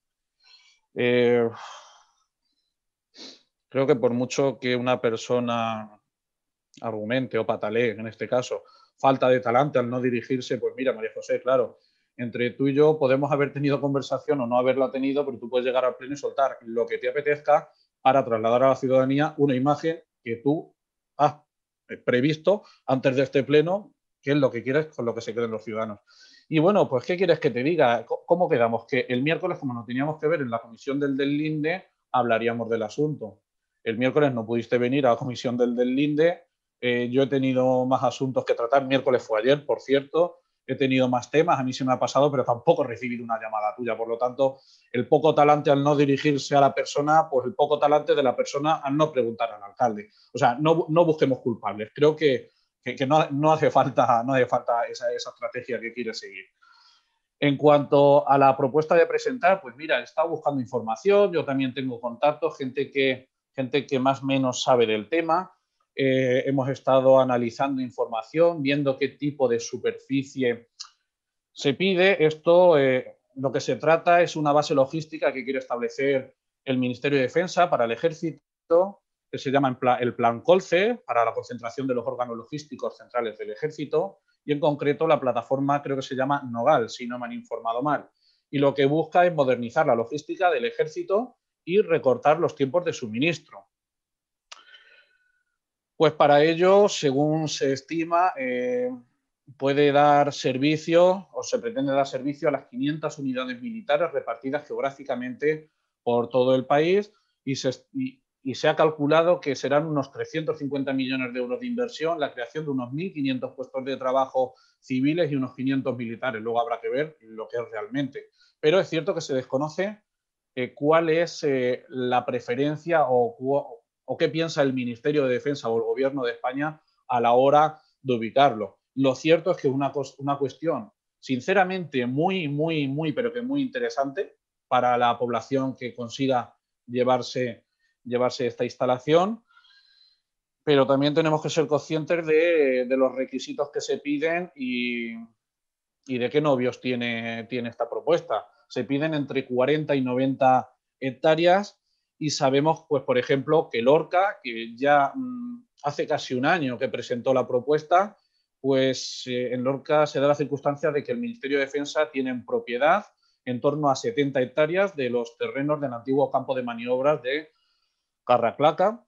creo que por mucho que una persona argumente o patalee, en este caso, falta de talante al no dirigirse, pues mira, María José, claro, entre tú y yo podemos haber tenido conversación o no haberla tenido, pero tú puedes llegar al pleno y soltar lo que te apetezca para trasladar a la ciudadanía una imagen que tú has previsto antes de este pleno, que es lo que quieres con lo que se queden los ciudadanos. Y bueno, pues ¿qué quieres que te diga? ¿Cómo quedamos? Que el miércoles, como nos teníamos que ver en la comisión del Linde, hablaríamos del asunto. El miércoles no pudiste venir a la comisión del Linde. Yo he tenido más asuntos que tratar. Miércoles fue ayer, por cierto. He tenido más temas. A mí se me ha pasado, pero tampoco he recibido una llamada tuya. Por lo tanto, el poco talante al no dirigirse a la persona, pues el poco talante de la persona al no preguntar al alcalde. O sea, no busquemos culpables. Creo que no hace falta esa estrategia que quiere seguir. En cuanto a la propuesta de presentar, pues mira, he estado buscando información. Yo también tengo contactos, gente que más o menos sabe del tema. Hemos estado analizando información, viendo qué tipo de superficie se pide. Esto, lo que se trata es una base logística que quiere establecer el Ministerio de Defensa para el Ejército, que se llama el Plan Colce, para la concentración de los órganos logísticos centrales del Ejército, y en concreto la plataforma creo que se llama Nogal, si no me han informado mal. Y lo que busca es modernizar la logística del Ejército y recortar los tiempos de suministro. Pues para ello, según se estima, puede dar servicio o se pretende dar servicio a las 500 unidades militares repartidas geográficamente por todo el país y se ha calculado que serán unos 350 millones de euros de inversión, la creación de unos 1.500 puestos de trabajo civiles y unos 500 militares. Luego habrá que ver lo que es realmente. Pero es cierto que se desconoce cuál es la preferencia o qué piensa el Ministerio de Defensa o el Gobierno de España a la hora de ubicarlo. Lo cierto es que es una cuestión, sinceramente, muy, pero que muy interesante para la población que consiga llevarse esta instalación, pero también tenemos que ser conscientes de los requisitos que se piden y de qué novios tiene esta propuesta. Se piden entre 40 y 90 hectáreas y sabemos, pues, por ejemplo, que Lorca, que ya hace casi un año que presentó la propuesta, pues en Lorca se da la circunstancia de que el Ministerio de Defensa tiene en propiedad en torno a 70 hectáreas de los terrenos del antiguo campo de maniobras de Carraclaca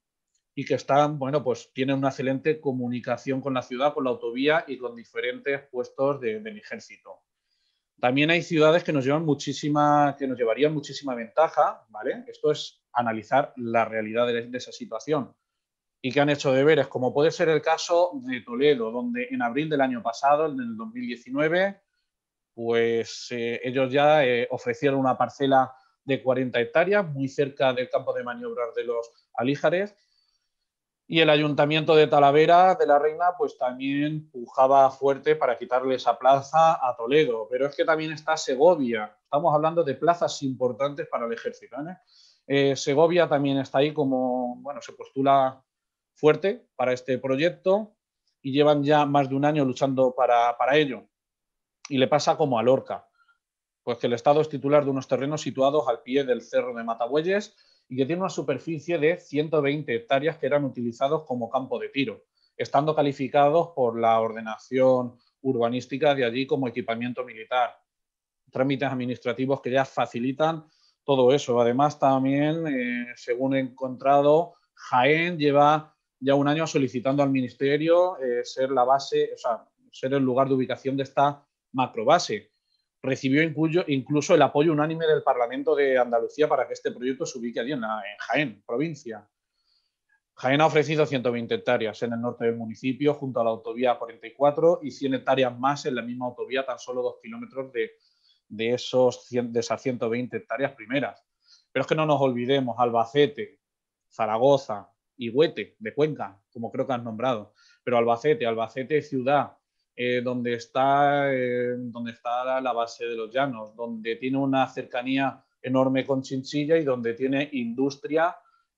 y que están, bueno, pues tienen una excelente comunicación con la ciudad, con la autovía y con diferentes puestos del ejército. También hay ciudades que nos llevarían muchísima ventaja, ¿vale? Esto es analizar la realidad de esa situación y que han hecho deberes, como puede ser el caso de Toledo, donde en abril del año pasado, en el 2019, pues ellos ya ofrecieron una parcela de 40 hectáreas muy cerca del campo de maniobras de los Alíjares, y el Ayuntamiento de Talavera de la Reina pues también pujaba fuerte para quitarle esa plaza a Toledo. Pero es que también está Segovia. Estamos hablando de plazas importantes para el ejército, ¿eh? Segovia también está ahí como, bueno, se postula fuerte para este proyecto y llevan ya más de un año luchando para ello. Y le pasa como a Lorca, pues que el Estado es titular de unos terrenos situados al pie del Cerro de Matabueyes y que tiene una superficie de 120 hectáreas que eran utilizados como campo de tiro, estando calificados por la ordenación urbanística de allí como equipamiento militar. Trámites administrativos que ya facilitan todo eso. Además, también, según he encontrado, Jaén lleva ya un año solicitando al Ministerio ser la base, o sea, ser el lugar de ubicación de esta macrobase. Recibió incluso el apoyo unánime del Parlamento de Andalucía para que este proyecto se ubique allí en Jaén, provincia. Jaén ha ofrecido 120 hectáreas en el norte del municipio, junto a la autovía 44, y 100 hectáreas más en la misma autovía, tan solo 2 kilómetros de esas 120 hectáreas primeras. Pero es que no nos olvidemos, Albacete, Zaragoza y Huete, de Cuenca, como creo que han nombrado, pero Albacete ciudad, donde está la base de los Llanos, donde tiene una cercanía enorme con Chinchilla y donde tiene industria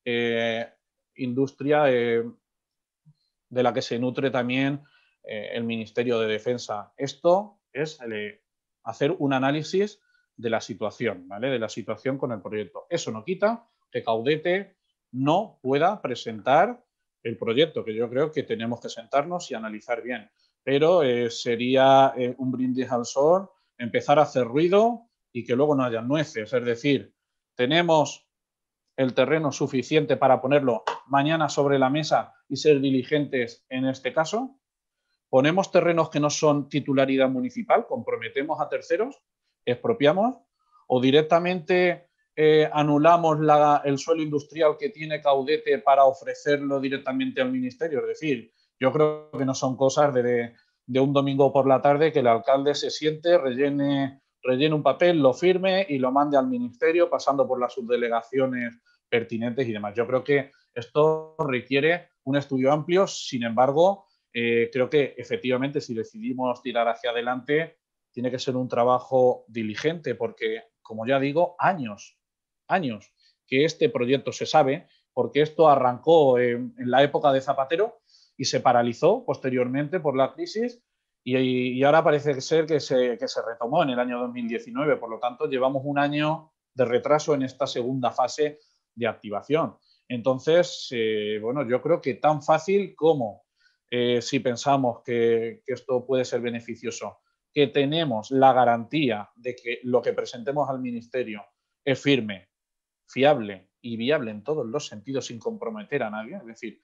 de la que se nutre también el Ministerio de Defensa. Esto es hacer un análisis de la situación, ¿vale? De la situación con el proyecto. Eso no quita que Caudete no pueda presentar el proyecto, que yo creo que tenemos que sentarnos y analizar bien. Pero sería un brindis al sol empezar a hacer ruido y que luego no haya nueces. Es decir, tenemos el terreno suficiente para ponerlo mañana sobre la mesa y ser diligentes en este caso. Ponemos terrenos que no son titularidad municipal, comprometemos a terceros, expropiamos, o directamente anulamos el suelo industrial que tiene Caudete para ofrecerlo directamente al ministerio. Es decir, yo creo que no son cosas de un domingo por la tarde que el alcalde se siente, rellene un papel, lo firme y lo mande al ministerio pasando por las subdelegaciones pertinentes y demás. Yo creo que esto requiere un estudio amplio, sin embargo, creo que efectivamente si decidimos tirar hacia adelante tiene que ser un trabajo diligente porque, como ya digo, años que este proyecto se sabe, porque esto arrancó en la época de Zapatero y se paralizó posteriormente por la crisis y ahora parece ser que se retomó en el año 2019. Por lo tanto, llevamos un año de retraso en esta segunda fase de activación. Entonces, bueno, yo creo que tan fácil como si pensamos que esto puede ser beneficioso, que tenemos la garantía de que lo que presentemos al Ministerio es firme, fiable y viable en todos los sentidos sin comprometer a nadie, es decir,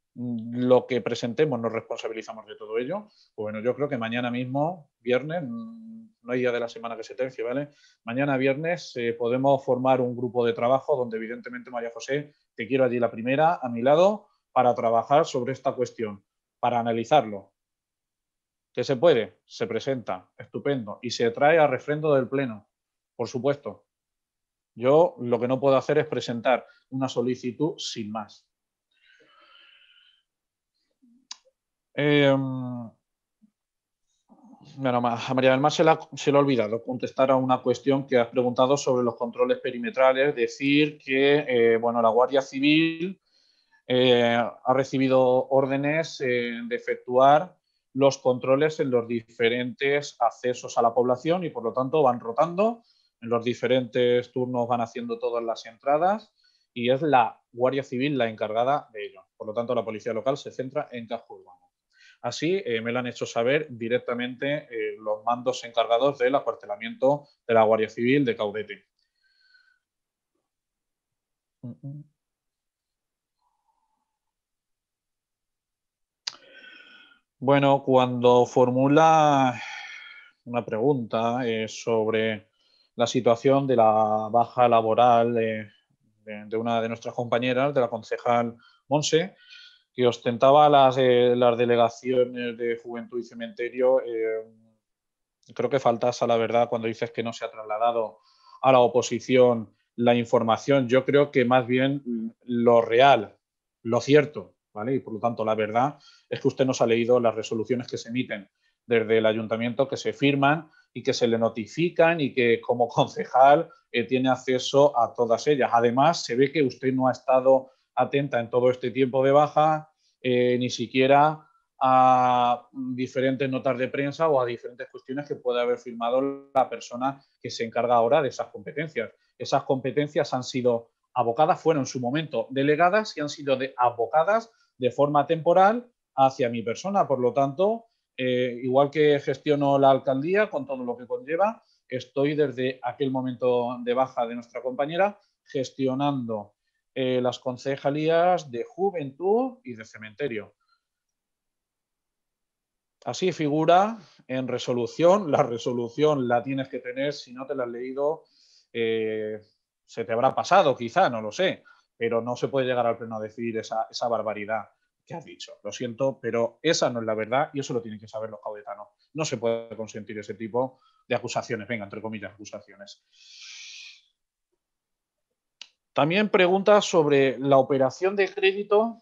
lo que presentemos nos responsabilizamos de todo ello. Bueno, yo creo que mañana mismo, viernes, no hay día de la semana que se tercie, ¿vale? Mañana viernes podemos formar un grupo de trabajo donde evidentemente, María José, te quiero allí la primera, a mi lado, para trabajar sobre esta cuestión, para analizarlo. ¿Que se puede? Se presenta, estupendo, y se trae a refrendo del Pleno, por supuesto. Yo lo que no puedo hacer es presentar una solicitud sin más. Bueno, a María del Mar se le ha olvidado contestar a una cuestión que has preguntado sobre los controles perimetrales. Decir que bueno, la Guardia Civil ha recibido órdenes de efectuar los controles en los diferentes accesos a la población y por lo tanto van rotando. En los diferentes turnos van haciendo todas las entradas y es la Guardia Civil la encargada de ello. Por lo tanto, la Policía Local se centra en casco urbano. Así me lo han hecho saber directamente los mandos encargados del acuartelamiento de la Guardia Civil de Caudete. Bueno, cuando formula una pregunta sobre la situación de la baja laboral de una de nuestras compañeras, de la concejal Monse, que ostentaba las delegaciones de Juventud y Cementerio, creo que faltas a la verdad cuando dices que no se ha trasladado a la oposición la información. Yo creo que más bien lo real, lo cierto, ¿vale? Y por lo tanto la verdad es que usted no se ha leído las resoluciones que se emiten desde el ayuntamiento, que se firman y que se le notifican y que como concejal tiene acceso a todas ellas. Además, se ve que usted no ha estado atenta en todo este tiempo de baja, ni siquiera a diferentes notas de prensa o a diferentes cuestiones que puede haber firmado la persona que se encarga ahora de esas competencias. Esas competencias han sido abocadas, fueron en su momento delegadas y han sido abocadas de forma temporal hacia mi persona. Por lo tanto, igual que gestiono la alcaldía con todo lo que conlleva, estoy desde aquel momento de baja de nuestra compañera gestionando las concejalías de Juventud y de Cementerio. Así figura en resolución. La resolución la tienes que tener, si no te la has leído, se te habrá pasado quizá, no lo sé, pero no se puede llegar al pleno a decir esa barbaridad que has dicho. Lo siento, pero esa no es la verdad y eso lo tienen que saber los caudetanos. No se puede consentir ese tipo de acusaciones, venga, entre comillas, acusaciones. También pregunta sobre la operación de crédito.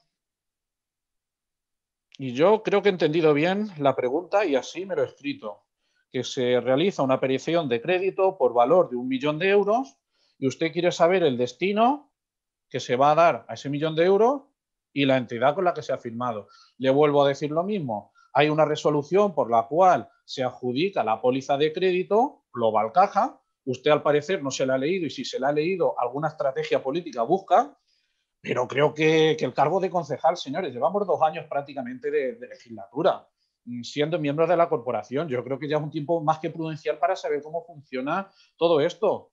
Y yo creo que he entendido bien la pregunta y así me lo he escrito, que se realiza una operación de crédito por valor de 1 millón de euros y usted quiere saber el destino que se va a dar a ese 1 millón de euros y la entidad con la que se ha firmado. Le vuelvo a decir lo mismo. Hay una resolución por la cual se adjudica la póliza de crédito Global Caja. Usted al parecer no se la ha leído y si se la ha leído alguna estrategia política busca. Pero creo que el cargo de concejal, señores, llevamos 2 años prácticamente de legislatura siendo miembros de la corporación. Yo creo que ya es un tiempo más que prudencial para saber cómo funciona todo esto.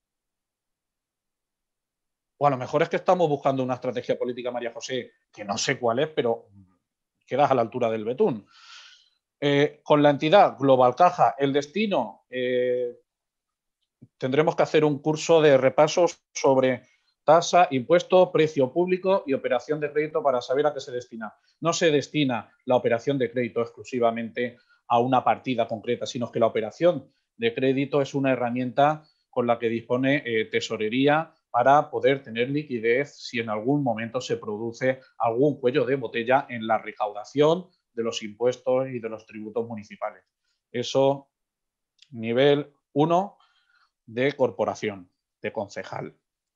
O a lo mejor es que estamos buscando una estrategia política, María José, que no sé cuál es, pero quedas a la altura del betún. Con la entidad Global Caja, el destino, tendremos que hacer un curso de repasos sobre tasa, impuesto, precio público y operación de crédito para saber a qué se destina. No se destina la operación de crédito exclusivamente a una partida concreta, sino que la operación de crédito es una herramienta con la que dispone tesorería para poder tener liquidez si en algún momento se produce algún cuello de botella en la recaudación de los impuestos y de los tributos municipales. Eso, nivel 1 de corporación, de concejal.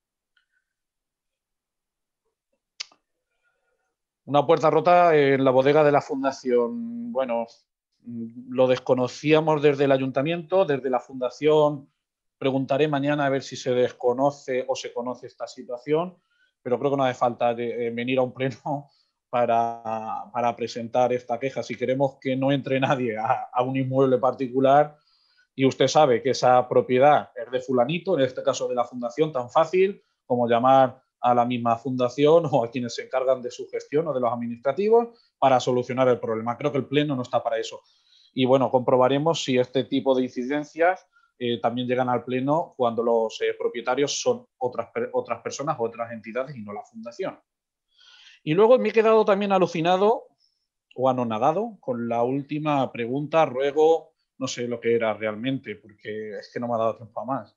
Una puerta rota en la bodega de la fundación. Bueno, lo desconocíamos desde el ayuntamiento, desde la fundación. Preguntaré mañana a ver si se desconoce o se conoce esta situación, pero creo que no hace falta venir a un pleno para presentar esta queja. Si queremos que no entre nadie a un inmueble particular y usted sabe que esa propiedad es de fulanito, en este caso de la fundación, tan fácil como llamar a la misma fundación o a quienes se encargan de su gestión o de los administrativos para solucionar el problema. Creo que el pleno no está para eso. Y bueno, comprobaremos si este tipo de incidencias también llegan al pleno cuando los propietarios son otras personas o otras entidades y no la fundación. Y luego me he quedado también alucinado o anonadado con la última pregunta, ruego, no sé lo que era realmente, porque es que no me ha dado tiempo a más.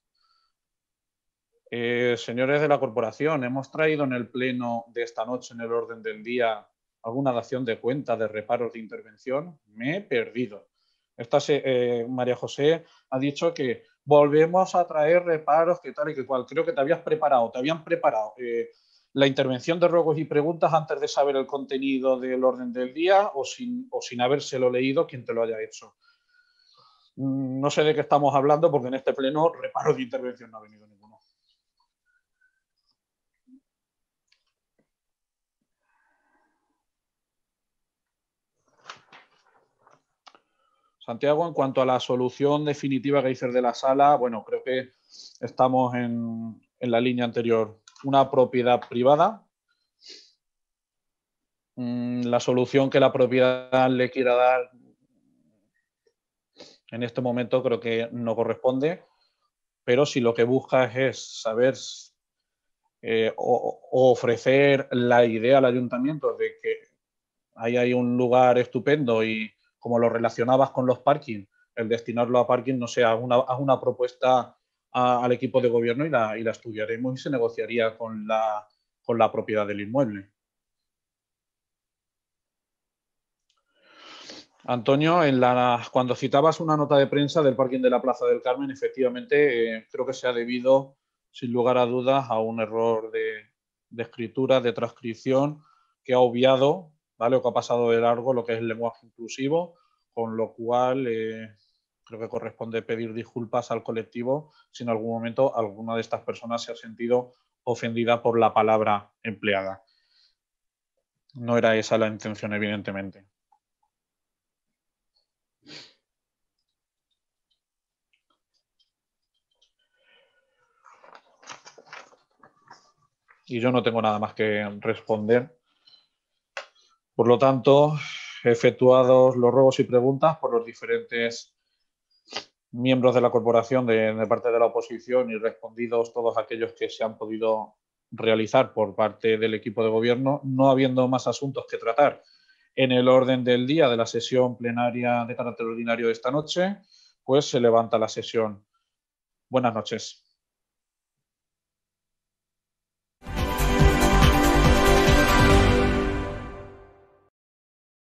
Señores de la corporación, hemos traído en el pleno de esta noche, en el orden del día, alguna dación de cuenta de reparos de intervención. Me he perdido. María José ha dicho que volvemos a traer reparos, que tal y que cual. Creo que te habían preparado la intervención de ruegos y preguntas antes de saber el contenido del orden del día o sin habérselo leído quien te lo haya hecho. No sé de qué estamos hablando porque en este pleno reparos de intervención no ha venido ninguno. Santiago, en cuanto a la solución definitiva que dices de la sala, bueno, creo que estamos en la línea anterior. Una propiedad privada la solución que la propiedad le quiera dar en este momento creo que no corresponde, pero si lo que buscas es saber o ofrecer la idea al ayuntamiento de que ahí hay un lugar estupendo y como lo relacionabas con los parking, el destinarlo a parking, no sé, haz una propuesta al equipo de gobierno y la estudiaremos y se negociaría con la propiedad del inmueble. Antonio, cuando citabas una nota de prensa del parking de la Plaza del Carmen, efectivamente creo que se ha debido, sin lugar a dudas, a un error de escritura, de transcripción, que ha obviado, ¿vale? O que ha pasado de largo lo que es el lenguaje inclusivo, con lo cual creo que corresponde pedir disculpas al colectivo si en algún momento alguna de estas personas se ha sentido ofendida por la palabra empleada. No era esa la intención, evidentemente. Y yo no tengo nada más que responder. Por lo tanto, efectuados los ruegos y preguntas por los diferentes miembros de la corporación de parte de la oposición y respondidos todos aquellos que se han podido realizar por parte del equipo de gobierno, no habiendo más asuntos que tratar en el orden del día de la sesión plenaria de carácter ordinario de esta noche, pues se levanta la sesión. Buenas noches.